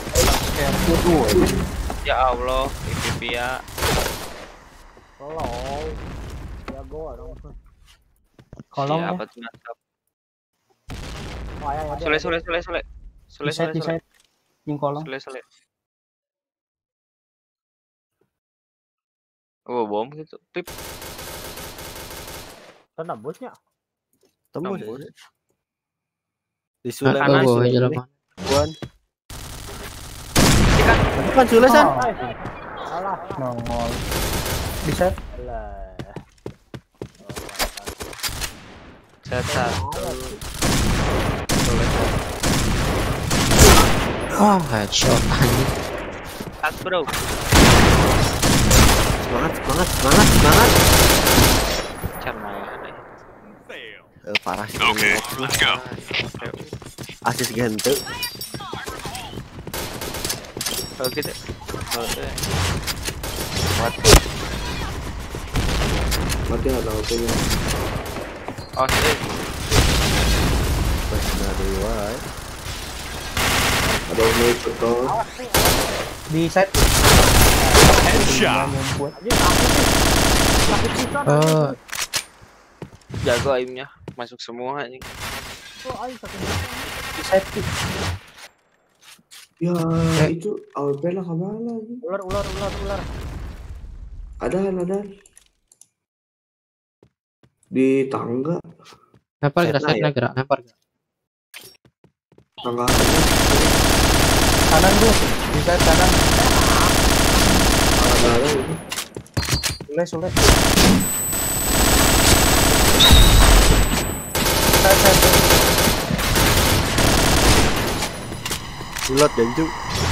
S2: Ya Allah, I P P ya.
S9: Tolong. Jago dong.
S4: Kolong
S2: Siapa
S4: ya.
S2: tuh mantap.
S9: Oh, ya, ya,
S2: Sule sule sule sule. Sule
S4: Di side,
S2: sule
S4: di
S2: sule.
S4: side. Yang kolong.
S2: Sule sule. Oh, bom gitu. Pip.
S9: Tembusnya.
S1: Tembus.
S2: Tembus.
S1: Di Sule
S5: Nah,
S1: mana?
S5: oh,
S1: Sule
S5: aja
S1: ini?
S5: lah.
S1: Buan. Bukan Sule San.
S9: Alah.
S4: Nongol. Di side.
S9: Alah.
S2: Set satu.
S5: Oh, headshot anjing.
S2: As bro.
S1: Semangat, semangat, semangat, semangat.
S2: Caranya.
S7: Fail.
S1: Eh, parah sih.
S7: Okay, let's go.
S1: Asis gente.
S2: Kalau gitu. Kalau gitu.
S3: Mati ada opennya.
S2: Oh, sih.
S1: Pas ada dua. eh.
S3: Ada yang naik ke tol.
S4: Di side.
S7: Headshot.
S4: Ngumpul.
S5: Oh,
S2: Jago aimnya. Masuk semua anjing.
S4: Di side. Di.
S3: Ya,
S5: Eh.
S3: itu A W P lah kemana lagi?
S9: Ular ular ular ular.
S3: Ada, ada. Di tangga.
S5: lempar gerak
S1: Nah,
S5: side
S1: ya.
S5: gerak, lempar gerak.
S3: Tangga.
S4: Kanan tuh. Di side kanan.
S3: Ada ada itu.
S4: Sule sule. Side side.
S1: Bulat dan cu.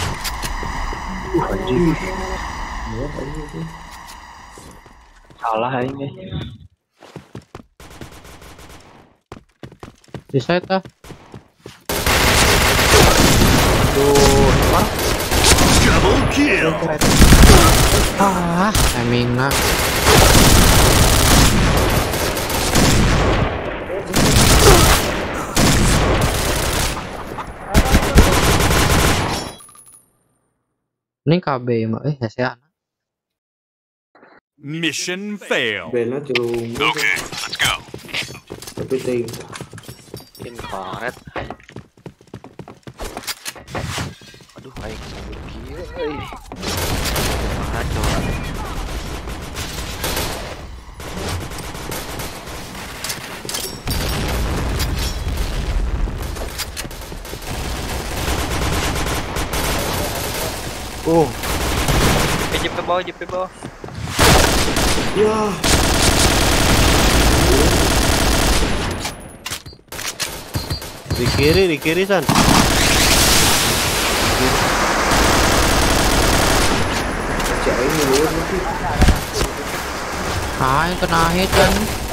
S3: Anjing.
S2: Salah ini.
S5: Di side ah.
S7: Double kill.
S5: Ah, timing nak. Ini K B mah eh ya sih.
S7: Mission failed.
S3: Bena celung.
S7: Okay, let's go.
S3: Tapi ting.
S2: Infrared. Aduh, aing sambil gila euy. Kumaha coba.
S1: Oh,
S2: Eh, jep ke bawah, jep ke bawah.
S3: Ya.
S1: di kiri, di kiri San.
S3: Chạy người luôn chứ.
S5: Ai kena hit kan.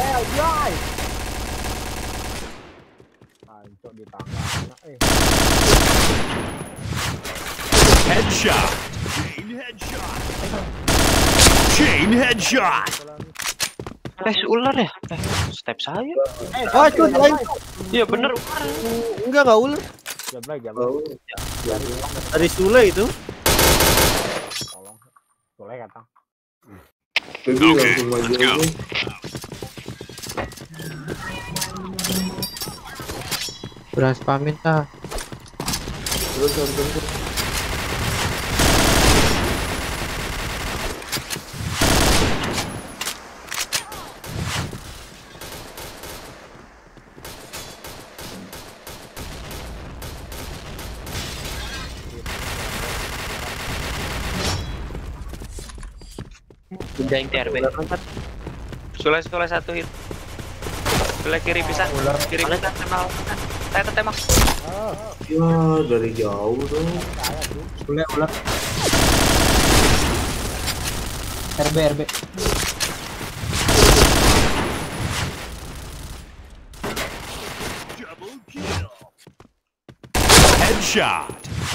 S7: Headshot. Chain headshot. Chain headshot.
S6: Eh, ular ya? Eh, step saya.
S1: Oh, itu lain.
S6: Iya bener.
S1: Enggak, enggak ular. Dari Sule itu.
S3: Pergi langsung maju aja.
S5: Udah spamin ta.
S3: Terus terus terus.
S6: Pindahin T R B. Sule sule satu hit. Sule kiri bisa. Kiri bisa tembak. Saya ketembak.
S3: Ya dari jauh dong.
S4: Ular ular. R B R B.
S7: Double kill. Headshot.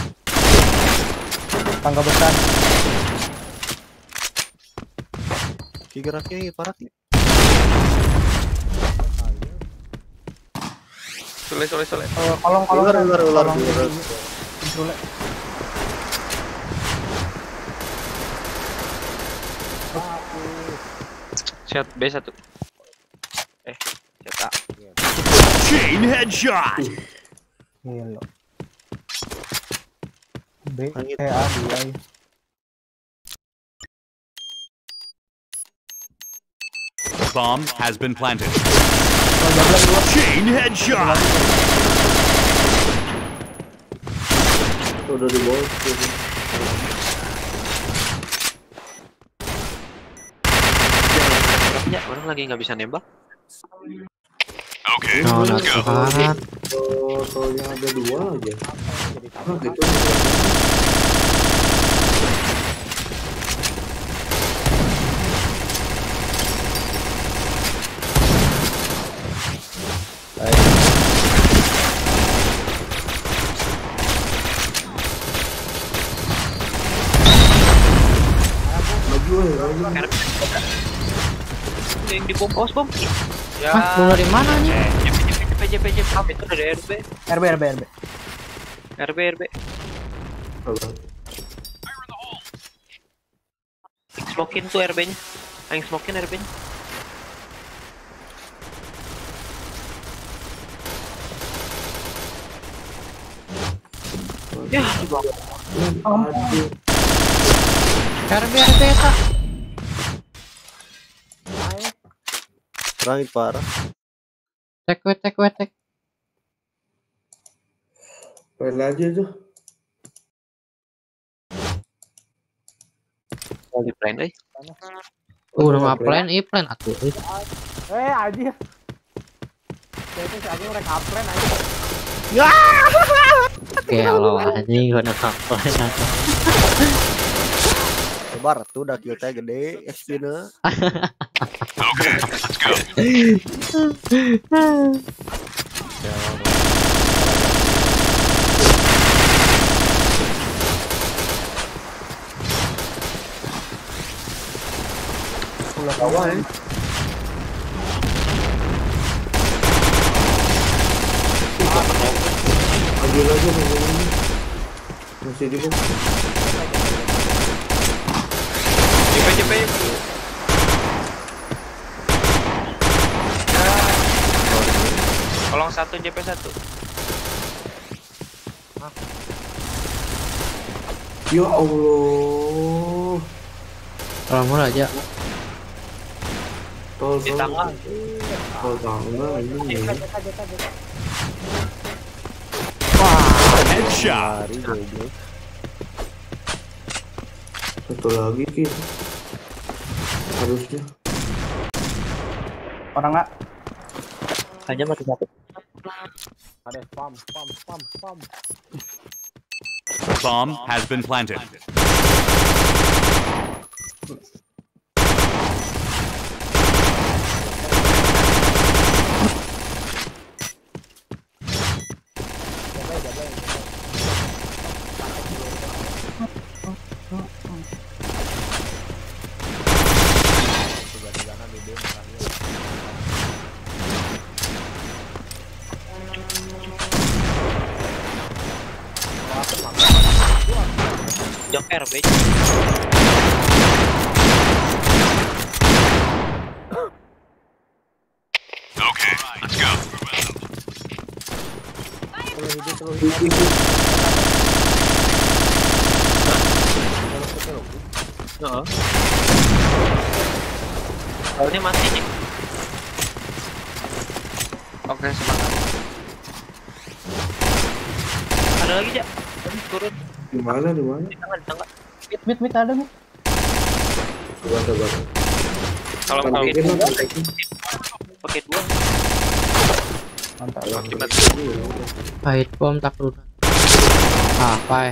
S4: Tangga besar.
S1: Ki geraknya parah nih.
S2: Sule sule sule.
S4: Oh, kolong kolong
S1: Ular ular ular.
S4: kolong
S1: ular.
S4: Sule.
S2: Shot B satu. Eh, shot A.
S7: Chain headshot.
S4: Gila. B
S1: Langit.
S4: T A dua.
S7: Bomb has been planted. Chain headshot.
S3: Udah di bawah.
S6: Ya, orang lagi nggak bisa nembak.
S7: Okay,
S5: No,
S7: let's
S5: not
S7: go.
S5: Tuhan.
S3: Oh, soalnya ada dua aja. Ah, gitu. Maju ya, maju.
S6: Yang di bom pos bom. Ya.
S5: Hah, bom dari mana nih?
S6: J P J P J P itu dari R B.
S4: R B R B R B.
S6: R B R B.
S3: Salah.
S6: Smokin tuh R B-nya. Aing smokin R B-nya. Ya, di bawah.
S3: Aduh.
S5: R B R B ta.
S1: Langit parah.
S5: Tek we tek we tek.
S3: Main aja tuh.
S6: Mau di plan euy.
S5: Uh, udah mah plan i plan atuh. euy.
S9: Eh anjir. Itu si anjing udah kaplen anjing.
S5: Oke, halo anjing udah kaplan atuh.
S1: Lebar tuh udah kill teh gede X P-na.
S7: Okay, let's go.
S3: Pulang bawah ya. Ambil aja mobilnya. Masih di bawah.
S2: J P J P. Kolong satu J P satu.
S3: Ya Allah.
S5: Kalau aja.
S3: Tol
S2: Di tangga.
S3: Tol tangga ini.
S7: Headshot.
S1: Lari goblok.
S3: Satu lagi gitu. Harusnya.
S4: Orang nggak?
S6: Hanya mati satu.
S9: Ada spam spam spam spam.
S7: Bomb has been planted.
S6: Jok R B.
S7: Okay, let's go.
S6: Heeh. Oh, ini mati nih. Oke, semangat. Ada lagi, Jak. Turun.
S3: Di mana di mana?
S6: Di tengah, di tengah.
S4: Mid mid mid ada mid.
S3: Sabar sabar.
S6: Kalau kalau
S3: Pantekin
S6: itu
S3: lah, pantekin.
S6: pakai dua.
S4: Mantap.
S3: Alah,
S6: Akibat.
S5: Pahit bom tak lunak. Apa ya?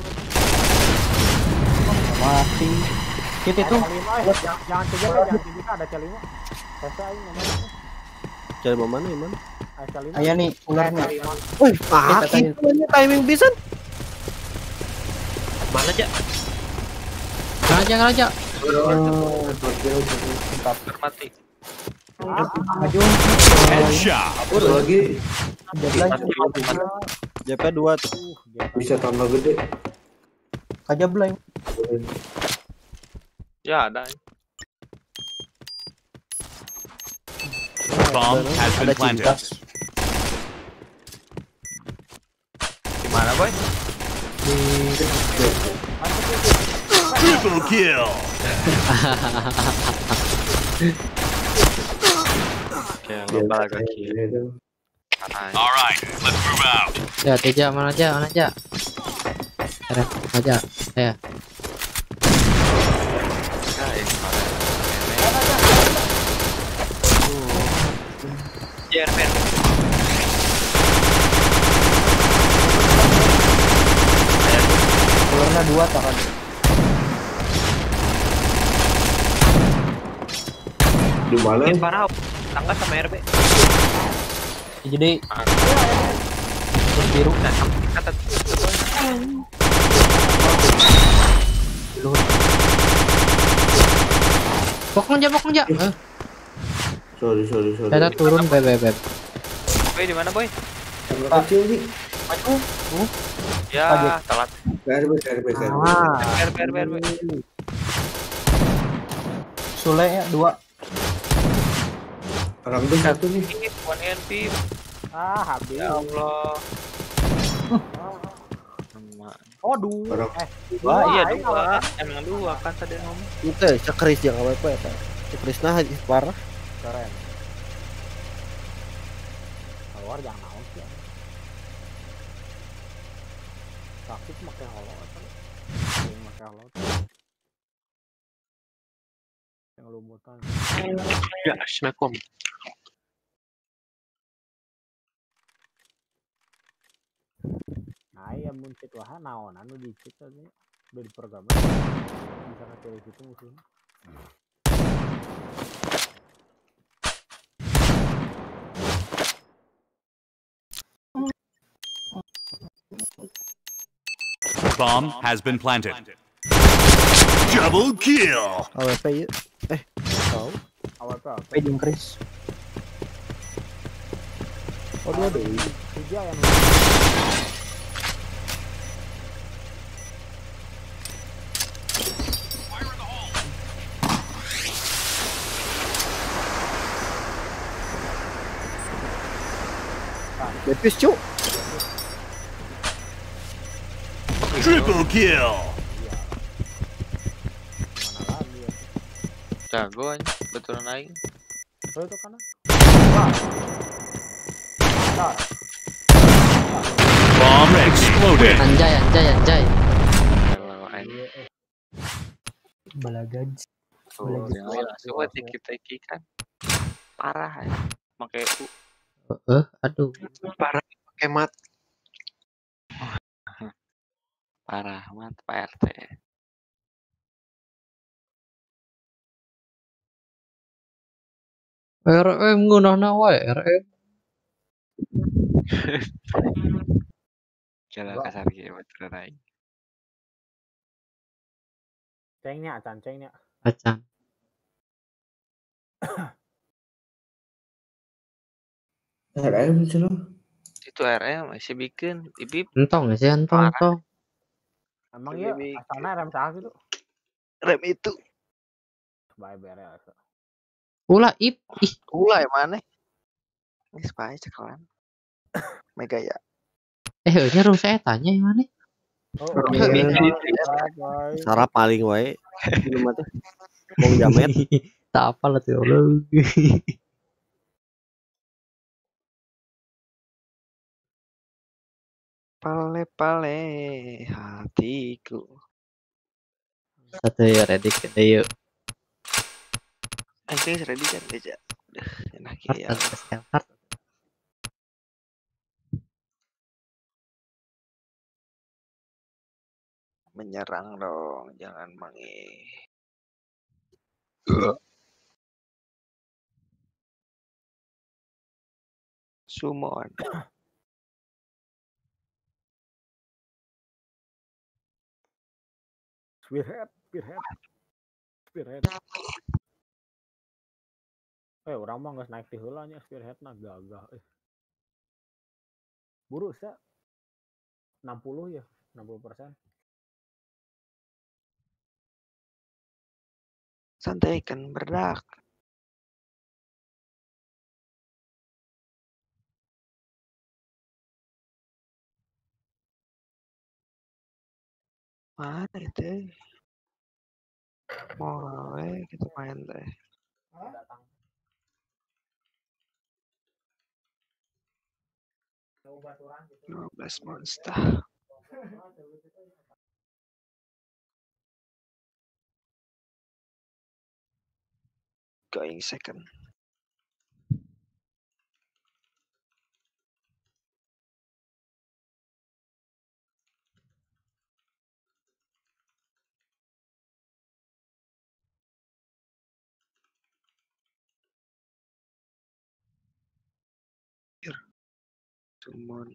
S4: Mati. Hit itu.
S9: Jangan jangan kejar ya, jangan kejar ada C lima. Saya aing nomor.
S1: Cari mau mana Iman?
S9: C lima.
S4: Aya nih ularnya.
S1: Wih, ah, itu timing bisa.
S2: Mana aja?
S5: Raja raja.
S3: Oh,
S6: Mati.
S4: Maju.
S7: Headshot.
S3: Satu lagi
S4: Kajablay.
S1: J P dua tuh.
S3: bisa tambah gede.
S4: Kajablay.
S6: Ya ada.
S7: Bomb has been
S1: Ada
S7: planted.
S1: cinta.
S6: Di mana, Boy?
S7: Triple kill.
S6: Oke, lupa lagi.
S7: All right, let's move out.
S5: Ya Teja mana aja mana aja. Ada aja. Ya.
S6: J R P.
S4: Ularnya dua tahan.
S3: Di mana?
S6: Ini parah. Tangga sama R B.
S4: Jadi
S6: Terus biru dan kata
S5: Pokong aja pokong aja. Eh,
S3: Sorry sorry sorry.
S5: kita turun beb beb. beb.
S6: Boy di mana, Boy?
S3: Tangga kecil nih.
S6: Ya, telat.
S3: K R B K R B K R B.
S6: R B R B R B.
S4: Sule ya dua.
S3: Orang tuh satu nih.
S6: One N P.
S9: Ah, habis.
S6: Ya Allah.
S9: Oh, dua.
S3: Orang
S9: Eh,
S6: Wah, iya
S9: aing
S6: dua.
S9: awalnya.
S6: Emang dua kan tadi ngomong.
S1: Itu cekris yang apa apa ya? Cekris nah parah.
S9: Keren. Keluar jangan naon sih. Sakit pakai holo apa? Yang pakai holo. Yang lumutan.
S6: Ya, assalamualaikum.
S9: Nah, ya muncul wah naon anu dicit aja. Dari program. Bisa ngetik gitu musuhnya.
S7: Bomb has been planted. Double kill.
S1: A W P ya. Eh, tahu.
S9: Awal tuh apa?
S4: Pejung Chris.
S3: oh dua deh.
S9: Tiga yang
S1: Lepis cuk.
S7: Triple kill.
S9: mana lagi ya?
S6: Jago aja, betulan aing.
S9: Oh, itu kanan.
S7: Bomb exploded.
S5: Anjay anjay anjay.
S6: Kalau aing
S4: Balagaj.
S6: tuh, yang langsung buat tiki-tiki kan. Parah ya. Pakai U.
S5: Eh, aduh.
S6: Parah pakai mat. Parah mat Pak R T.
S5: R M ngunahna wae R M.
S2: Jalan kasar gitu betul aing.
S9: Cengnya, acan cengnya.
S5: Acan.
S3: R M cenah.
S2: Itu R M masih bikin ibib
S5: Entong sih entong
S2: parah.
S5: toh.
S9: Emang
S2: Lebih
S9: ya
S2: bikin.
S9: asalnya rem sah gitu.
S2: Rem itu.
S9: Bye beres.
S5: Ulah ip ih
S2: Ulah yang mana? Ini supaya cekalan. Mega ya.
S5: eh nya rung saya tanya yang mana?
S9: Oh,
S1: Sarap paling wae. Di rumah teh. Wong jamet.
S5: Tak apa lah tuh Allah.
S2: Pale-pale hatiku.
S5: Satu ya ready kita yuk.
S2: Eh guys ready kan aja. Udah enak ya.
S5: Hard.
S2: Menyerang dong, jangan mangi. Summon.
S9: Spearhead, spearhead, spearhead. Eh, orang mah nggak naik di hulanya spearhead nah gagah. Eh. Buru sa enam puluh ya, enam puluh persen.
S2: Santai kan berdak. Mana itu? Mau eh kita main deh. dua belas monster. Going second. Here. Summon.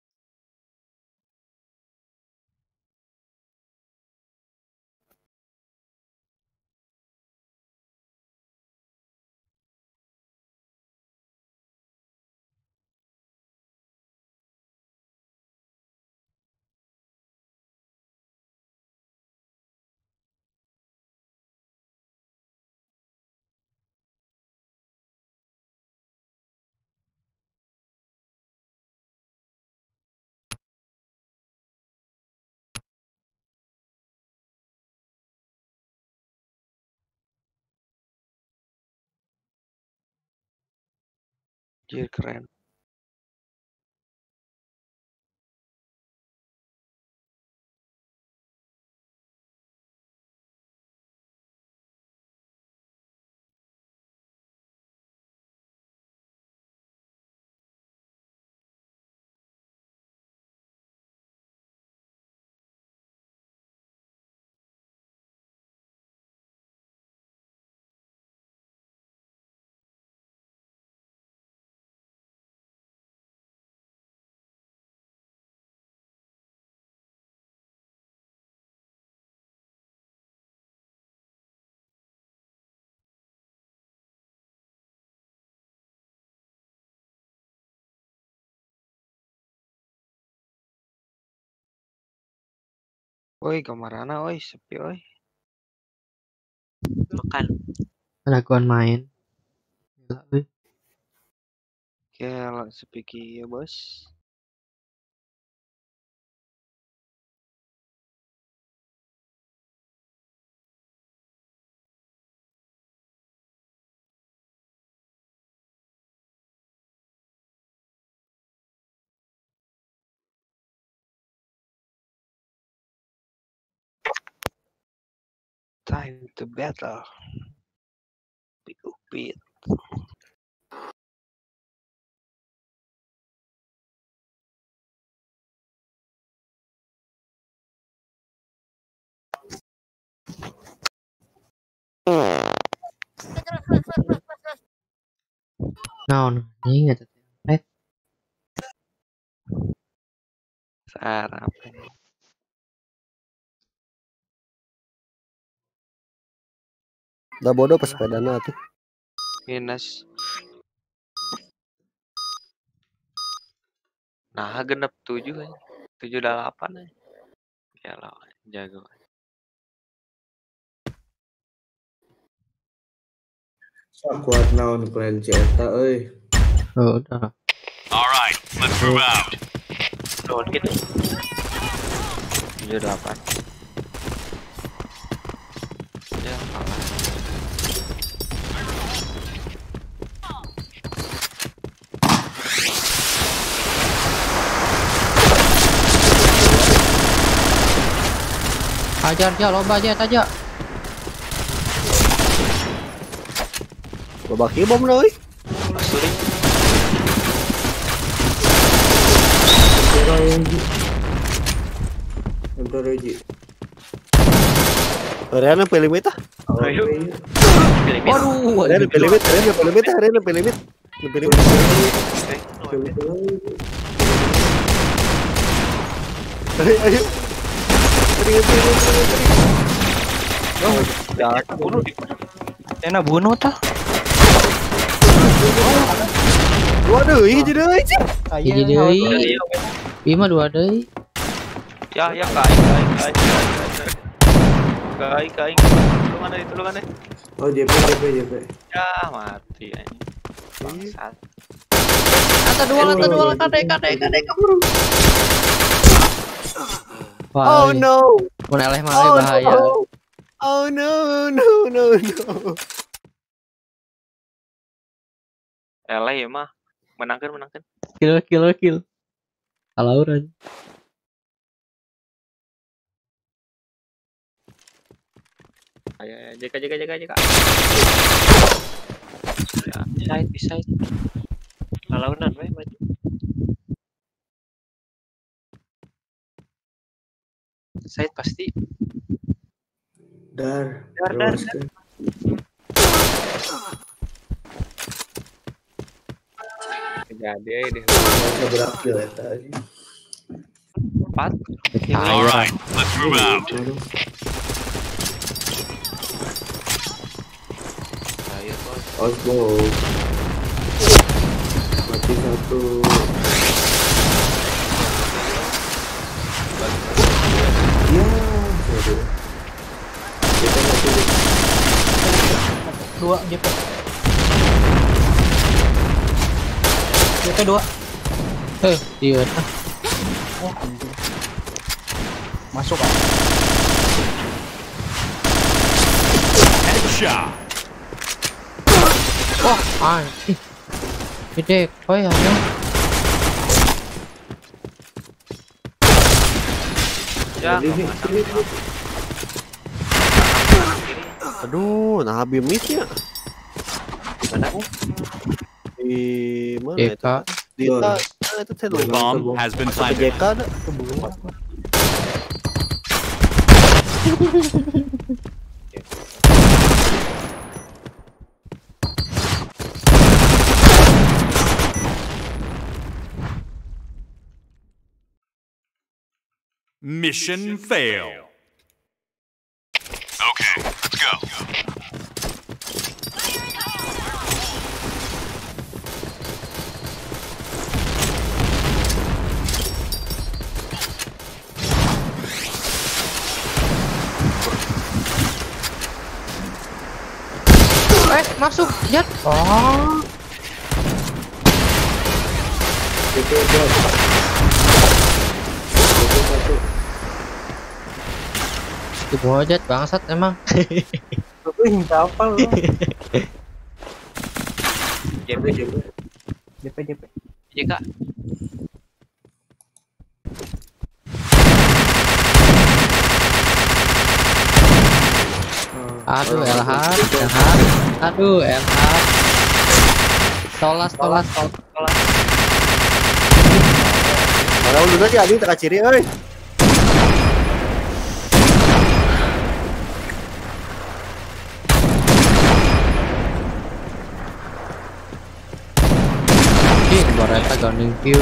S2: Dia keren. Oi, kamarana oi, sepi oi. Makan.
S5: Laguan main. Gila, euy.
S2: Kayak sepi ya, Bos. Time to battle. Be upbeat.
S5: Naon anjing eta teh.
S2: Sarapan.
S1: Udah bodoh pas sepedana tuh.
S2: Minus. Nah, genep tujuh aja. Tujuh delapan aja. Ya lah, jago.
S3: Kuat naon keren eta euy.
S5: Oh, udah.
S7: Alright, let's move out.
S6: Down gitu.
S2: Tujuh delapan. Ya, kalah.
S5: Ajar aja loba aja aja.
S1: Babaki bom euy.
S6: Masuri.
S3: Bentar aja.
S1: Reana pelimit ah.
S6: Ayo.
S5: Waduh,
S1: Reana pelimit, Reana pelimit, Reana pelimit. Pelimit. Ayo, ayo. Pelimit, pelimit, pelimit. Oh,
S6: Ya, bunuh di.
S4: Enak bunuh tah.
S1: waduh, ini jadi euy.
S5: Hiji deui. Bima dua deui.
S6: Ya, ya kai kai kai kai. Kai kai. Tulungan deh, tulungan deh.
S3: Oh, J P J P J P.
S6: Ya, mati anjing. Bangsat.
S5: Ata dua, ata dua, kade kade kade kabur.
S1: Oh no.
S5: Mun eleh mah
S1: Oh
S5: bahaya.
S1: no. Oh no, no, no, no.
S6: Eleh ya mah. Menangkan, menangkan.
S5: Kill kill kill. Alauran.
S6: Ayo, ayo, jaga jaga jaga jaga. Ya, side, side. Alaunan we maju. Side pasti.
S3: Dar.
S6: Dar, dar,
S3: Terus,
S6: dar. Jadi aja deh.
S3: Masa berakhir ya tadi.
S6: Empat.
S7: Alright, let's move out.
S3: Aduh.
S2: Ayo, bos.
S3: Osmo. Mati satu. Ya, aduh. Kita mati.
S4: Dua J P. J P dua.
S5: Eh, iya.
S4: Oh, anjing. Masuk ah.
S7: Headshot.
S5: Wah, anjing. Gede, kok ya?
S6: Ya,
S3: Ini, ini, ini.
S1: Aduh, nah habis miss-nya.
S6: mana aku?
S1: Di mana
S5: J
S1: itu?
S5: K.
S1: Di ta, ah, itu teh lu.
S7: Bomb has been
S1: Ke
S7: planted.
S1: J K ada kebunuh.
S7: Mission fail. Okay, let's go.
S5: Eh, masuk, Jat. Oh,
S3: J P dua. J P satu.
S5: itu gua Jat bangsat emang.
S4: Tapi minta apa lu?
S6: J P
S3: J P.
S4: J P J P.
S6: J K.
S5: Aduh, L H, L H. Aduh, L H. Tolas, tolas, tolas, tolas.
S1: Kalau lu aja anjing tak ciri euy.
S5: Bareta gandeng view.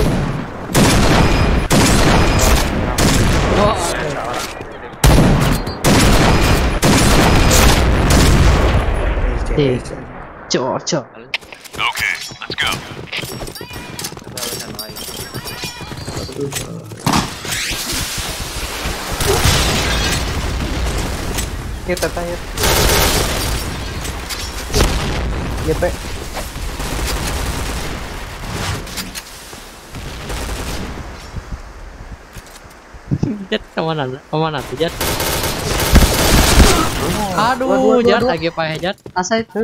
S5: Wah, eh, cocok.
S7: Okay, let's go.
S4: Kita tanya. G P.
S5: Jet kemana? Kemana tuh Jet? Aduh, Jet lagi pakai Jet. Asa itu.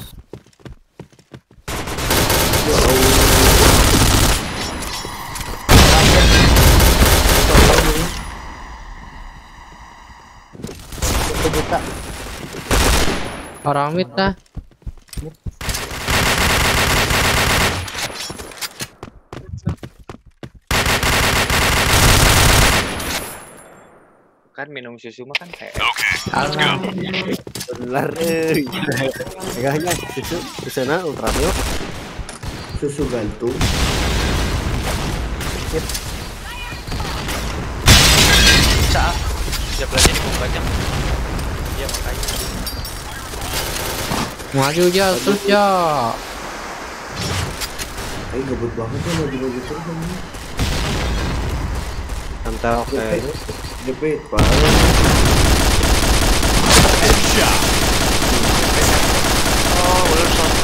S4: Kita
S5: Orang mid dah.
S6: Kan minum susu mah kan kayak
S7: Okay, let's go.
S1: Benar euy. Megahnya susu di sana ultra milk.
S3: Susu gantung.
S6: bisa bisa belajar di muka jam. Iya makanya.
S5: Maju aja terus ya.
S3: Ayo gabut banget ya maju-maju terus ini.
S1: Antar oke.
S3: Jepit parah.
S7: Headshot.
S6: Oh, belum shot.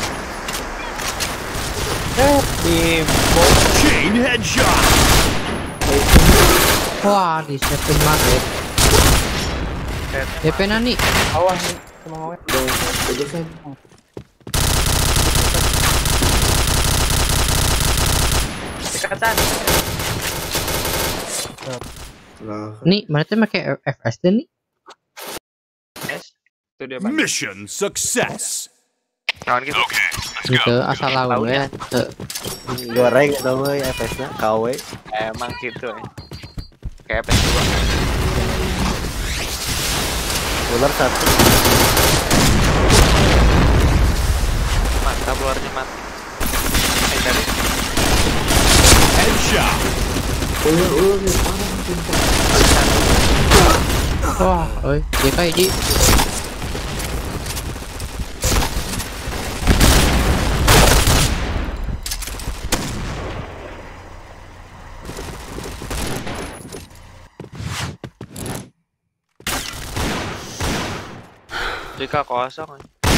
S5: Eh, di
S7: Chain headshot.
S5: wah di setting market. D P nani?
S4: awas nih sama ngawet.
S3: Udah saya.
S6: Dekatan.
S3: Lah,
S5: Nih, mereka pakai F S D nih.
S6: Es. Itu dia bantu.
S7: Mission success.
S6: Kawan gitu.
S7: Okay, let's
S5: Gitu
S7: go.
S5: asal lawan ya. Tuh.
S1: Goreng dong euy F S-na K W.
S6: Emang gitu ya. Kayak P S dua.
S1: Ular satu.
S6: Mantap luarnya mati. Eh tadi.
S7: Headshot.
S3: ular-ular nih parah sumpah.
S5: Wah, oi, dia kayak ji.
S6: Jika kosong.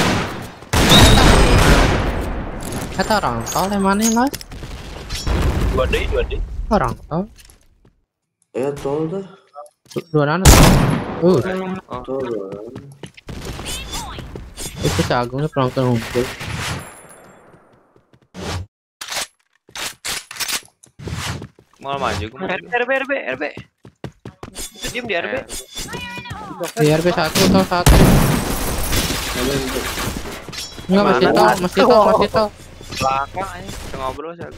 S5: Kata orang tol yang mana mas?
S6: Dua D, dua D.
S5: Orang tol.
S3: Ya tol dah.
S5: Dua nana. Uh,
S3: Tol dah.
S5: itu si Agung nih penonton ngumpul.
S6: Mau maju gue. R B, R B, R B. Itu diem di R B.
S5: Di R B satu tol satu. Enggak masih tol, masih tol, masih tol.
S6: Belakang aja. Kita ngobrol sih.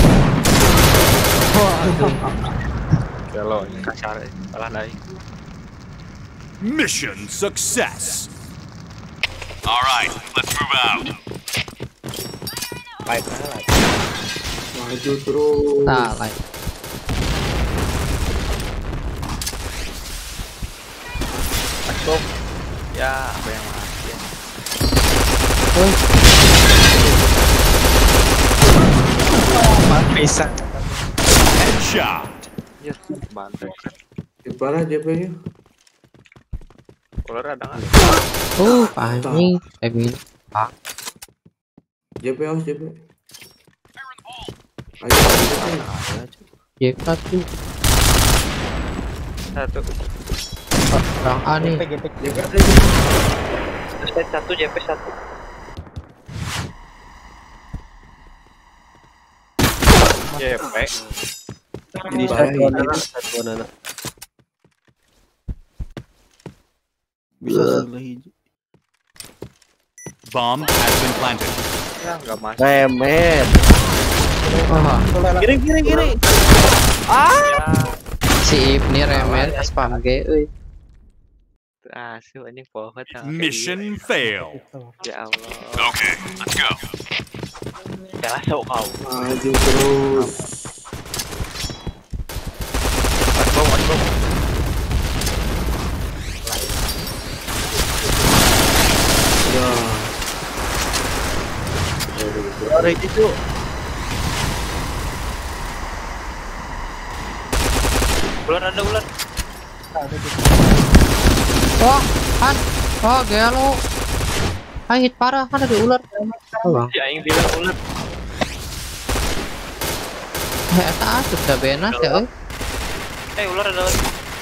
S6: Kalau kasar salah naik.
S7: Mission success. All right, let's move out.
S6: Baik lah.
S3: Maju terus.
S5: Nah, lain.
S6: Masuk. Ya, apa yang mati ya? Bisa.
S7: Headshot.
S6: Ya, bantu.
S3: Di parah J P-nya.
S6: Ular ada nggak?
S5: Uh, anjing, kayak gini. Ah,
S3: J P awas J P. Ayo, ayo.
S5: J K tuh.
S6: Satu.
S5: Orang A nih.
S4: G P G P.
S3: J P ada.
S6: Set satu, J P satu. J P.
S1: Jadi satu anak, satu anak. Bisa sebelah hijau.
S7: Bomb has been planted.
S6: Ya, nggak masuk.
S1: Remet.
S5: Wah,
S1: Kiri kiri kiri.
S5: si Ibni remet spam G, euy.
S6: Asu anjing pohon.
S7: Mission fail.
S6: Ya Allah.
S7: Okay, let's go.
S6: Jangan sok kau.
S3: Maju terus.
S6: Bom, bom.
S3: Ya.
S1: Lari itu.
S6: Ular ada ular.
S5: Wah, Han. Wah, gelo. Hai, hit parah, kan ada ular.
S6: Ya yang bilang ular.
S5: Eh, eta asup da benas ya, euy.
S6: Eh, ular ada lagi.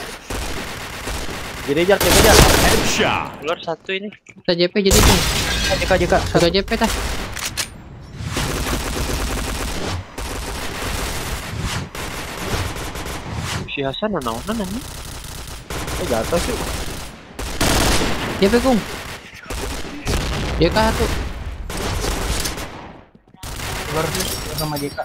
S1: Jadi jar, jadi jar.
S7: Headshot.
S6: Ular satu ini.
S5: Kita J P jadi tuh.
S4: Jika jika
S5: Sudah J P tah.
S6: Si Hasan naon-naon anjing.
S1: Eh jatuh sih.
S5: J P Kung. J K satu.
S4: keluar sama J K.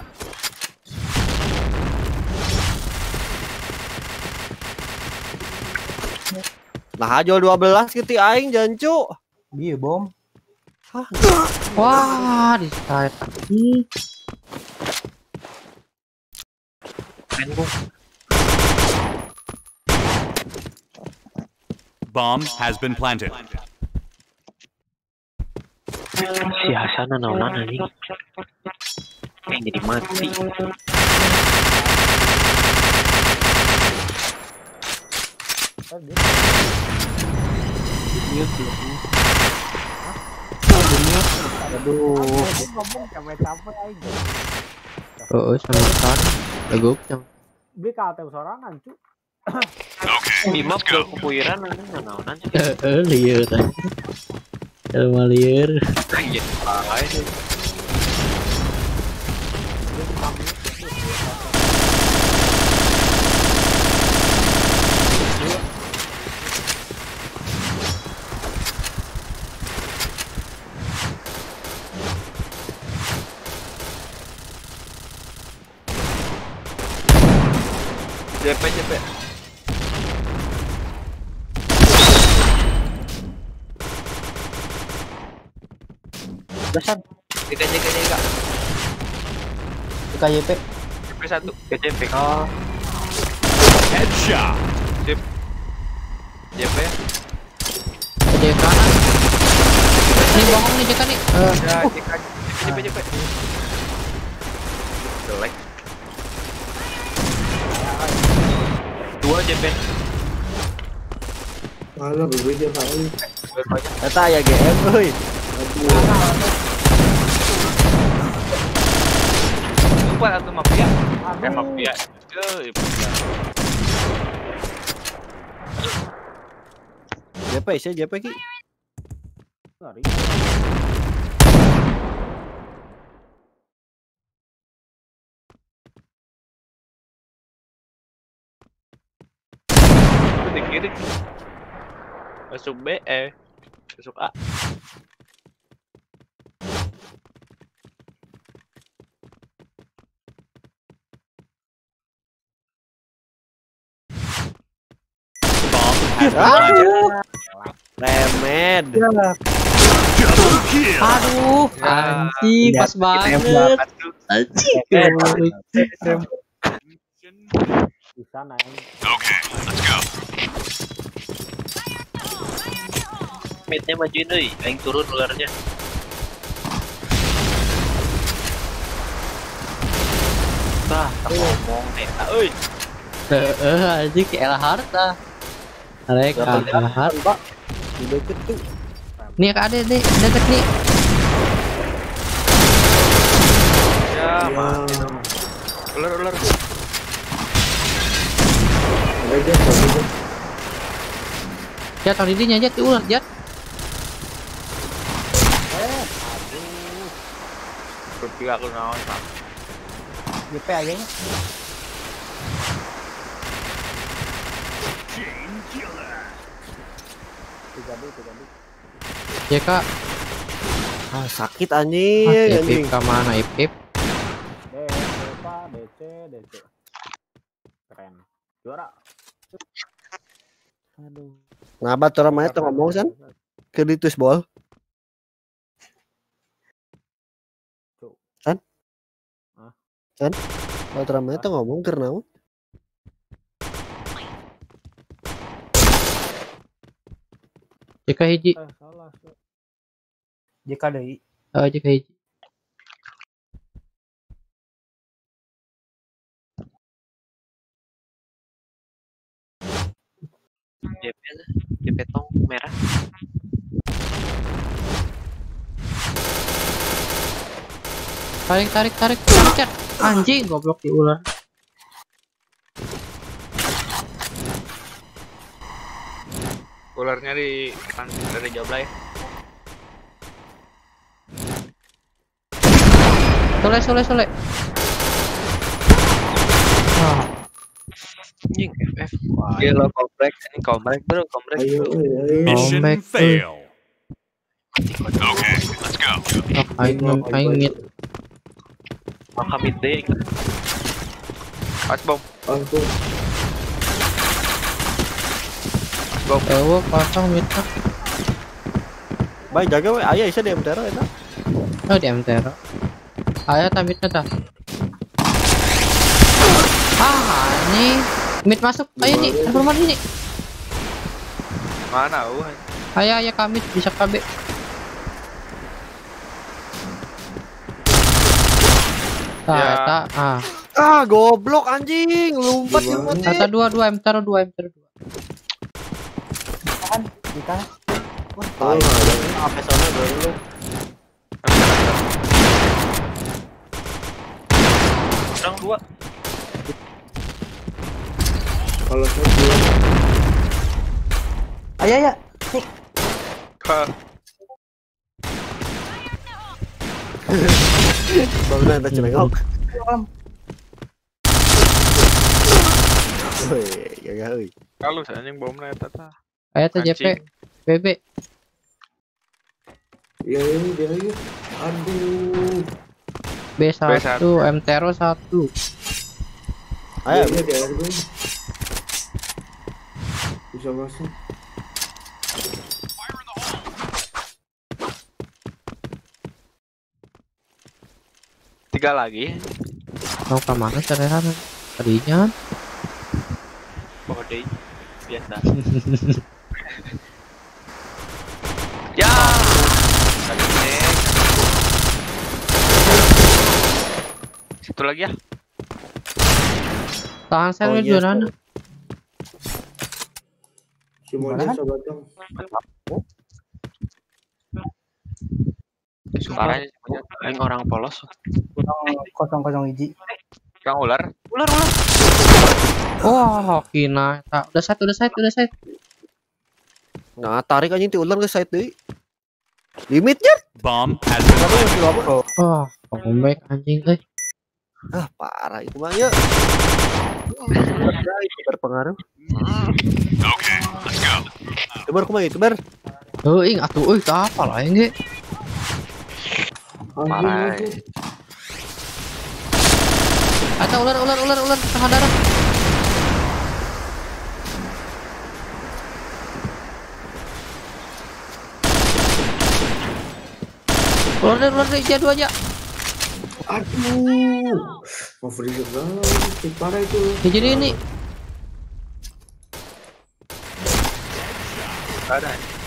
S1: Nah, aja dua belas gitu aing jancu.
S4: Iya bom.
S1: Hah,
S5: Wah, di start lagi.
S7: Bomb has been planted.
S6: Si Hasan naon-naon anjing. Eh jadi mati.
S4: Aduh.
S5: Oh, sama kan. Legok yang.
S9: Beli K T sorangan cu.
S6: Bima ke kupuiran anjing naon-naon.
S5: Eh, lieur. Elma lieur.
S6: Anjing. Ae.
S1: J P J P.
S6: Dasan. Tiga tiga tiga.
S4: K Y P.
S6: J P satu. K J P. Oh.
S7: Headshot.
S6: J P.
S5: J K kanan. Nih bohong nih J K nih. Eh,
S6: Ya, J K. J P J P. Jelek. Dua J P.
S3: Malah berbeda kali.
S1: Eta ya G M euy.
S6: Lupa atau mafia. Eh mafia. Euy.
S1: J P sih J P ki.
S6: Di kiri. Masuk B eh. Masuk A.
S7: Bomb has been planted.
S1: Remed.
S7: Double kill.
S5: aduh, anjing pas banget. Anjing.
S9: Di sana yang
S7: Okay, let's go.
S6: Midnya majuin euy, aing turun ularnya. Tah, tak ngomong nih. Euy.
S5: Heeh, anjing ke Elhart ah. Arek Elhart.
S1: Pak. Udah gitu.
S5: Nih ada nih, dekat nih.
S6: Ya, mati dong. Ular ular.
S3: Ada aja, ada aja.
S5: Jat tadi dinya jat ular jat.
S6: Berpihak aku naon, Pak.
S4: J P aja nya.
S7: Chain killer.
S9: tiga B tiga B.
S5: J K.
S1: Ah, sakit
S5: Ah,
S1: anjing,
S5: Ip
S1: anjing.
S5: ke mana Ip Ip?
S9: D Depa D C D C. Keren. Juara. Aduh.
S1: Ngabat orang main tuh ngomong san. Ke ditus bol. San?
S9: Hah?
S1: San? Ultraman itu ngomong karena
S5: Jika hiji.
S9: Eh, salah. salah.
S4: Jika deui.
S5: Oh, jika hiji.
S6: J P J P tong merah.
S5: Tarik, tarik, tarik, tarik, Chat. Anjing, goblok di ular.
S6: Ularnya di depan dari jauh lah ya.
S5: Sole, sole, sole. Ah,
S6: Anjing F F. Gila kompleks ini kompleks bro, kompleks
S3: Ayo,
S6: bro.
S3: ayo, ayo.
S7: Mission
S5: Comeback,
S7: fail. Okay, let's go.
S5: oh, aing aing mid.
S6: Maka mid day. Pas bom.
S3: Langsung.
S5: Ewo pasang mid. ah.
S1: baik jaga we aya isa di M T R eta.
S5: Oh, di M T R. Aya ta midnya ta. Ah, ini mid masuk. Ayo nih, rumah ini.
S6: Mana uh?
S5: Ayo, ayo kami bisa K B. Tah,
S6: Ya.
S5: eta ah.
S1: Ah, goblok anjing, lompat
S3: Gimana?
S1: lompat.
S5: Eta dua dua M T R dua M T R dua.
S4: Jika
S1: Wah, tai. Apa sana baru lu.
S6: Orang dua.
S3: Kalau saya dua.
S4: Ayo ya.
S6: Hah.
S1: Bangunan ada celengok. Woi, gak euy.
S6: Kalau saya yang bomnya eta tah.
S5: Ayo tuh J P.
S6: Anjing.
S5: B B.
S3: Ya ini dia ya. Aduh.
S5: B satu M T R satu.
S1: Ayo,
S3: Dia dia dia. Bisa masuk.
S6: Tiga lagi.
S5: Mau ke mana cerehan? Tadinya
S6: Body biasa. Ya. Tadi nek. Satu lagi ya.
S5: tahan
S1: Oh,
S5: saya
S1: iya,
S5: jualan.
S3: Semuanya sobat dong.
S6: Suaranya paling orang polos.
S4: Kosong kosong hiji.
S6: Kang ular. Ular ular.
S5: Oh, kina. Eta. Udah satu, udah satu, udah satu.
S1: nah tarik anjing ti ular ke side deui. Limitnya.
S7: Bomb has been planted.
S5: Oh, comeback anjing euy.
S1: Ah, parah itu mah ya. Berpengaruh.
S7: Okay, let's go.
S1: Tebar kumaha itu, Bar?
S5: Heuing atuh euy tah apa lah ge.
S6: Parah.
S5: Ada ular ular ular ular tengah darah. Ular deh, ular deh, jadu aja.
S3: Aduh. Mau freezer dalam. Parah itu.
S5: Ya, jadi ini
S6: Ada.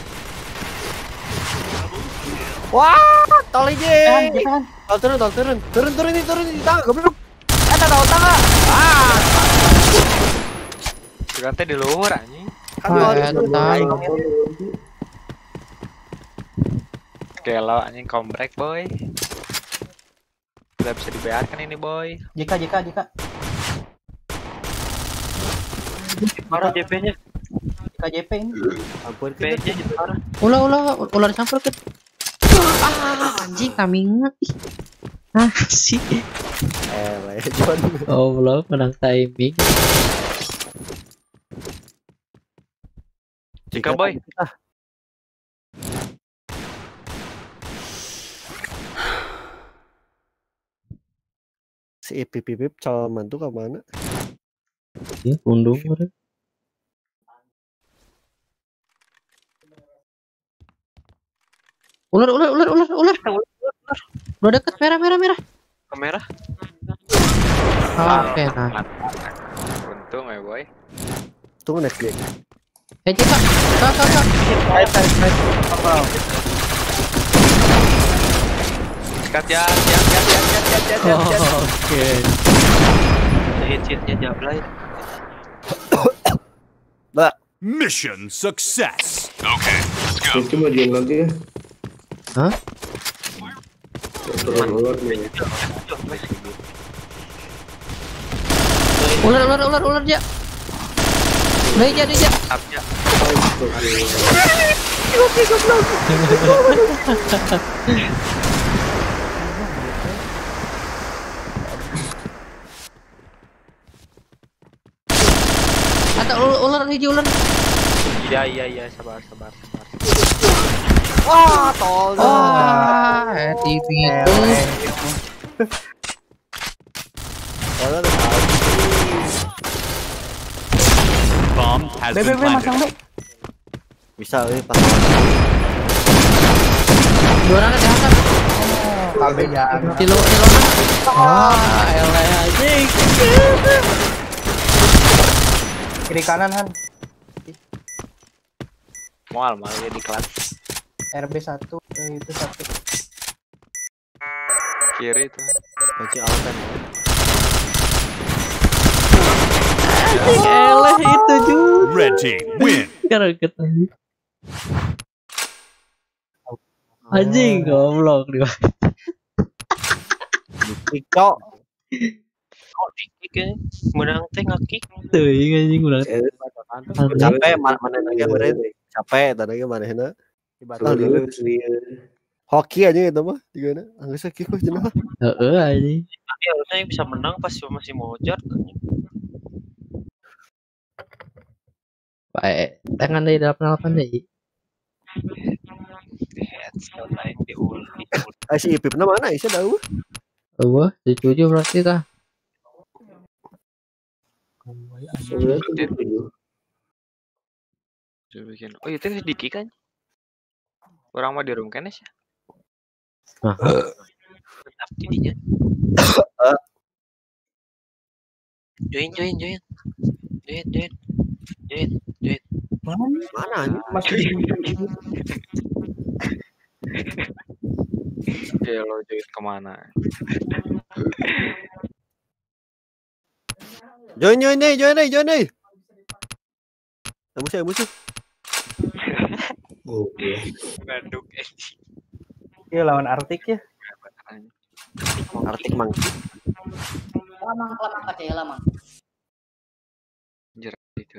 S1: Wah, tol
S4: Tahan,
S1: aja.
S4: tahan.
S1: Tol turun, tol turun. Turun, turun ini, turun di tangga, goblok. Eh, tahu tangga. Ah,
S6: Berarti di luar anjing.
S1: kan
S5: Ah,
S1: harus
S5: eta.
S1: naik.
S6: Gelo anjing comeback boy. Tidak bisa dibayarkan ini boy.
S4: Jika jika jika.
S6: Parah J P-nya.
S4: Jika J P ini.
S1: Ampun,
S6: J P-nya jadi parah.
S5: ulah ulah ular disampur ke. Ah, anjing kambingnya. Ih. Ah, sih.
S1: Eh, lah, John.
S5: Oh, belum menang timing.
S6: Jika boy.
S1: Si Ipip Ipip calon mantu ke mana?
S5: Ini pundung udah. Ular ular ular ular ular. Udah deket merah merah merah.
S6: merah.
S5: Oke, nah.
S6: Untung ya boy.
S1: Tunggu next game.
S5: Eh, Cika. Kak, kak, kak.
S4: Side, side, side. Apa?
S6: Cut ya, ya, ya, ya, ya, ya, ya, ya, ya.
S5: Oke.
S6: Hit hitnya jablay.
S1: Mbak,
S7: Mission success. Okay, let's go.
S3: Itu mah diam lagi ya.
S5: Hah?
S3: Terus ular nih.
S5: Ular, ular, ular, ular, ja. Udah, ja, ja.
S6: Abja.
S5: Ada ular, ular hiji ular.
S6: Iya, iya, iya, sabar, sabar, sabar.
S1: wah, tol.
S5: Wah, eh, T V itu.
S1: Tolong.
S7: Bomb has
S4: B, B,
S7: been
S4: B, masang
S7: planted.
S4: B.
S1: Bisa euy pas.
S5: Dua orang di atas.
S4: K B jangan.
S5: Kilo, kilo. Wah, eleh anjing.
S4: Kiri kanan Han.
S6: Mual, mual dia di kelas.
S4: R B satu, eh, itu satu.
S6: Kiri tuh.
S1: Kunci alten.
S5: Eleh itu juga.
S7: Red team win.
S5: Kaget anjing. Anjing goblok dia.
S1: Tiktok.
S6: Oh, kick ya. Menang teh nge-kick.
S5: Tuh, anjing udah.
S1: Capek mana mana lagi meureun. Capek tadi ge manehna.
S3: Soalnya lu serius.
S1: Hoki aja itu mah digana. Anggeus kick mah cenah.
S5: Heeh anjing.
S6: Tapi harusnya bisa menang pas masih mojar.
S5: Baik, tangan dari delapan delapan deh.
S6: Headshot lain di ulti.
S1: Ah si Ipipna mana Isya tahu?
S5: Oh, tujuh berarti tah.
S3: Sebenarnya tuh tujuh.
S6: Coba bikin. Oh, itu sedikit kan? Orang mah di room kan ya?
S5: Nah,
S6: Tetap tidinya. Join, join, join. Join, join. Join, join.
S1: Mana anjing?
S4: Masih
S6: Ya lo join kemana?
S1: Join join nih, join nih, join nih. Musuh, musuh.
S3: Oh, iya.
S6: Bandung eh.
S4: Iya lawan Arctic ya.
S1: Artik mang.
S8: Lama, lama kaca ya lama.
S6: Anjir itu.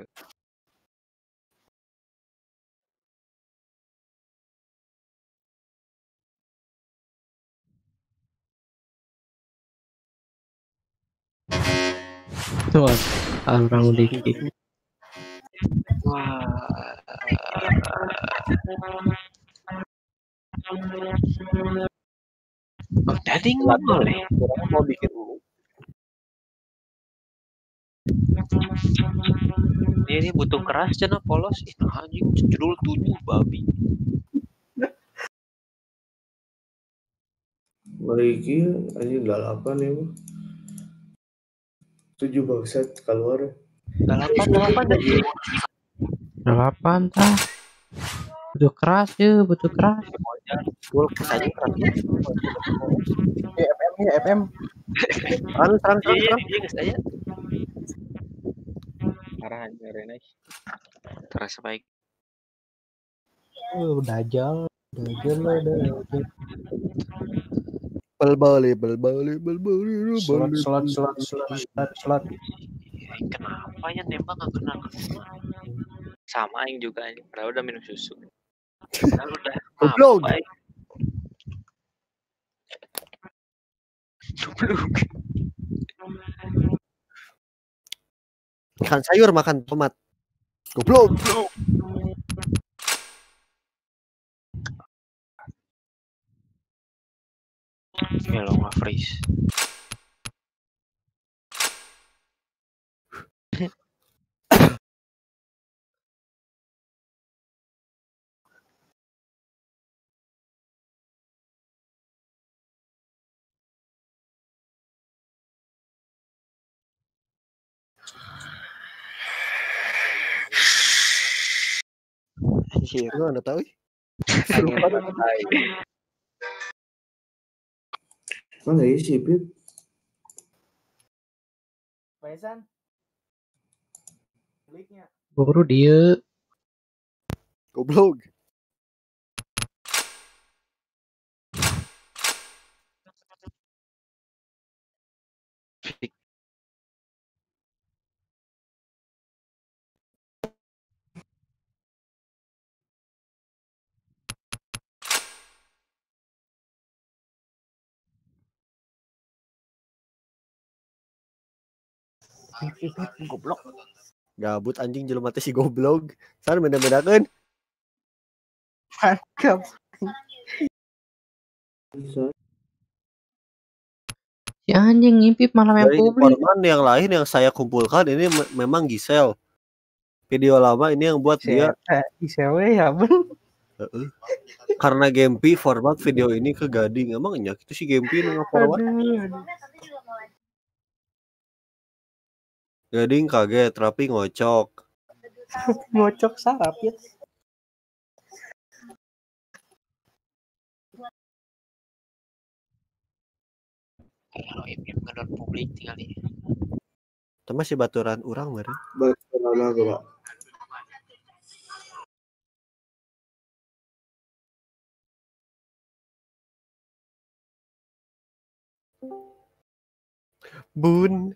S5: tuh orang dikit.
S6: Wah. Oh, tadi nggak boleh.
S1: Orang mau bikin
S6: Ini, ini butuh keras cina polos. Ih, nah, anjing judul tujuh babi.
S3: Lagi anjing delapan ya. Bang. Tujuh bangsat keluar.
S6: Delapan, delapan dari
S5: Delapan tah. Butuh keras ya, butuh keras.
S1: full saja keras.
S4: Eh, F M ya F M.
S1: Serang, serang, serang,
S6: Iya,
S1: serang.
S6: iya, guys aja. Arahan Renai. Terasa baik.
S4: Uh, dajal, dajal lah, dajal.
S1: Bal bali, bal bali, bal bali,
S4: Slot, slot, slot, slot, slot, slot.
S6: Ya, kenapa ya nembak nggak kena? Sama yang juga ini. Padahal udah minum susu. Padahal udah.
S1: Goblok.
S6: Apa, ya? Goblok.
S1: Makan sayur, makan tomat. Goblok.
S6: Ya lo nggak freeze.
S2: Anjir.
S1: Lu anda tahu?
S2: Angin pantai.
S3: Mana isi Pip?
S9: Paisan. Kliknya.
S5: Baru dia.
S1: Goblok.
S9: Goblok.
S1: Gabut anjing jelema teh si goblok. San beda-bedakeun.
S4: Mantap.
S5: Si anjing ngintip malah main
S1: Dari
S5: publik.
S1: informan yang lain yang saya kumpulkan ini me- memang Gisel. Video lama ini yang buat dia
S4: Gisel ya ben.
S1: Heeh. Karena Gempi format video ini ke Gading. Emangnya itu si Gempi nu forward. Gading kaget tapi ngocok.
S4: Ngocok sarap ya.
S5: Kalau ini ngedon publik tinggal ini.
S1: Itu masih baturan urang meureun.
S3: Baturan lagi, Pak.
S1: Bun.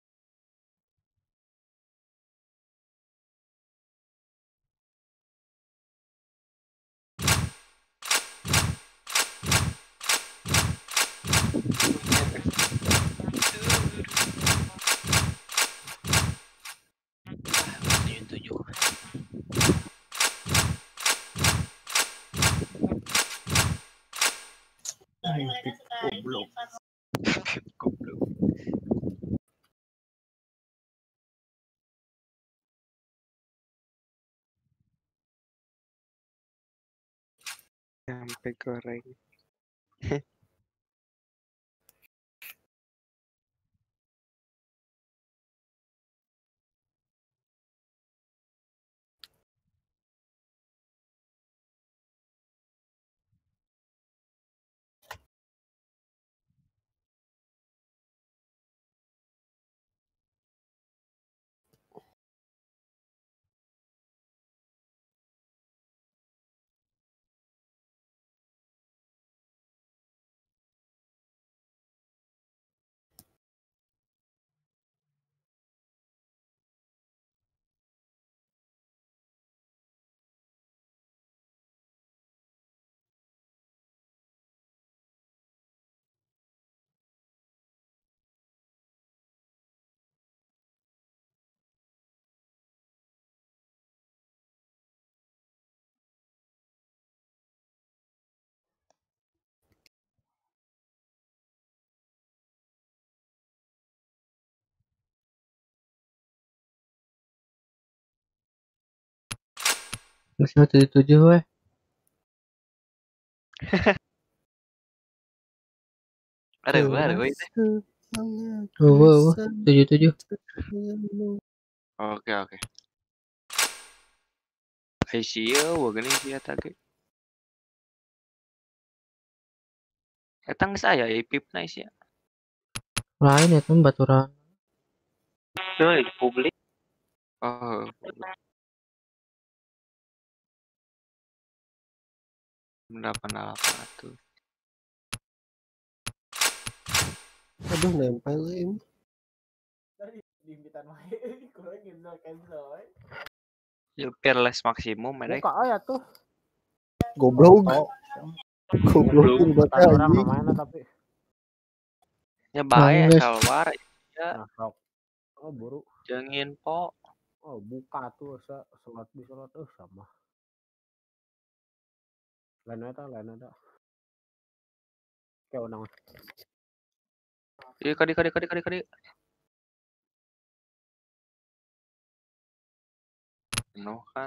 S5: tujuh.
S4: Goblok.
S2: Goblok. Sampai goreng.
S5: Masih tujuh tujuh weh.
S2: Ada gua, ada gua itu.
S5: Oh, wow, tujuh tujuh.
S2: Oke, oke. I see you, gua gini sih tadi. Etang saya ipip nice ya.
S5: Lain ya tuh baturan.
S2: Tuh di publik. Oh. delapan delapan tuh.
S1: Aduh nempel ini.
S9: Tadi diimpitan wae kurang cancel cancel wae.
S2: Ya fearless maksimum mereka.
S9: Buka aya tuh.
S1: Goblok. Goblok
S2: Goblok.
S1: ini bata
S9: Orang
S1: anjing.
S9: namanya tapi
S2: Ya bahaya
S5: Bangles.
S2: keluar ya.
S9: nah, sok. Oh buru.
S2: Jengin po.
S9: Oh buka tuh sa sholat di sholat eh sama. Lain ada lain ada. Kayak unang.
S2: Iya kadi kadi kadi kadi kadi. No kan.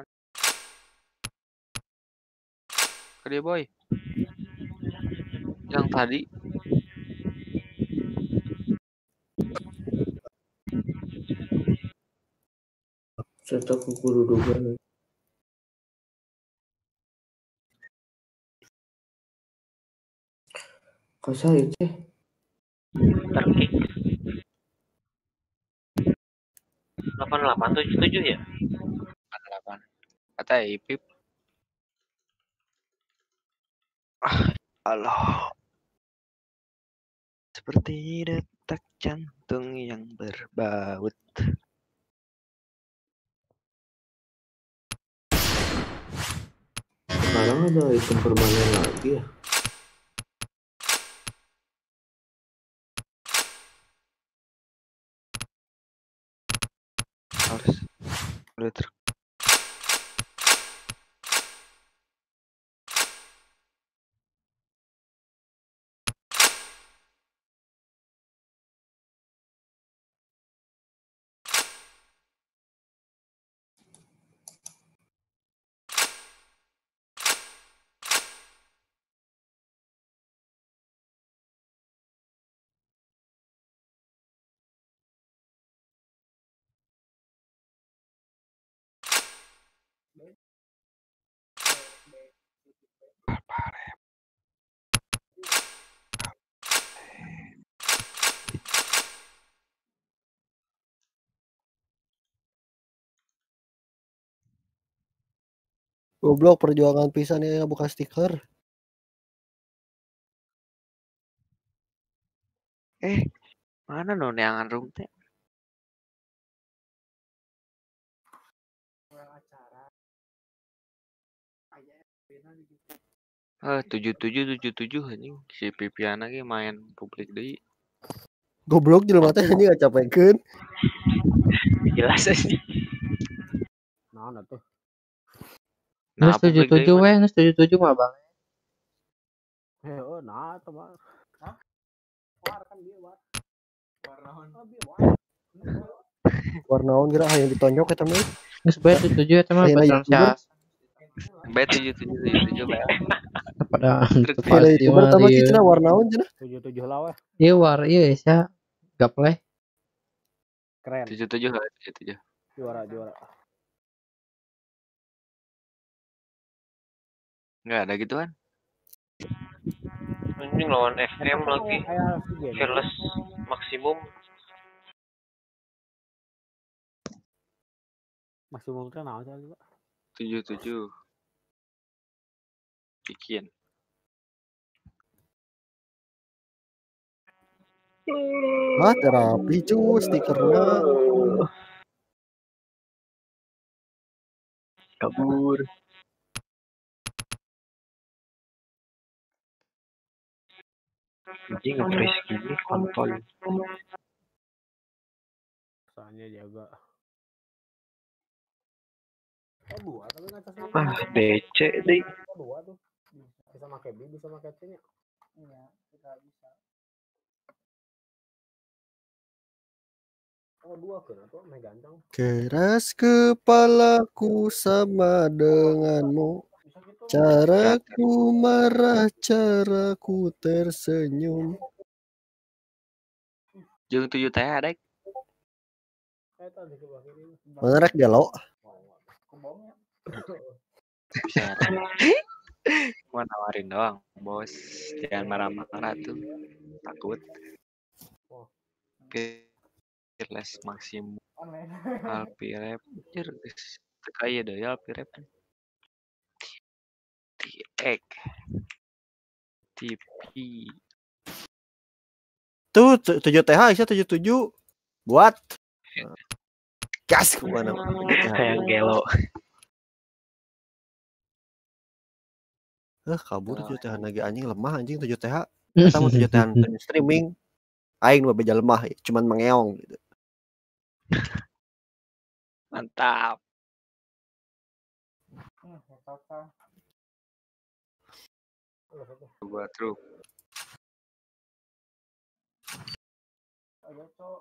S2: Kadi boy. Yang tadi.
S3: Saya tak kukurudugan. saya ceh.
S6: Terkick. delapan delapan tujuh tujuh ya? delapan delapan. Kata Ipip. Ah, Allah. Seperti detak jantung yang berbaut.
S3: Sekarang ada item permanen lagi ya.
S2: Harus udah ter
S1: Goblok perjuangan pisan ya buka stiker.
S2: eh mana no neangan room teh? Eh tujuh tujuh tujuh tujuh anjing si Pipian lagi main publik deui.
S1: Goblok jelema teh anjing ngacapekeun.
S6: Jelas sih.
S9: Nah, nah tuh.
S5: Nus tujuh tujuh weh, nus tujuh tujuh mah bang.
S9: Eh, oh, nah, tuh mah. Hah? War kan dia war. Warnaon. Oh, dia war.
S1: Warnaon kira hayang ditonjok eta mah.
S5: Nus B tujuh tujuh eta mah
S1: Ayeuna
S5: pacaran sia.
S2: B tujuh tujuh tujuh tujuh B.
S5: Pada
S2: Terus
S5: itu
S1: Kira
S5: pasti
S1: itu
S5: mah
S1: pertama
S5: dia.
S1: kita warnaon cenah.
S9: tujuh tujuh lah weh.
S5: Iya war, iya sia. Gapleh.
S9: Keren.
S2: tujuh tujuh tujuh tujuh.
S9: Juara, juara.
S2: Enggak ada gituan.
S6: Anjing lawan F M lagi.
S9: Kayak si game.
S6: Fearless maksimum.
S9: Maksimum kan naon sih, Pak?
S2: tujuh tujuh. Bikin.
S1: Ah, terapi cu stikerna.
S6: Kabur. Anjing nge-freeze gini kontol.
S9: Soalnya jaga. Oh, dua tapi ngatasnya.
S6: Ah, D C deh.
S9: Oh, dua tuh. Bisa pakai B, bisa pakai C nya. Iya, kita bisa. Oh, dua kan atau meh ganteng.
S1: Keras kepalaku sama denganmu. Caraku marah, caraku tersenyum.
S2: Jeung tujuh teh adek.
S9: Saya tadi ke bawah ini.
S1: Mana rek gelo?
S2: Bisa. Gua nawarin doang, bos. Jangan marah-marah tuh. Takut. Fearless maksimum. Alpi rap. Jer geus teu kaya deui Alpi rap. T-X. T P.
S1: Tuh tujuh T H Aisyah tujuh tujuh buat gas ke mana
S6: Kayak gelo.
S1: eh kabur tujuh T H lagi anjing lemah anjing tujuh T H kita mau tujuh T H streaming aing mah beja lemah cuman mengeong gitu.
S6: Mantap.
S2: Gua truk.
S9: Ayo, Cok.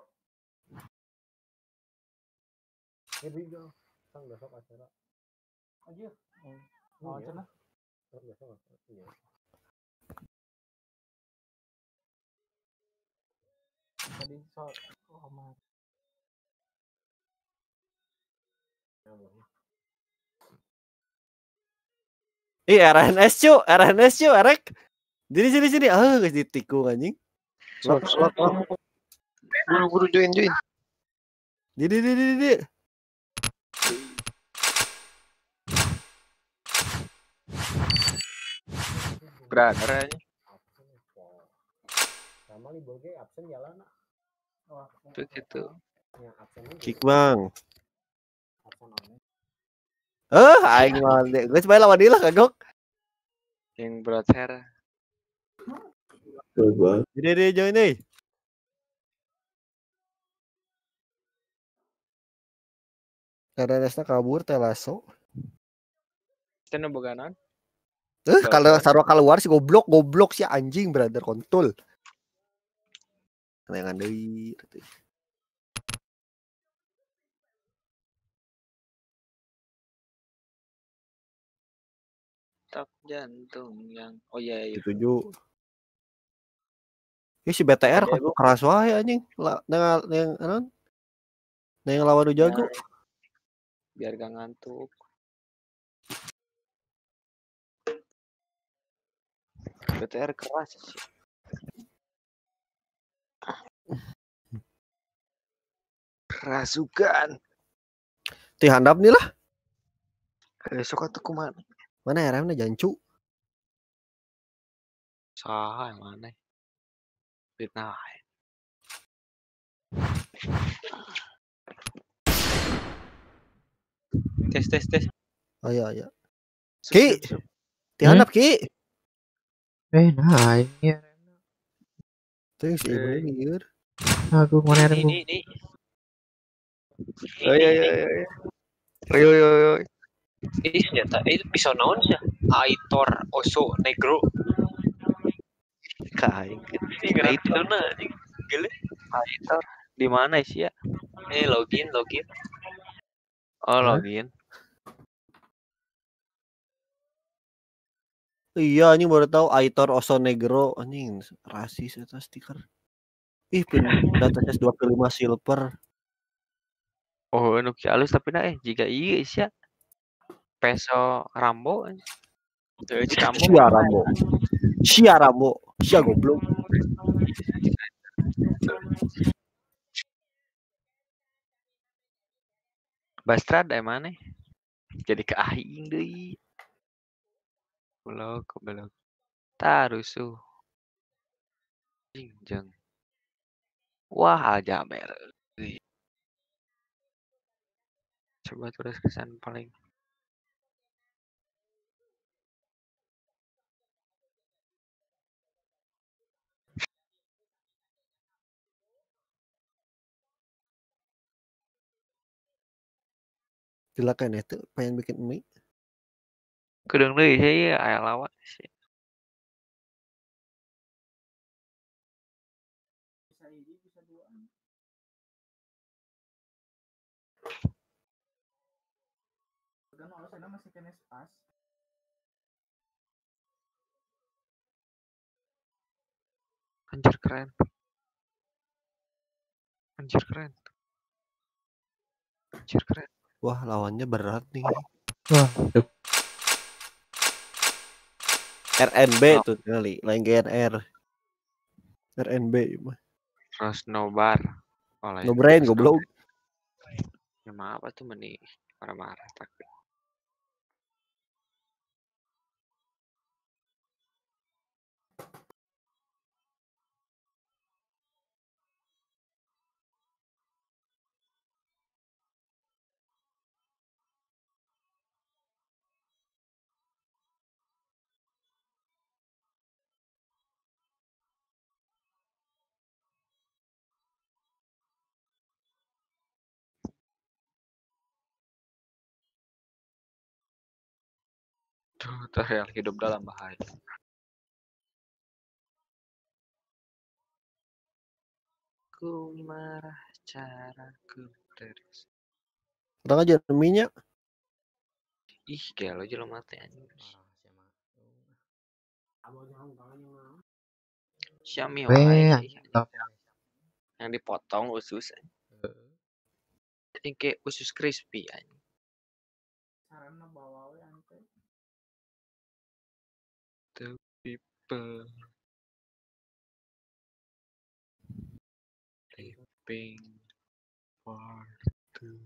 S9: Here we go. Sang besok acara. Aja. Oh, cenah. Besok iya. Tadi shot. Oh, amat.
S1: Ih R N S cu, R N S cu, Erek. Sini sini sini. Ah, guys ditikung anjing. Lok lok lok.
S6: Buru-buru join join.
S1: Di di di di di.
S6: Brother aja.
S9: Sama libur ge absen jalan. Wah,
S6: begitu.
S1: Kick bang. Eh, aing mah geus bae lawan dia lah kagok.
S6: Yang brother.
S1: Jadi dia join euy. Karenesna kabur teh lasso.
S6: Cenah boganan.
S1: Eh, kalau sarua keluar si goblok, goblok si anjing brother kontol. Nengan deui.
S6: Tak jantung yang oh iya iya.
S1: Setuju. Ini si B T R kok keras wae anjing. Lah neng neng anon. Neng lawan jago.
S6: Biar gak ngantuk. B T R keras sih. Kerasukan.
S1: Ti handap nih lah.
S6: Besok atuh kumaha?
S1: Mana R M-nya jancu?
S6: Saha yang mana? Fitnah. Tes tes tes.
S1: Oh iya iya. Ki. Ti handap Ki.
S5: Eh nah ini R M-nya.
S1: Tuh si ibu liur.
S5: Aku mana R M?
S6: Ini ini. Oh iya iya iya. Yo yo yo. Ini senjata itu pisau naon sih? Aitor Oso Negro. Kain. Ini itu na gile. Aitor di mana sih ya? Eh login login. Oh login.
S1: Iya anjing baru tahu Aitor Oso Negro anjing rasis eta stiker. Ih pin data test dua puluh lima silver.
S6: Oh nu ki alus tapi na eh jika ieu sia. Peso Rambo. Teu jika Rambo.
S1: Sia Rambo. Sia Rambo. Sia goblok.
S6: Bastrad da mana? Jadi ke aing deui. Belok belok. Tarusuh. Jingjeng. Wah aja mer. Coba terus kesan paling.
S1: Silakan itu pengen bikin mie.
S6: Kudu deui sih aya lawan sih.
S9: bisa hiji bisa dua. Udah mau sana masih kena spas.
S6: Anjir keren. Anjir keren. Anjir keren.
S1: Wah, lawannya berat nih.
S5: Wah, tuh.
S1: R N B oh. Tuh kali, lain G N R. R N B mah.
S6: Terus no bar.
S1: Oh, no brain goblok.
S6: Ya maaf tuh meni marah-marah tapi. Tuh, terreal hidup dalam bahaya. Ku marah caraku terus.
S1: Udah aja minyak.
S6: Ih, gelo aja lo mati anjing. Xiaomi wae. Yang dipotong usus. Ini kayak usus crispy anjing.
S9: Sarana bawa we ante.
S6: The people
S2: Ping part two.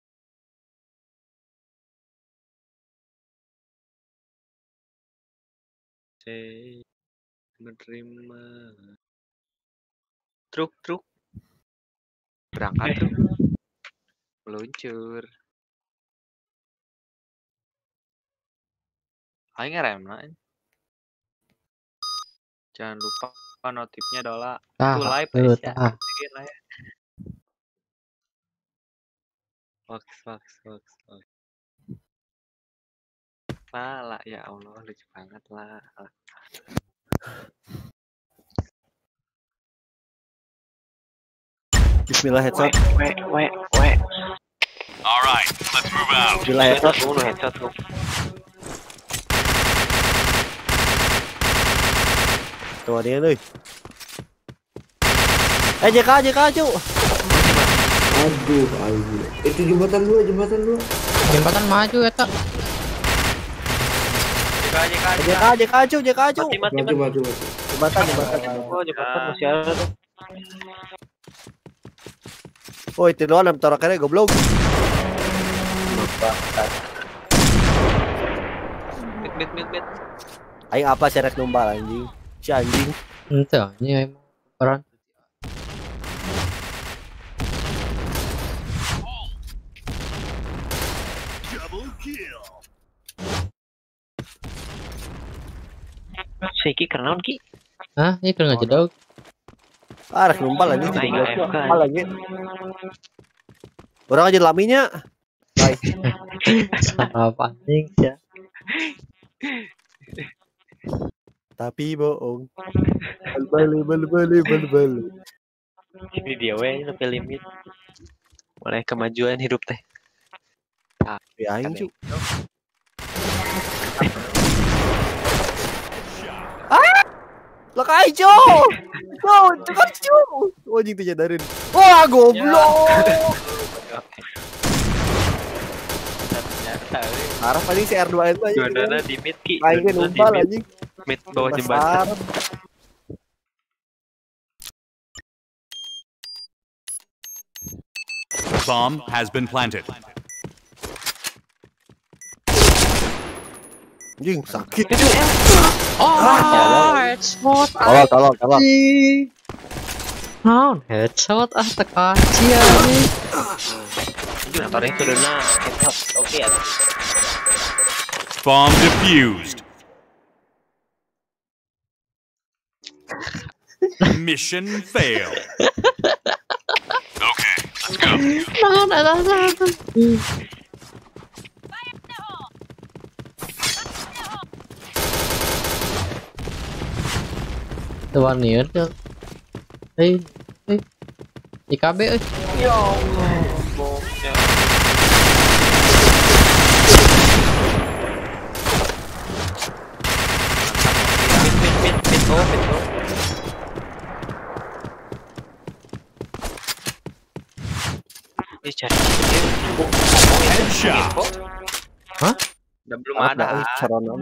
S2: Saya menerima truk truk berangkat truk meluncur. Ayo ngerem lah. Jangan lupa notifnya dola.
S5: Ah,
S2: Tuh live
S5: betul,
S2: ya.
S5: ah.
S2: Bikin lah ya. Fox Fox Fox Fox. Lah, ya Allah lucu banget lah.
S1: Bismillah headshot.
S6: We we we.
S7: Alright, let's move out.
S1: Bismillah headshot.
S6: Bunuh headshot lu.
S1: Tuh dia nih. Eh J K J K cu.
S3: Aduh, aduh. Itu jembatan dua, jembatan dua.
S5: Jembatan maju ya tak.
S2: J K
S1: J K J K cu J K cu.
S2: mati mati
S3: Mati,
S2: mati.
S3: mati, mati.
S1: Jembatan jembatan.
S6: Oh, jembatan masih ada tuh.
S1: Woi, tiduran am taruh kere goblok.
S2: Mid mid mid mid.
S1: Aing apa sih rek numbal anjing? Si anjing.
S5: Ente ini emang peran.
S7: Double kill.
S6: Seki kenaon ki?
S5: Hah, ini kena jedog.
S1: Ah, rek numbal anjing
S6: Aing
S1: goblok.
S6: A F K.
S1: Numbal lagi. Orang aja laminya. Baik.
S5: Apa anjing ya?
S1: Tapi bohong. Bal bal bal bal bal.
S6: Ini dia we sampai limit. Mulai kemajuan hidup teh.
S1: Tapi aing cu. Ah! Lekai cu. Cu, cepat cu. Oh anjing tuh jadarin. Wah, goblok. Arah paling si R dua itu aja.
S6: Dua di mid ki.
S1: Aing numpal anjing.
S6: Mid bawah jembatan.
S7: Bomb has been planted.
S1: Anjing sakit.
S5: Oh, headshot.
S1: Tolong, tolong, tolong.
S5: Naon headshot ah teka cia nih.
S6: Motornya turunnya headshot. Oke ya.
S7: Bomb defused. Mission failed. Okay, let's go.
S5: Naon ada satu. Tuan nih tuh. Hei, hei. I K B euy.
S6: Ya Allah. Boknya. Mid mid mid mid oh mid oh. Ini cari
S7: Headshot.
S5: Hah?
S2: Udah belum ada.
S1: Sarana.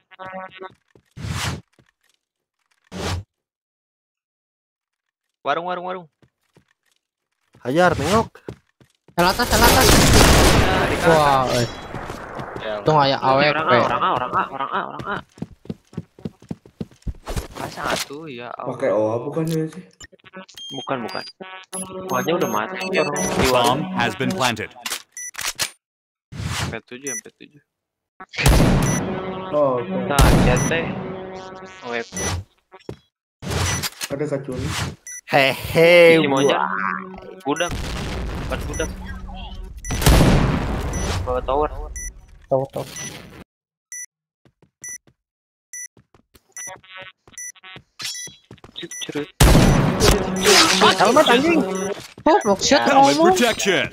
S2: Warung warung warung.
S1: Hajar nengok.
S5: Sel atas, sel atas. Wah, euy. Tuh aya awek.
S6: Orang A, orang A, orang A, orang A, orang A.
S2: Masa atuh ya Allah.
S3: Pakai O A bukan ya sih?
S6: Bukan, bukan. Wajah udah mati orang di
S7: Bomb
S6: warung.
S7: has been planted.
S2: M P tujuh M P tujuh.
S3: Oh,
S6: Nah, jate. Web.
S3: ada kacun.
S1: Hehe.
S6: Ini mau aja. Budak. Bukan budak. Bawa tower.
S4: Tahu tahu.
S6: Curut.
S1: Helmet anjing.
S5: Oh, block shot
S7: Helmet
S5: ngomong.
S7: protection.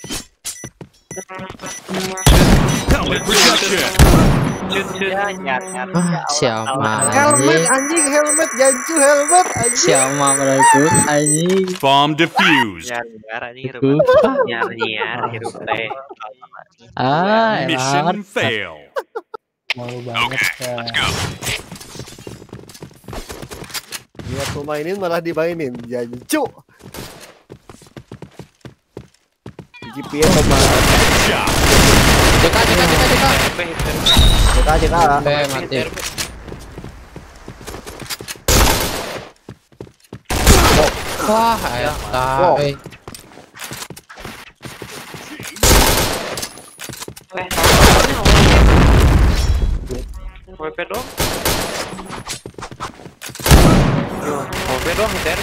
S7: Helmet protection.
S6: Cut, cut.
S2: Ya nyar nyar.
S5: Ah, siapa
S1: Helmet
S5: anjing?
S1: anjing, helmet jancu helmet anjing.
S5: Siapa merekrut anjing?
S7: Bomb defused.
S2: Nyar nyar anjing hirup.
S6: Nyar nyar hirup teh.
S5: Ah, elah.
S7: Mission failed.
S4: Malu banget ya.
S7: Let's go.
S1: Niat mau mainin malah dimainin jancu. G P S coba.
S5: Jeka jeka jeka jeka.
S1: Jeka jeka.
S5: Eh mati. Wah, ya. Eh.
S6: W P dong. W P dong, hiter.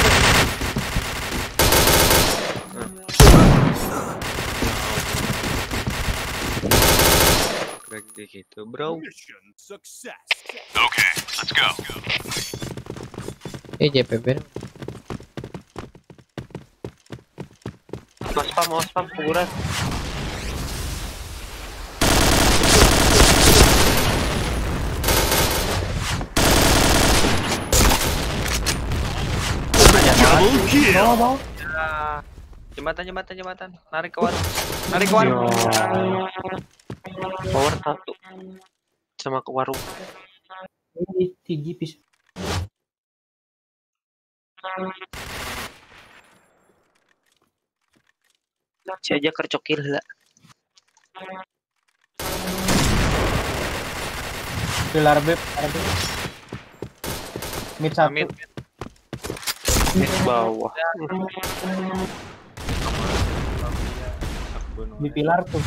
S6: Kayak gitu, bro.
S7: Mission success. Okay, let's go.
S5: Eh J P B.
S6: Mas spam, mas spam kuburan.
S7: Double kill.
S6: Ya. Jembatan, jembatan, jembatan. Narik ke warung. Narik ke warung. Power satu. Sama ke warung.
S4: Ini tinggi pis.
S6: Si aja kercokil lah.
S4: Pilar B, pilar B. Mid satu.
S6: Mid. Mid bawah.
S4: Di pilar tuh.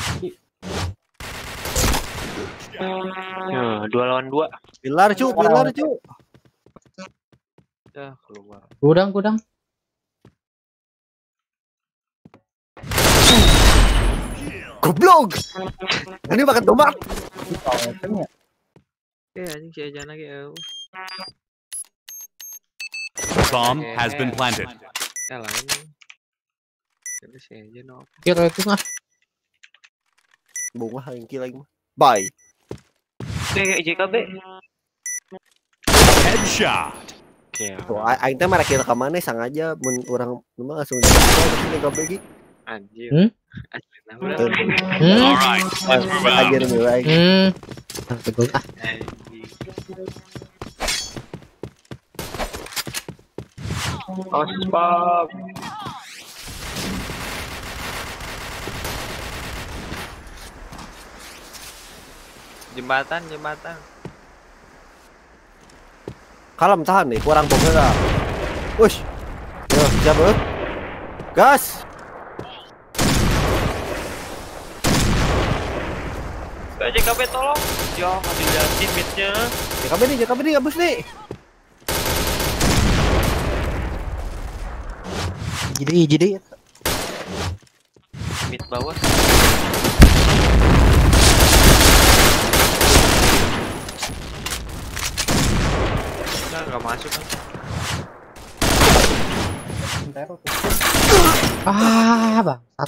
S6: Ya, dua lawan dua.
S1: Pilar cu, pilar cu.
S6: Ya, keluar.
S5: Gudang gudang.
S1: Goblok. Ini makan tomat.
S6: Eh, anjing si aja lagi.
S7: Bomb has been planted.
S6: Ya lain. Jadi si aja no.
S5: Kira itu mah.
S1: Bunga yang killing. Bye.
S6: Eh, J K B.
S7: Headshot.
S6: Ya.
S1: Tuh, aing teh marah kira ka mana sengaja mun urang mah langsung jadi K B gi.
S6: Anjir.
S5: Hmm?
S6: Asli nah.
S5: Hmm.
S7: Alright, let's move out.
S1: Anjir nih aing.
S5: Hmm. Ah, teguh ah.
S6: Oh, spam. Jembatan, jembatan.
S1: Kalem tahan nih, kurang pokoknya dah. Wush. Yo, siap eh. Gas.
S6: J K B tolong. Ya, nggak dilihatin midnya.
S1: J K B nih, J K B nih, abis nih.
S4: Jadi jadi
S6: Mid bawah. Nah, nggak masuk kan.
S5: Ah, bangsat.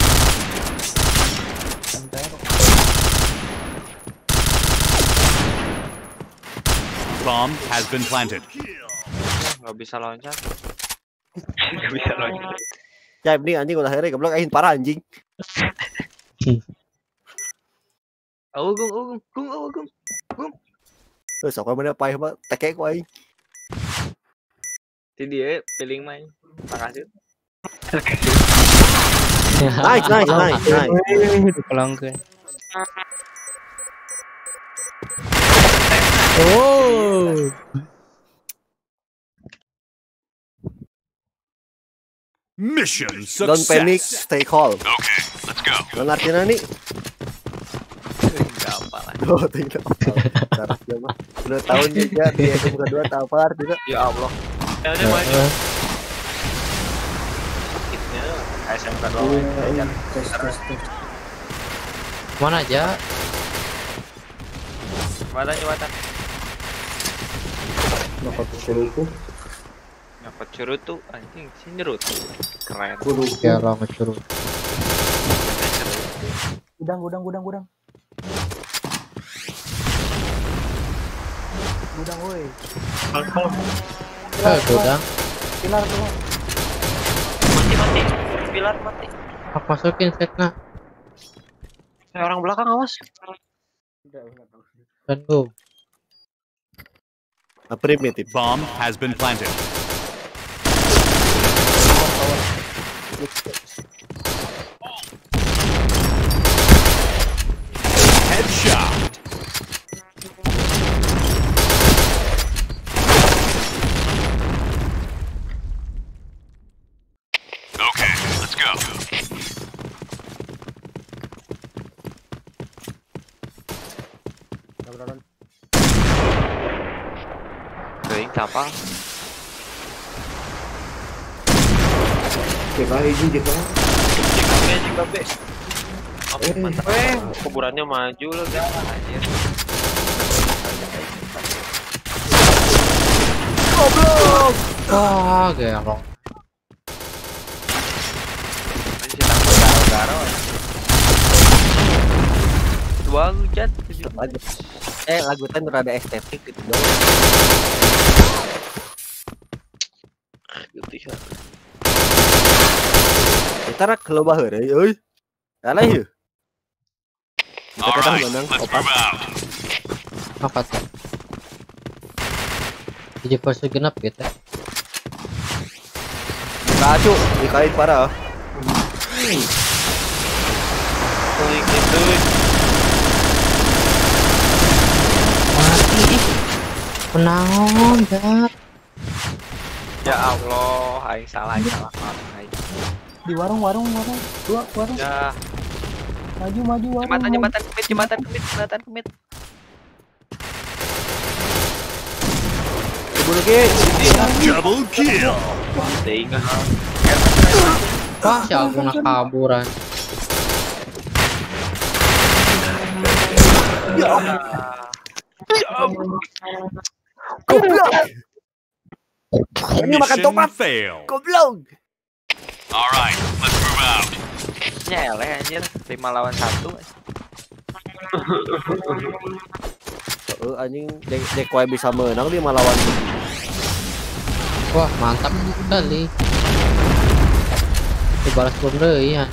S7: Bomb has been planted.
S6: Nggak bisa loncat. Nggak bisa loncat.
S1: Ya ini anjing udah akhirnya goblok aing parah anjing.
S6: Ugung, ugung, ugung, ugung, ugung.
S1: Terus sok mana paeh mah teke ku aing.
S6: Ti dia feeling main. Makasih.
S1: Nice, nice, nice, nice.
S4: pelanggan.
S5: Oh.
S7: Mission success.
S1: Don't panic, stay calm.
S7: Okay, let's go.
S1: Don artinya nih.
S6: Nggak apa lah.
S1: Oh, tidak apa. Cara dia mah. Udah tahun juga dia S M kedua tahu apa artinya.
S6: Ya Allah. Ya udah maju. Sakitnya S M kedua.
S3: Tes tes tes.
S5: Mana aja?
S6: Jembatan, jembatan.
S3: Dapat serupu.
S6: Dapat curut tuh anjing si nyerut. Keren.
S5: Ya lama curut.
S4: Gudang gudang gudang gudang. Gudang woi.
S5: Eh, gudang.
S4: Pilar tuh.
S6: Mati, mati. Pilar mati.
S5: Aku masukin setnya.
S6: Eh, orang belakang awas.
S5: Dan go.
S1: A primitive.
S7: Bomb has been planted.
S6: Teuing capal.
S3: J K hiji J K.
S6: J K B J K B. Oke, mantap. Eh, kuburannya maju lo dah anjir.
S5: Goblok. Wah, gerong.
S6: Anjir takut garo-garo. Dua hujan
S1: Lagu. Eh lagu teh rada estetik gitu dong.
S6: gitu ya.
S1: Kita rak loba heureuy euy. Ala ieu. Kita kata menang opat.
S5: Opat. Jadi pas genap gitu.
S1: Kacu dikait parah.
S6: Teuing gitu.
S5: Mati ih. Penaon, Dak.
S6: Ya Allah, aing salah, aing salah. Aing.
S4: Di warung warung warung. Dua warung.
S6: Ya,
S4: Maju maju warung.
S6: jembatan
S4: maju.
S6: jembatan kemit, jembatan kemit, jembatan kemit.
S1: Bunuh ge.
S7: Double kill.
S6: Teuing.
S5: Wah, si Agung kaburan.
S1: Ya. Goblok. Ini makan
S7: Mission
S1: tomat.
S7: failed.
S1: Goblok.
S7: All right, let's move out.
S6: Nyeleh anjir, lima lawan satu.
S1: Heeh anjing dek dek wae bisa menang lima lawan.
S5: Wah, mantap sekali. Dibalas bom deui ya.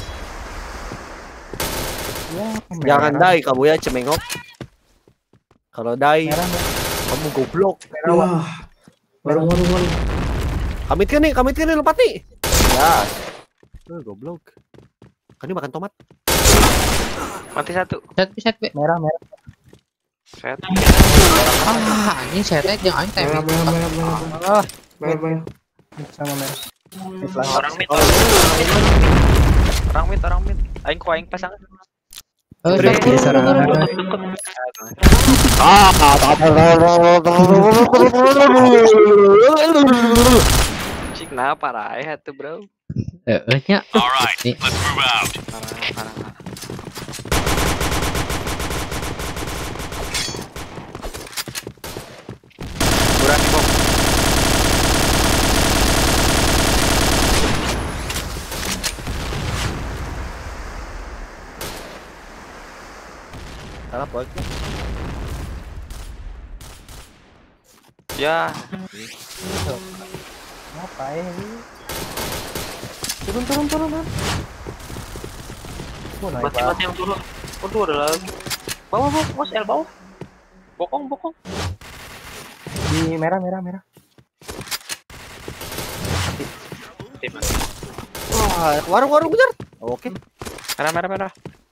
S4: Ya,
S1: Jangan
S4: merah.
S1: dai kamu ya cemengok. Kalau dai
S4: Merah, merah.
S1: kamu goblok.
S3: Wah. Warung warung warung.
S1: Kamit kan nih, kamit kan nih lepat nih. Ya. Eh goblok. Kan ini makan tomat.
S6: Mati satu.
S5: Set set be.
S4: Merah merah.
S6: Set.
S5: Ah, anjing setek yang aing teh.
S3: Merah merah merah merah.
S4: Ah,
S3: Merah merah.
S4: sama merah.
S6: Orang mid, orang mid, orang mid, orang mid. Aing ku aing pasang.
S5: Oh,
S4: Beri
S5: turun,
S4: geseran.
S5: turun, turun.
S6: Cik nah parah ya tuh bro.
S5: Eh, eh, nya.
S7: All right,
S5: Nih.
S7: let's move out.
S6: Parah, parah, parah. Kurang nih bom.
S1: Salah poin.
S6: Ya,
S4: Ngapain ini? Turun turun turun kan. Oh, naik
S6: mati mati yang turun. Waduh ada lagi. Bawah bawah, mas L bawah. Bokong bokong.
S4: di merah merah merah.
S6: Tim.
S1: Wah, warung-warung bener. Oke.
S6: Merah merah merah.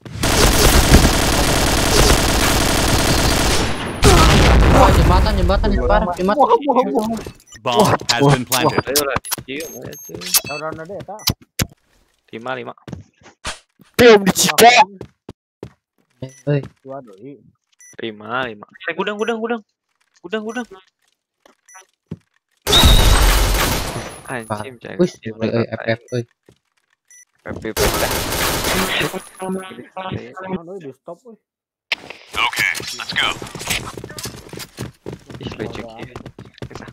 S5: Wah, jembatan, jembatan di parah, jembatan.
S1: Wah, wah, wah.
S7: Bomb has been planted.
S6: Ayo lah, cium aja.
S4: Tahun ada ya tak?
S6: Lima lima.
S1: Belum dicika.
S5: Eh,
S4: Dua doi.
S6: Lima lima. Eh gudang gudang gudang. Gudang gudang. Anjing cek.
S5: wis, eh, F F, eh.
S6: P P dah.
S4: Doi di stop euy.
S7: Okay, let's go.
S6: Ih lucu ya. Kita.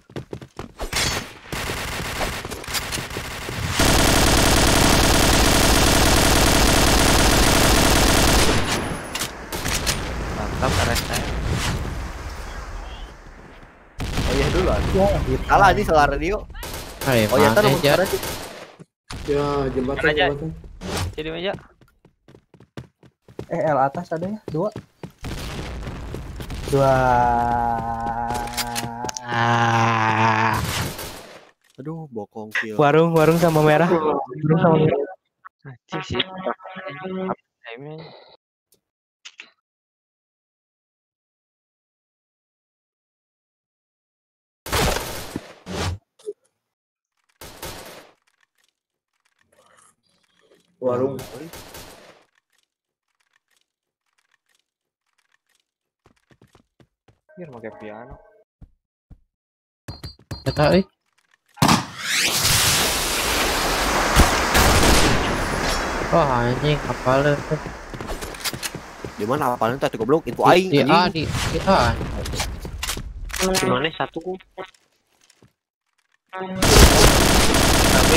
S6: Mantap arahnya.
S1: Oh iya dulu.
S4: Ya,
S1: Kalah di solar radio.
S5: Ayo,
S1: Oh iya
S5: mana
S1: tar nomor
S5: aja.
S1: suara sih.
S3: Ya jembatan
S6: Mana aja?
S3: jembatan.
S6: Jadi meja.
S4: eh L atas ada ya? Dua. Dua.
S1: Aduh, bokong kill.
S4: Warung warung sama merah. Warung sama merah.
S6: Anjing sih. Aimnya.
S3: Warung.
S2: Biar pakai piano.
S5: Eta euy. Oh anjing apalnya tuh.
S1: Di mana apalnya tadi goblok itu aing
S5: Di A
S1: anjing.
S5: di di A.
S6: Gimana satu ku?
S2: Tapi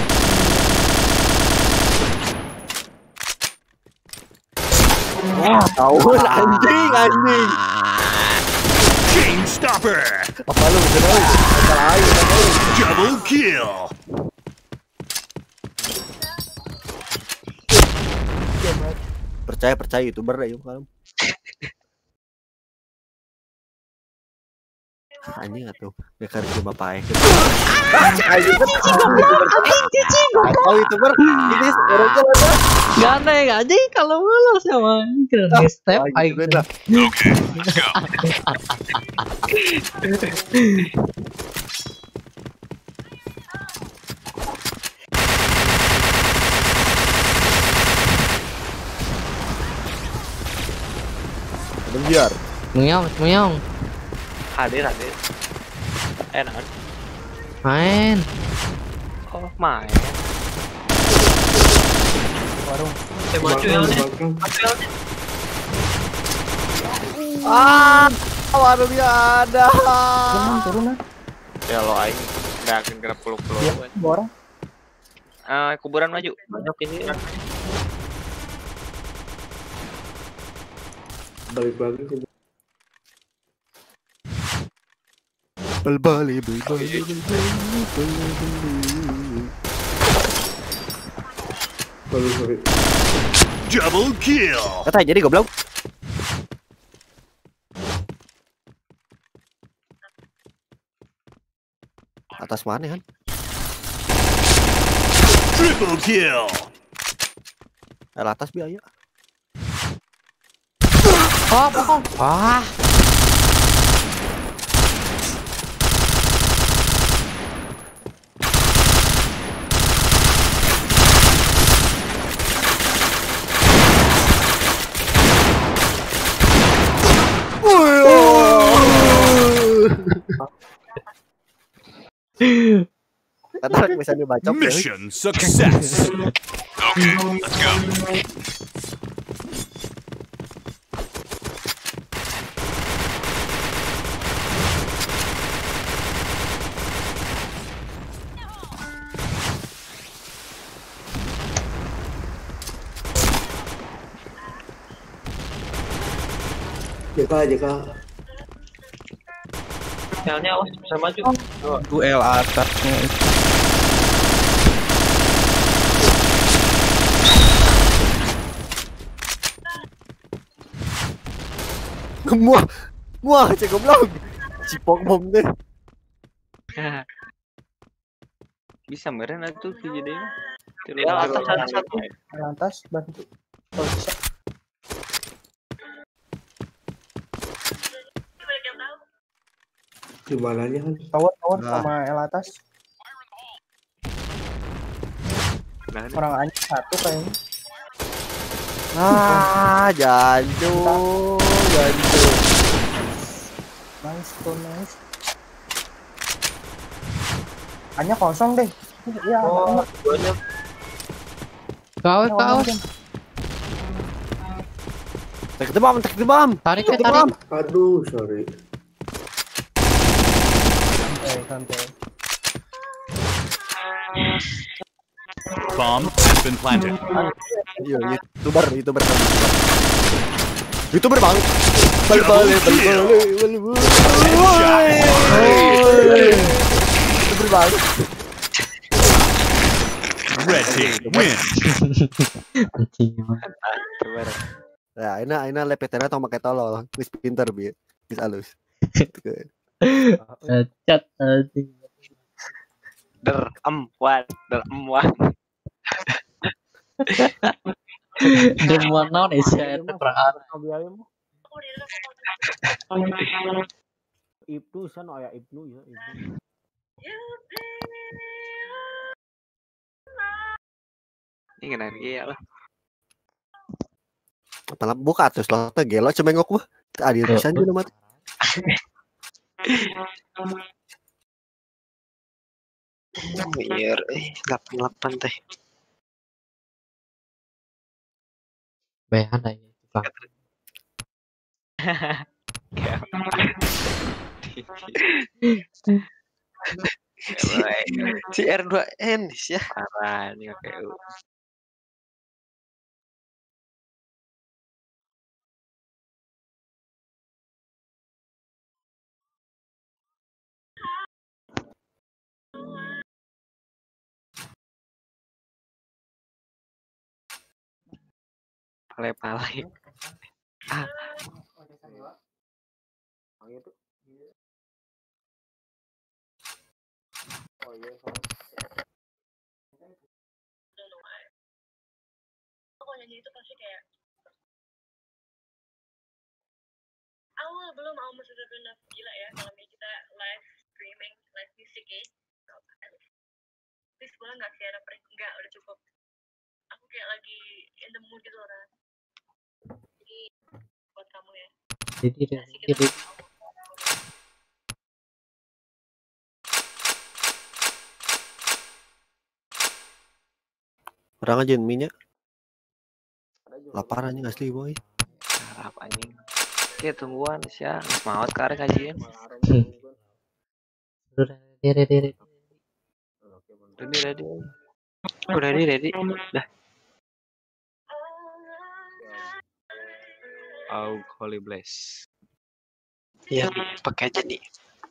S1: Wah, tahu anjing anjing.
S7: Chain stopper.
S1: Apa lu kenal? Salah aing.
S7: Double kill.
S1: Percaya percaya YouTuber deh yuk kalau. Anjing atuh. Bekar ke bapak aing. Anjing kan. Oh YouTuber ini orang jalan.
S5: Gandeng anjing kalau mulus sama keren step aing.
S7: Okay, let's go.
S1: Biar.
S5: Meong meong.
S6: Hadir hadir. Enak.
S5: Main.
S6: Oh main.
S4: Warung.
S6: Eh maju ya nih.
S1: Ah, waduh dia ada.
S4: Turun turun lah.
S2: ya lo aing nggak akan kena peluk-peluk.
S4: Ya, dua orang.
S6: Ah kuburan maju. Banyak ini.
S3: Balik lagi sih.
S1: Bal-bali bal-bali.
S3: Balik sorry.
S7: Double kill.
S1: Kata jadi goblok. Atas mana kan?
S7: Triple kill.
S1: El atas biaya.
S5: Oh, pokok. Wah.
S1: Kata bisa dibaca.
S7: Mission success. Okay, let's go.
S3: Jeka jeka.
S6: Sialnya awas bisa maju.
S4: Duel atasnya.
S1: Muah, muah cek goblok. Cipok bom deh.
S6: Bisa meren tuh kejadian. Ya atas ada satu.
S4: Lantas bantu. Kalau bisa.
S3: Di mananya kan?
S4: Tower tower
S1: Nah.
S4: sama El atas.
S2: Nah, ini
S4: Orang anjing satu kayaknya.
S1: Ah, jantung, jantung.
S4: Nice tuh nice. Hanya kosong deh. Iya.
S6: Oh,
S4: hanya-
S6: banyak.
S5: Kaos kaos.
S1: Tek demam, tek demam.
S5: Tarik
S1: Tek
S5: ya tarik.
S1: demam.
S3: Aduh, sorry.
S4: Santai santai.
S7: Bomb has been planted.
S1: Iya, YouTuber, YouTuber kan YouTuber. YouTuber bang. Bal
S7: Double
S1: bal bal
S7: kill.
S1: bal bal. YouTuber bang.
S7: Red team win.
S5: Anjing.
S2: gimana?
S1: Nah, ini ini lepetnya tau pakai tolol. Wis pinter bi. Wis halus.
S5: Cat anjing.
S2: Der em wan, der em wan.
S5: Demon naon Asia eta peraan.
S9: Ibnu sana aya Ibnu ya, Ibnu.
S2: Ini kena dia lah.
S1: Malah buka tuh slotnya gelo cemengok mah. Adil pisan juga mati.
S6: Biar eh delapan delapan teh.
S5: Behan aja tukang.
S1: Si R dua N ya.
S6: Parah nih kayak pale-pale. Ah.
S9: Oh iya,
S10: kalau nyanyi itu pasti kayak awal belum mau masuk benar gila ya kalau kita live streaming live music ya. Please boleh nggak sih ada break? Enggak, udah cukup. Aku kayak lagi in the mood gitu orang. Jadi buat kamu ya.
S5: Jadi jadi
S1: Orang aja minyak. Lapar anjing asli boy.
S6: Harap anjing. Oke tungguan siang. Semangat karek kajian.
S5: udah ready ready.
S6: Ready ready. Udah ready ready. Dah. Oh holy bless.
S1: Iya, pakai aja nih.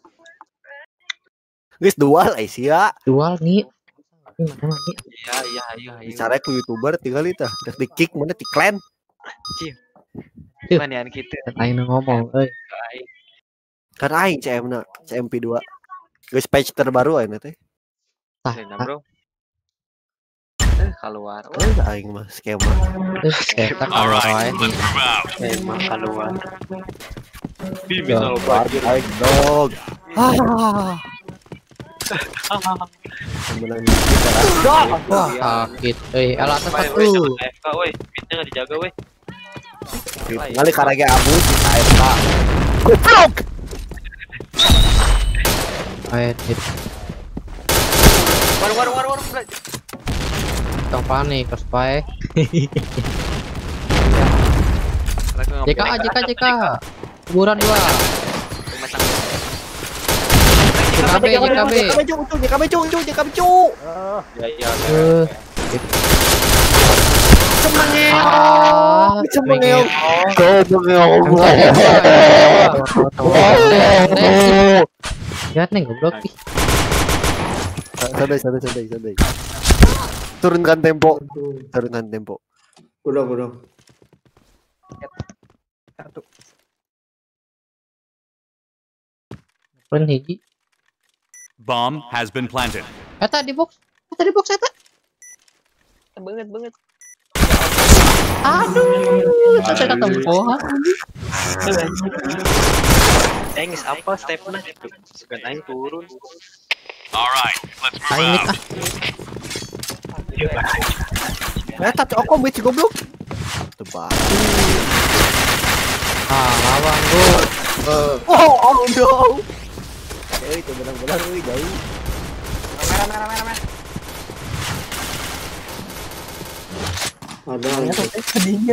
S1: Guys, dual eh sia.
S5: Dual nih. Mana nih?
S6: Iya iya iya.
S1: Bicara ku YouTuber tinggal itu. Udah di kick mana di clan.
S6: Anjir. Manian kita.
S5: Aing ngomong, euy.
S1: Kan aing C M na, C M P dua. Guys, patch terbaru aing teh.
S5: Tah,
S6: bro. Eh, keluar.
S1: Eh, aing mah skema.
S5: Eta alright.
S6: Skema keluar. Di
S1: misal parkir aing dog. Ah. Kemudian
S5: sakit. Eh, alat satu.
S6: F K weh, mitnya enggak dijaga weh.
S1: Kali karage abu kita F K. Goblok.
S5: Ayo, hit.
S6: War war war war.
S5: Tong panik, pas pae. J K J K J K. Kuburan dua. J K B J K B.
S1: J K B cung, J K B cung, J K B cung.
S6: Ya ya.
S1: Cemengel. Cemengel. Cemengel.
S5: Lihat nih goblok.
S1: Santai santai santai santai. Turunkan tempo. Turunkan tempo.
S3: Udah, udah.
S4: Satu.
S5: Plan hiji.
S7: Bomb has been planted.
S5: Eta di box. Eta di box eta.
S6: Banget banget.
S5: Aduh, saya ketemu pohon.
S6: Thanks apa stepnya? Segan aing turun.
S7: Alright, let's move out.
S1: Eh, tapi aku mid goblok. Tebak.
S5: Ah, lawan gua.
S1: Oh, oh no. Eh, itu benar-benar euy jauh.
S6: Merah merah merah merah.
S3: Ada
S4: sedihnya.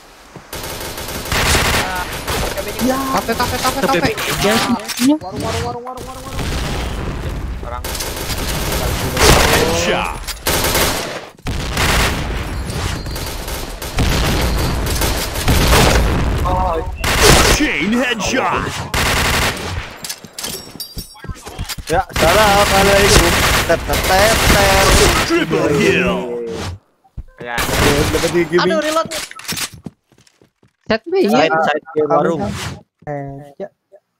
S5: Ya, kafe kafe kafe kafe.
S6: Warung warung warung warung warung warung. Orang.
S7: Headshot.
S6: Oh,
S7: chain headshot.
S1: Ya, assalamualaikum. Tep tep tep tep.
S7: Triple kill.
S6: ya.
S5: Aduh, reload. Set B ya.
S1: Side side ke warung.
S4: Eh, ya.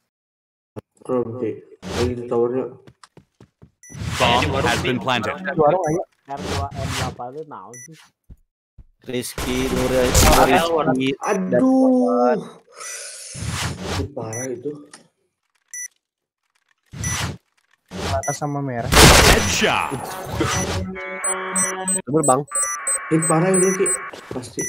S3: Oke, lagi di towernya.
S7: Bomb has been planted.
S4: Warung ayo.
S9: R dua M delapan itu naon sih?
S1: Rizky Nuril Rizky.
S3: Aduh. Itu parah itu.
S4: Atas sama merah.
S7: Headshot.
S1: Bener bang.
S3: Ini parah ini Ki. Pasti.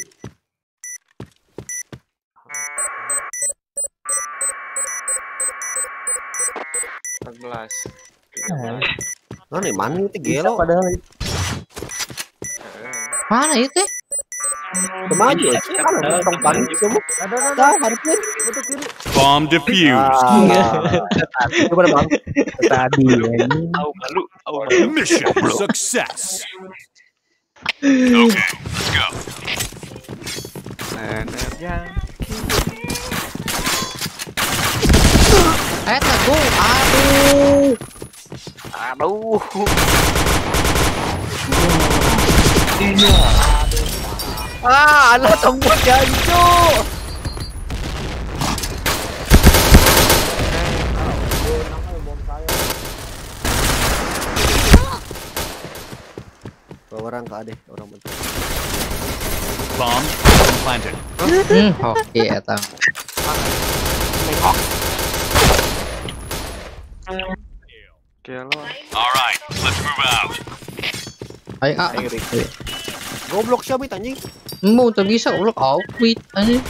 S2: belas.
S1: Nah, nih mana itu gelo?
S4: Padahal
S5: Mana itu teh?
S1: Kemaju ya? Kan ada tempat semua.
S4: ada ada
S1: Tahu harusnya.
S4: itu kiri.
S7: Bomb defused.
S1: Coba bang.
S4: Tadi ya.
S2: Tahu malu, tahu malu.
S7: Mission success. Okay, let's go.
S2: Bener yang
S5: Eh, aku, aduh.
S2: aduh.
S1: Ah, anak tembok jancuk. Bawa orang ke adeh, orang bentuk.
S7: Bomb planted.
S5: Hmm, oke eta.
S2: Gelo.
S7: All right, let's move out.
S5: Ayo, ah.
S1: Goblok siapa itu anjing?
S5: Mau tak bisa ulok outfit anjing.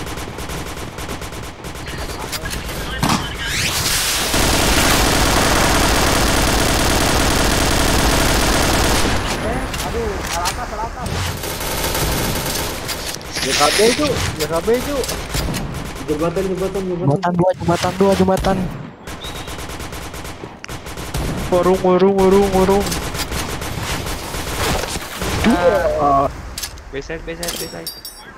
S1: Y K B itu, Y K B itu.
S3: Jembatan, jembatan, jembatan.
S4: Jembatan dua, jembatan dua, jembatan. Warung, warung, warung, warung.
S2: Beside, beside, beside.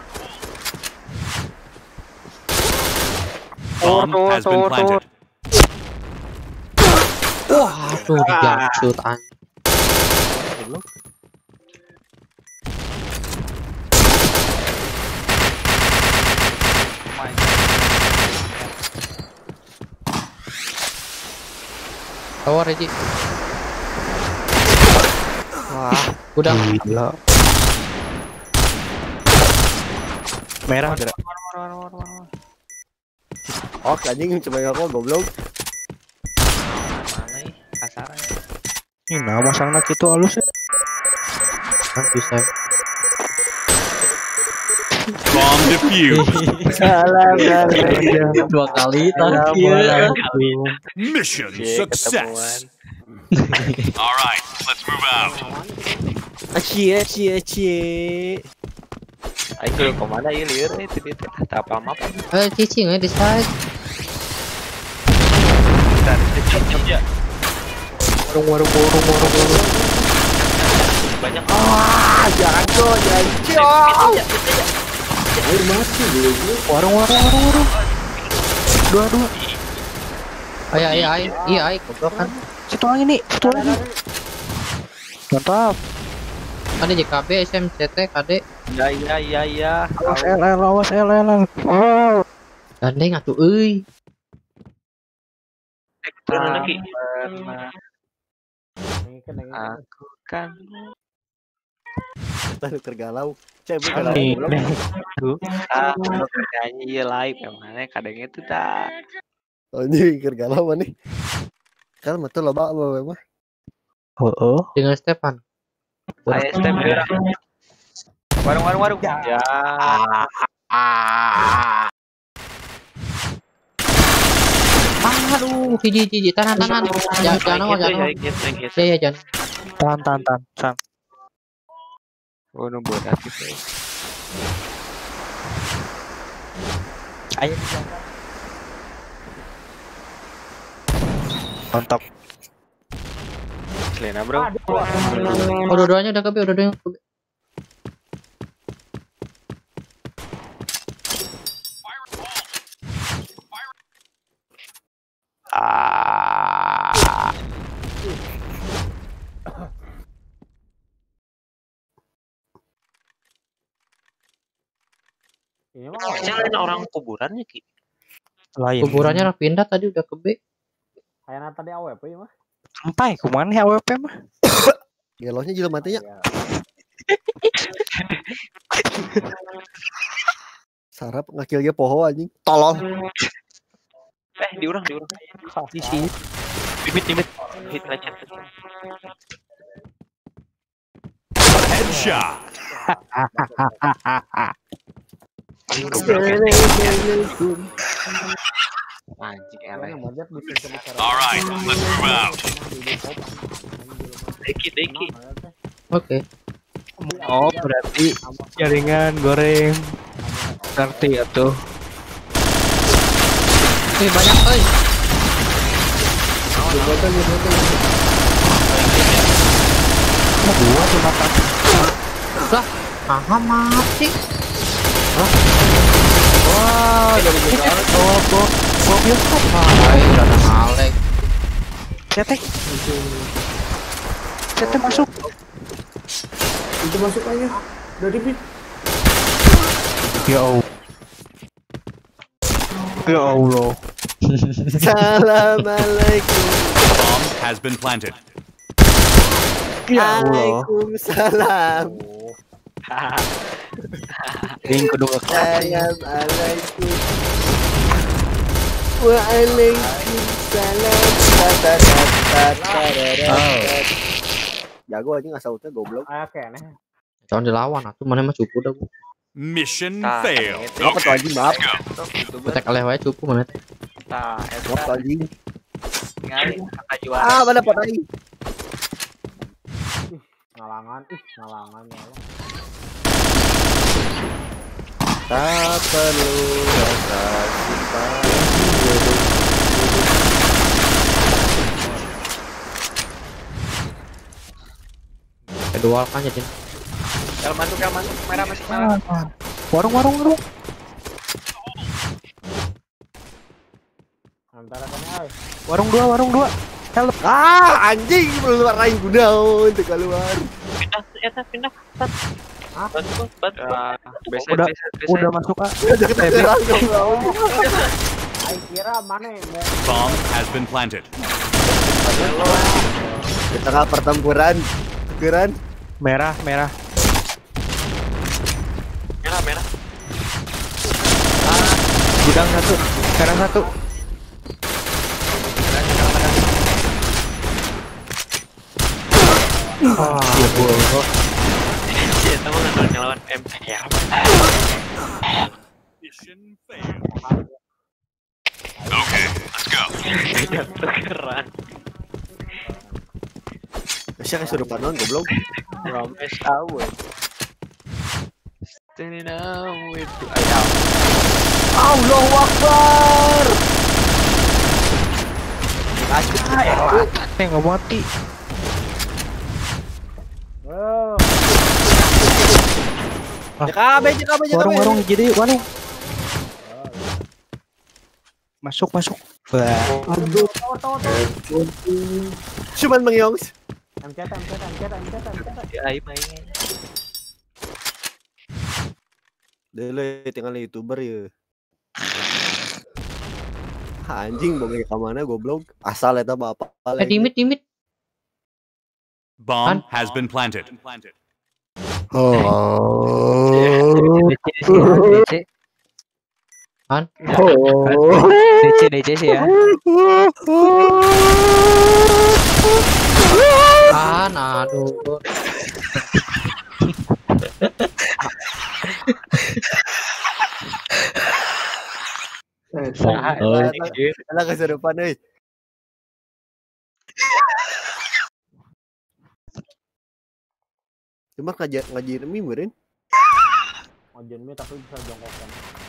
S7: Bomb has been planted.
S5: Wah, tuh dijaksut anjing. Tawar aja.
S1: Wah,
S5: Udah.
S4: Gila. Merah gerak.
S1: oh anjing coba aku goblok.
S2: Mana nih? Kasaran.
S4: Ini nah masangnya gitu halus ya.
S5: Kan bisa.
S7: Bomb defused.
S4: Salah,
S5: Dua kali tadi.
S7: Mission
S2: Cie,
S7: success. All right, let's move out.
S1: Cie cie cie.
S2: Ayo ke kemana ya liur itu dia tak apa apa.
S5: Eh, cicing di side.
S2: Bentar, cicing aja.
S4: Warung, warung, warung, warung, warung.
S2: Banyak.
S1: Ah, jangan tuh, jangan.
S3: Air mati dulu.
S4: Warung, warung, warung, warung. Dua, dua.
S5: Ayo, ayo, ayo, iya, ayo, goblok kan.
S4: Satu lagi nih, satu lagi. Mantap.
S5: Ada J K B, S M C T, K D.
S2: Ya ya ya ya.
S4: Awas L L, awas L L. Oh.
S5: Gandeng atuh euy.
S2: Turun lagi. Aku kan
S1: Tadi tergalau. Cewek galau.
S4: Nih,
S2: ah nyanyi live yang mana kadang itu tak.
S1: Oh, ini tergalau mana nih? Kan betul loh, Pak, memang.
S4: oh, oh.
S5: Dengan Stefan.
S2: Ayo step merah. Warung warung warung. Ya.
S5: Aduh, hiji hiji tahan tahan. Jangan jangan jangan. jangan. Ya ya jangan.
S4: Tahan, tahan, tahan. Sang.
S2: Oh nunggu aktif ya.
S4: Ayo. Mantap.
S2: Selena bro.
S5: Oh, dua-duanya udah ke B, dua-duanya ke B.
S2: Ah. Jangan orang kuburannya ki.
S4: Lain.
S5: Kuburannya lah pindah tadi udah ke B.
S9: Kayak tadi A W P mah.
S4: Sampai kemana ya A W P mah?
S1: Gelonya juga matinya. Sarap ngakil ge poho anjing. Tolol.
S2: Eh diurang diurang.
S4: Di sini.
S2: Limit limit. Hit lecet.
S7: Headshot.
S2: Anjing
S9: Ya,
S2: eleh.
S9: mojat bisa bicara.
S7: Alright, let's move out.
S2: Dikit dikit.
S5: Oke.
S4: Oh, berarti jaringan goreng.
S6: Ngerti ya tuh.
S5: Wih, banyak euy.
S4: Mau gua tuh mata.
S5: Lah, aha mati.
S4: Wah, jadi banget. Oh, kok kok bioskop.
S5: Hai, udah ngalek.
S4: Cetek. Cetek masuk.
S3: Itu masuk aja. Dari pit.
S4: Ya Allah. Ya Allah.
S1: Assalamualaikum.
S7: Bomb has been planted.
S4: Ya Allah.
S1: Waalaikumsalam.
S4: Ring kedua kali.
S1: Assalamualaikum. Waalaikumsalam. Jago aja nggak sautnya goblok.
S9: Ah, kayaknya.
S5: Jangan dilawan atuh mana mah cupu dah.
S7: Mission
S2: Nah,
S7: failed.
S2: itu.
S1: Apa tuh
S7: Okay,
S1: anjing maaf?
S5: Kita kalah wae cupu mana.
S2: Tah,
S1: Apa
S2: eta
S1: tuh anjing?
S2: ngali kata juara.
S1: Ah, mana pot aing?
S9: Ngalangan, ih, ngalangan ya.
S1: Tak perlu rasa simpati.
S5: Kedua kan jadi.
S2: El masuk, el masuk, merah masuk merah.
S4: Warung warung warung.
S9: Antara kan ay.
S4: Warung dua warung dua. Help.
S1: Ah, anjing belum warnain gunaon teu keluar.
S2: Pindah, eta pindah. Hah? Batu, batu. Beset,
S4: Udah
S2: beset, beset.
S4: udah masuk ah.
S1: Udah deket terang goblok.
S9: Ay kira mana mau
S7: bomb has been planted.
S1: Di tengah pertempuran, tukeran.
S4: Merah merah.
S2: Merah, merah.
S4: Gudang satu. Sekarang satu. Ah, ya boh.
S2: Iya, tahu nggak ngelawan M P ya?
S7: Mission failed. Okay, let's go.
S2: Tukeran.
S1: Masih kesurupan non goblok.
S2: Promise awal. Standing up with you. Ayam.
S1: Allahu Akbar.
S4: Eh nggak mati.
S9: Oh,
S1: J K B, J K B, J K B.
S4: Warung warung jadi warung. Masuk masuk. Wah.
S9: aduh, tahu tahu tahu.
S1: Cuman mengyong.
S9: M C T, M C T, M C T, M C T, M C T.
S2: Ya, ayo main.
S1: Dele tinggal YouTuber ya. Anjing bawa ke mana goblok. Asal eta mah apa?
S5: Eh dimit dimit.
S7: Bomb has been planted.
S1: Oh.
S6: D C.
S5: Kan?
S6: D C D C sih ya.
S5: Kan aduh.
S1: Ala kesurupan euy. Cuma ngajar ngajar mie meureun.
S9: Ngajen mi tapi bisa jongkokan.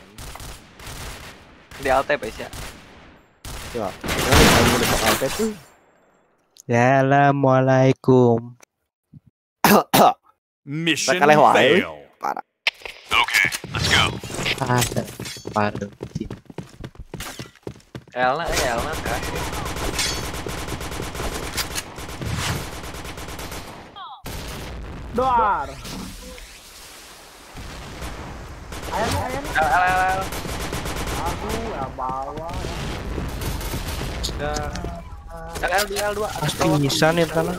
S2: Di alt tab ya.
S1: Ya, kalau udah pakai tuh.
S4: Assalamualaikum.
S7: Mission
S1: Sakaleh wae.
S7: failed.
S1: Parah.
S7: Okay, let's go.
S5: Ada. Padu.
S2: Elna, eh Elna kan.
S9: Doar. Ayo nih, ayo nih.
S2: El, el, el, el.
S9: Aku ya bawah.
S2: Udah. L L dua L dua.
S4: Pasti bisa nih tanah.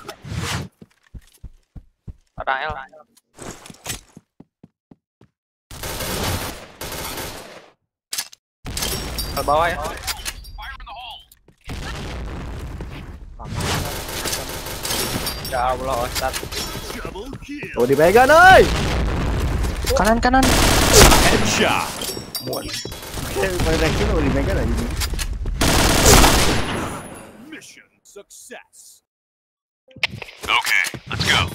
S2: Ada L. Ke bawah ya. Ya Allah, Ustaz.
S1: Oh dipegang euy.
S4: Kanan kanan.
S7: Headshot.
S1: Kayak reaction oh dipegang anjing.
S7: success. Okay, let's go.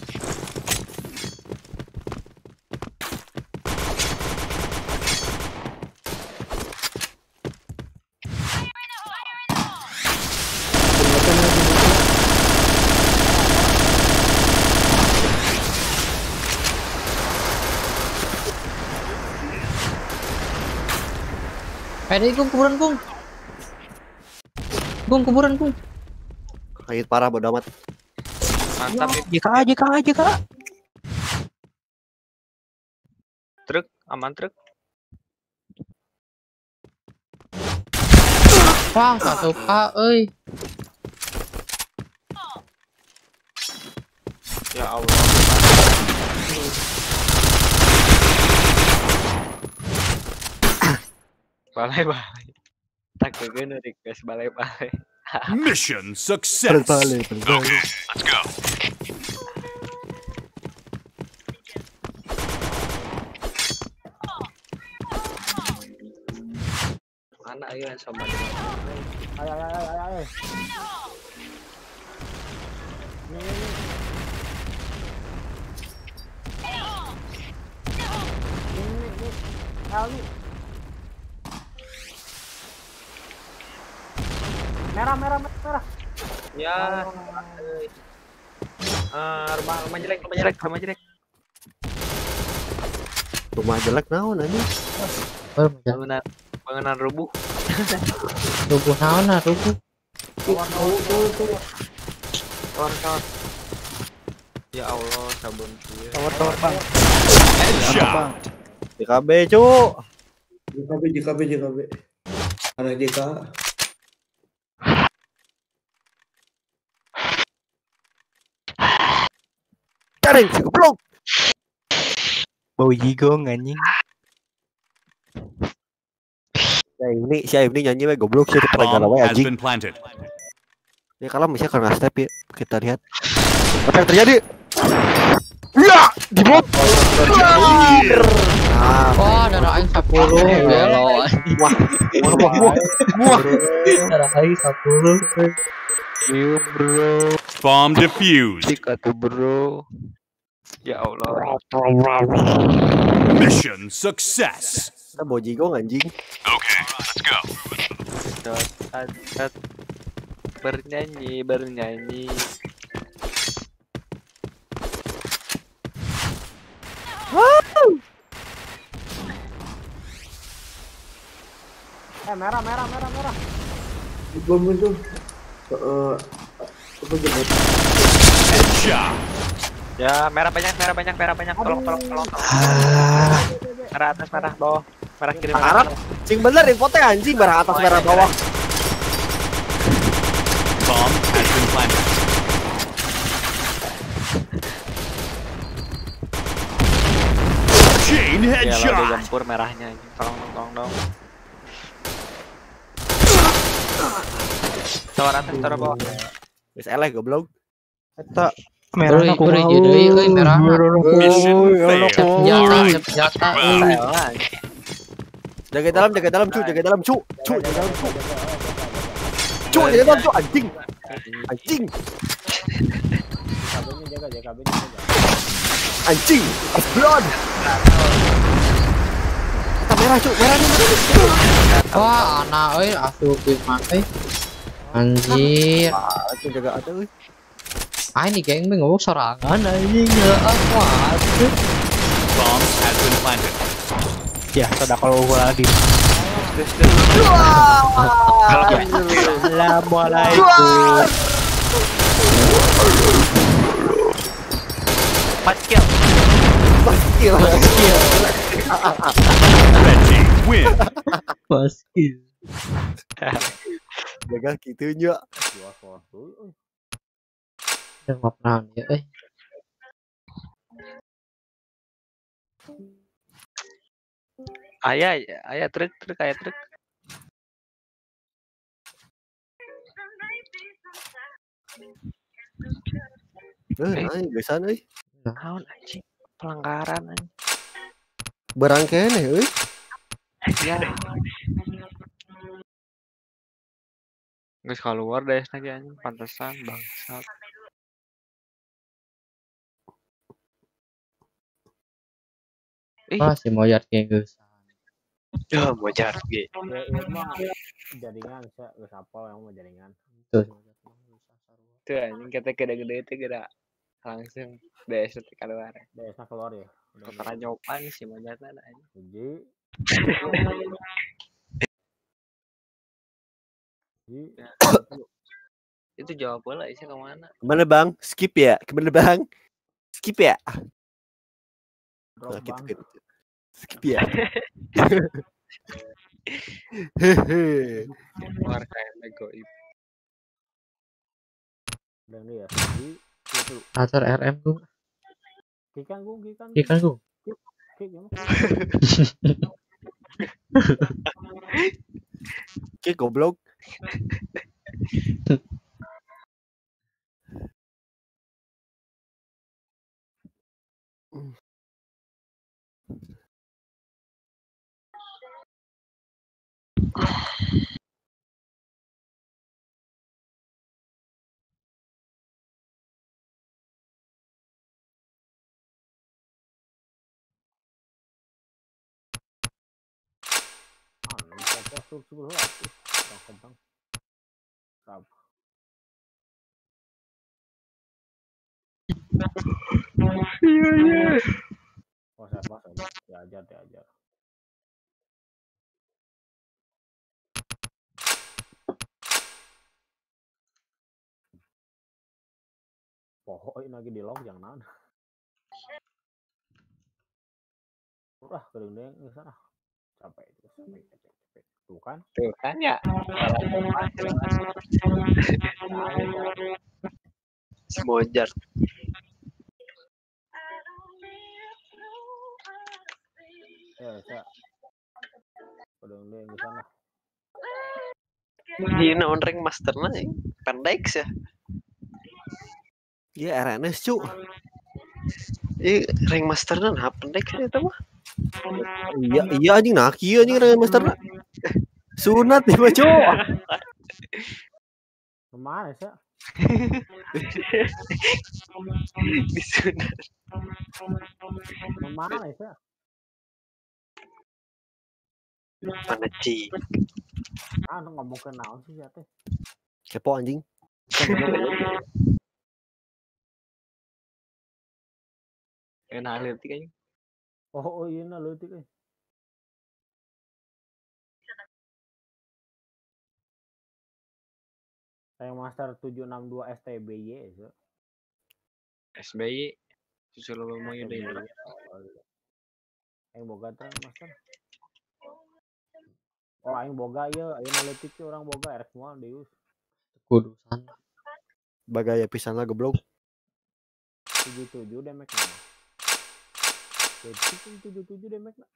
S5: Pede Gung, kuburan Gung. Gung, kuburan Gung.
S1: Kait parah bodo amat.
S6: Mantap ya.
S5: J K A, J K A, J K A.
S6: Truk, aman truk.
S5: Wah, satu K, euy.
S6: Ya Allah. Balai-balai. Tak kegene request balai-balai.
S7: Mission success.
S1: Berbalik, berbalik.
S7: Okay, let's go.
S6: Mana ayo yang sama.
S9: Ayo ayo ayo ayo, ayo. Nih, nih, nih. Nih, nih, nih. Hal nih. Merah, merah, merah.
S6: Ya. Ah, rumah rumah jelek, rumah jelek, rumah jelek.
S1: Rumah jelek naon anjing.
S6: Bangunan bangunan rubuh.
S5: Rubuh naon nah, rubuh.
S6: Kawan-kawan. Ya Allah, sabun cuy.
S4: Tawar-tawar Bang.
S7: Headshot.
S1: J K B cu.
S3: J K B, J K B, J K B. Anak J K.
S1: Cari si goblok.
S4: Bau jigong anjing.
S1: Ya ini si Aib ini nyanyi we goblok sih pada
S7: Bomb
S1: galau
S7: has
S1: anjing.
S7: been planted.
S1: Ya kalau misalnya kalau nggak step ya kita lihat apa yang terjadi. Ya di bot. Nah,
S5: Wah, darah aing sepuluh, gelo.
S1: wah, wah, wah, wah, wah.
S5: Darah aing sepuluh.
S6: Iya, bro.
S7: Bomb defused.
S6: Cika tuh, bro. Ya Allah.
S7: Mission success.
S1: Kita bawa jigong anjing.
S7: Okay, let's go.
S6: Dot, dot, dot. Bernyanyi, bernyanyi.
S9: Eh, merah, merah, merah, merah.
S3: Bom itu. Eh, apa jemput?
S7: Headshot.
S6: Ya, merah banyak, merah banyak, merah banyak. Tolong, tolong, tolong. tolong. Merah atas, merah bawah. Merah kiri, merah
S1: Arab,
S6: kanan.
S1: cing bener infotnya anjing merah atas merah bawah.
S7: Bomb has been planted. Chain
S6: Ya, lo udah
S7: headshot.
S6: campur merahnya. Tolong, dong, tolong dong. Tawar atas, tawar bawah.
S1: Wis eleh goblok.
S4: Eta merah
S5: Merah
S4: aku
S5: aku
S4: mau.
S5: jadi euy merah.
S7: Mission failed.
S5: Senjata,
S7: Alright,
S5: senjata.
S7: let's
S1: Jaga dalam, jaga dalam cu, jaga dalam cu, cu, jaga dalam cu. Cu, jaga dalam cu anjing. Anjing,
S9: J K B-nya jaga, J K B-nya jaga.
S1: anjing. Blood. Kita merah cu, merah nih.
S5: Wah, anak euy asup mah euy. Anjir.
S1: Ah, cu jaga ada euy.
S5: Aing nih geng ngomong sorangan anjing ya apa atuh.
S7: Bomb has been planted.
S4: Ya, sudah kalau gua lagi. Assalamualaikum.
S6: Empat kill.
S1: Paskil.
S7: Red team win.
S5: Paskil.
S1: Jaga gitu nya.
S5: Enggak pernah ya euy.
S6: Ayah, ayah truk, truk, ayah truk.
S1: Eh, aing gesan euy.
S6: Naon anjing? Pelanggaran anjing.
S1: Barang keneh euy.
S6: Ya.
S2: Geus keluar deh lagi anjing pantesan bangsat. Ih,
S5: Wah, si Moyar kayak geus.
S2: ya bocor ge.
S9: Ya ieu mah jaringan saya geus apal yang mau jaringan.
S5: Tuh.
S2: Tuh anjing kita gede-gede teh geura langsung D S teh keluar.
S9: D S-na keluar ya.
S2: Tukar nyopan sih monyetna anjing.
S9: Jadi Jadi
S2: Itu jawab bola isi ke mana?
S1: Kemana bang? Skip ya? Kemana bang? Skip ya?
S9: drop
S1: Nah, gitu,
S9: bang.
S1: gitu. Skip ya? Hehe.
S2: Keluar kayak nego itu.
S9: Dan dia jadi itu
S5: Acar R M gue.
S9: kikan gung kikan.
S5: Kikan gue.
S9: Kik ya mah.
S1: Oke goblok.
S9: Ah, bisa postur sepuluh lah. Bang kembang. Sab. Oh, saya pas aja. Diajar, diajar. Pokoknya lagi di log jangan ada. Udah kedeng ke sana. Capek itu, capek, capek, capek. Tuh kan?
S2: Tuh kan ya. Semojar.
S9: Ya, saya kedeng ke sana.
S2: Di non rank masterna pendek sih.
S1: Ya R N S cu.
S2: Ih, rank masterna nah pendek sih itu mah.
S1: Iya iya anjing nah kieu anjing rank masterna. Sunat nih mah cu.
S9: Kemana sih?
S2: Disunat.
S9: Kemana sih?
S2: Mana Ci?
S9: Ah, nu ngomong ke naon sih ya teh?
S1: Kepo anjing.
S2: Enak lihat kayaknya.
S9: Oh, oh iya nah leutik euy. Rank master tujuh enam dua S T B Y ya.
S2: S B Y susul lo mau yaudah ini.
S9: Aing boga teh master. Oh aing boga ieu, ayeuna leutik teh urang boga R X moal deus.
S5: Kudusan.
S1: Bagaya pisan lah goblok.
S9: tujuh tujuh damage na. Leutik tujuh tujuh damage na.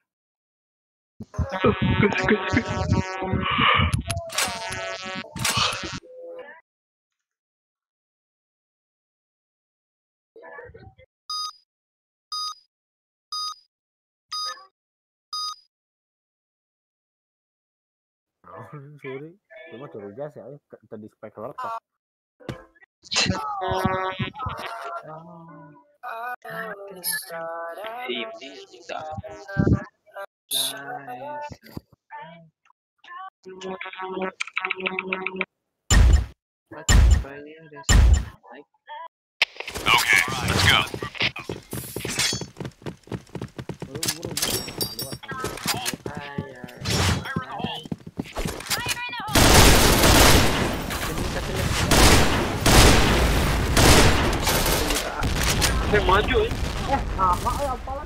S9: Oh, sorry. Cuma curi jas ya, tadi spek lor kok.
S2: Ini kita.
S7: Okay, let's go.
S2: Saya maju ya.
S9: Eh, apa ya apalah.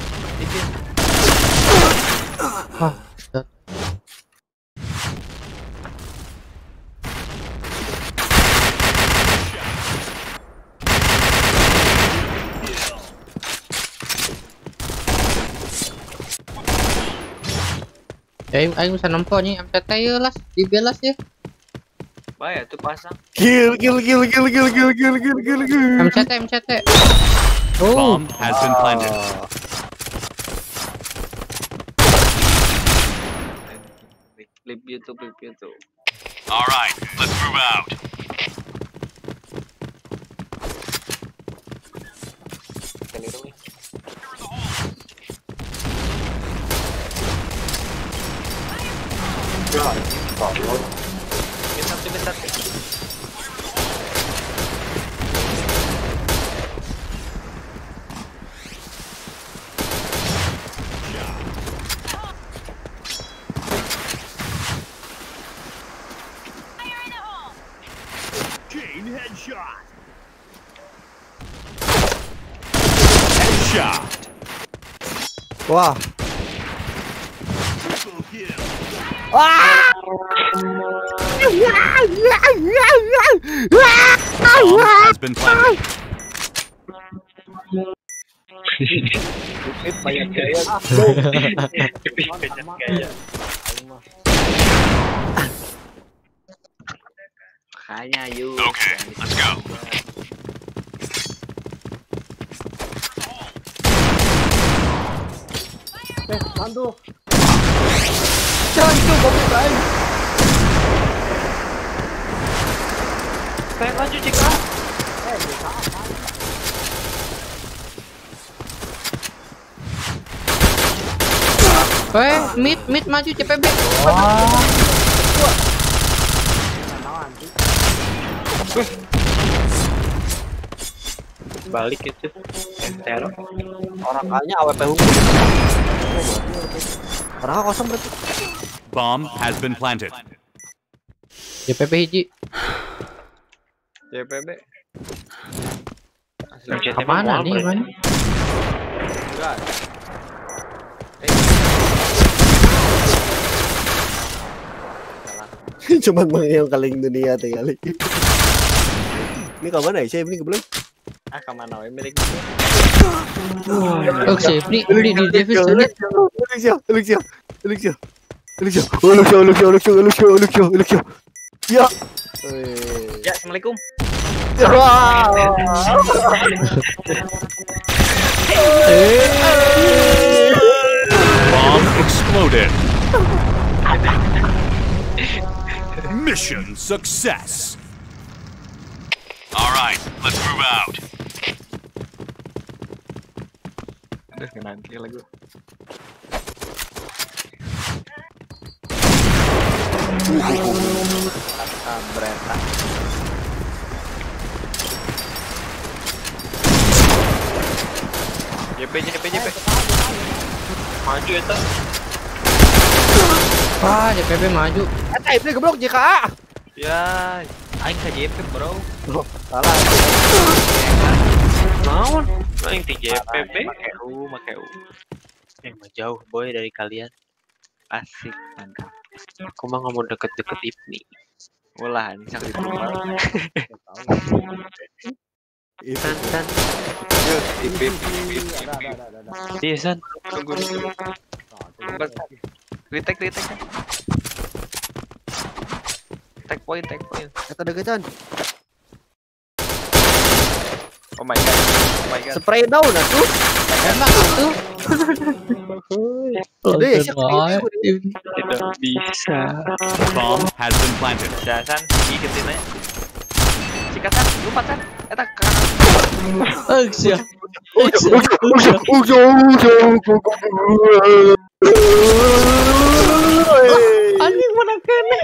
S5: Hah, set. Ya, aing bisa nempo nih M T T ya las, dibelas ya.
S2: Bahaya tuh pasang.
S1: Kill kill kill kill kill kill kill kill kill kill.
S5: M C T M C T. Oh.
S7: Bomb has been planted.
S2: Clip YouTube, clip YouTube.
S7: All right, let's move out.
S6: Bentar, bentar.
S7: Chain headshot. Headshot.
S1: Wah.
S7: Triple kill. Bomb has been planted.
S1: Banyak gaya.
S6: Makanya yuk.
S7: Okay, let's go.
S9: Eh, bantu.
S1: Jangan tuh mobil lain.
S6: Kayak lanjut Cika.
S9: Eh, bisa apa?
S5: Eh, mid mid maju C P B.
S6: Balik itu. Teror.
S1: Orang kayaknya A W P hukum. Orang kosong berarti.
S7: Bomb has been planted.
S5: C P B hiji.
S6: C P B.
S5: Kemana nih, man?
S6: Enggak.
S1: Cuman mengeong kaling dunia teh kali. Ini ke mana ya? Saya ini belum.
S6: Ah, kemana we milik
S5: Oke, beli beli di Davis sana.
S1: Lucio, Lucio, Lucio, Lucio, Lucio, Lucio, Lucio, Lucio, Lucio, Lucio. Ya.
S6: Ya, assalamualaikum.
S7: Bomb exploded. Mission success. All right, let's move out.
S6: Aduh, nanti lagu. Ah, berantak. J P, J P, J P. Maju itu.
S5: Wah, C P B maju.
S1: Eh, ini geblok J K A.
S6: Ya, aing ke J P, bro.
S1: Salah.
S6: Naon? Aing di J P B. Make U, make U. Yang jauh boy dari kalian. Asik, mantap. Aku mah ngomong deket-deket Ibni. Ulah, ini sangat ditumpal. San, san. Yuk, Ip, Ip, Ip, Ip. Iya, san. Tunggu, tunggu. Retake, retake. Tag point, tag point.
S1: Kata deketan.
S6: Oh my god, oh my god.
S1: Spray down atuh.
S5: Emang itu.
S1: Udah ya,
S6: Tidak bisa.
S7: Bomb has been planted.
S6: Dasan, ikutin aja. Sikatan, lupa san. Eta ke kanan.
S5: Oh, siap. Anjing mana kene?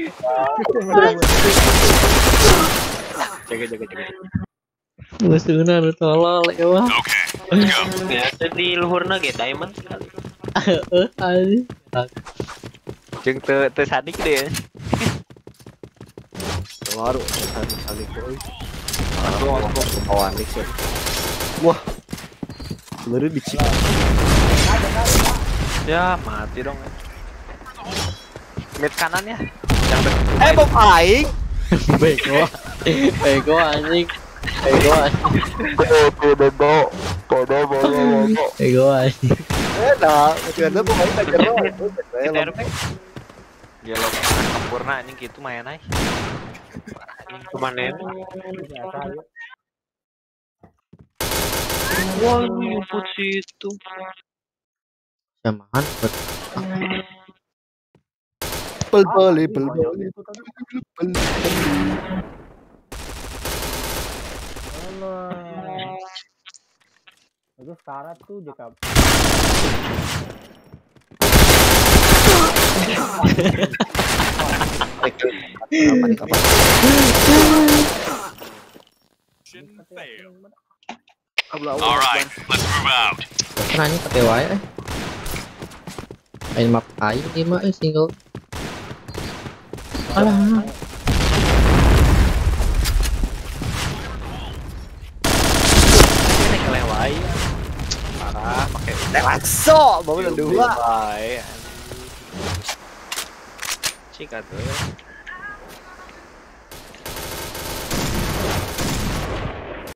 S6: Jaga, jaga, jaga.
S5: Musuhna nu tolol ya wah.
S7: Okay, let's go.
S6: Biasa di luhurna ge diamond sekali.
S5: Heeh, anjing.
S6: Jeung teu teu sadik deh.
S1: Baru saling boy. Aku aku kawan nih sih. Wah. Baru dicik.
S6: Ya, mati dong. Mid kanan ya.
S1: Eh, bom aing.
S5: Bego. Bego anjing. Bego anjing.
S1: Bodo, bodo, bodo.
S5: Bego anjing.
S1: Eh, dah, ternyata pemain tak jero.
S6: Gelo sempurna anjing gitu main aja. Kemana? Wah, nyumput situ.
S5: Samaan buat
S1: Pel pel pel pel.
S9: Itu syarat tuh J K.
S7: Alright, let's move out.
S5: Nanya ke T W ya. Main map aja dia mah eh single. Alah.
S6: Ini kelewai. Parah pakai
S1: Telakso, baru dua.
S6: Baik. Cik atuh.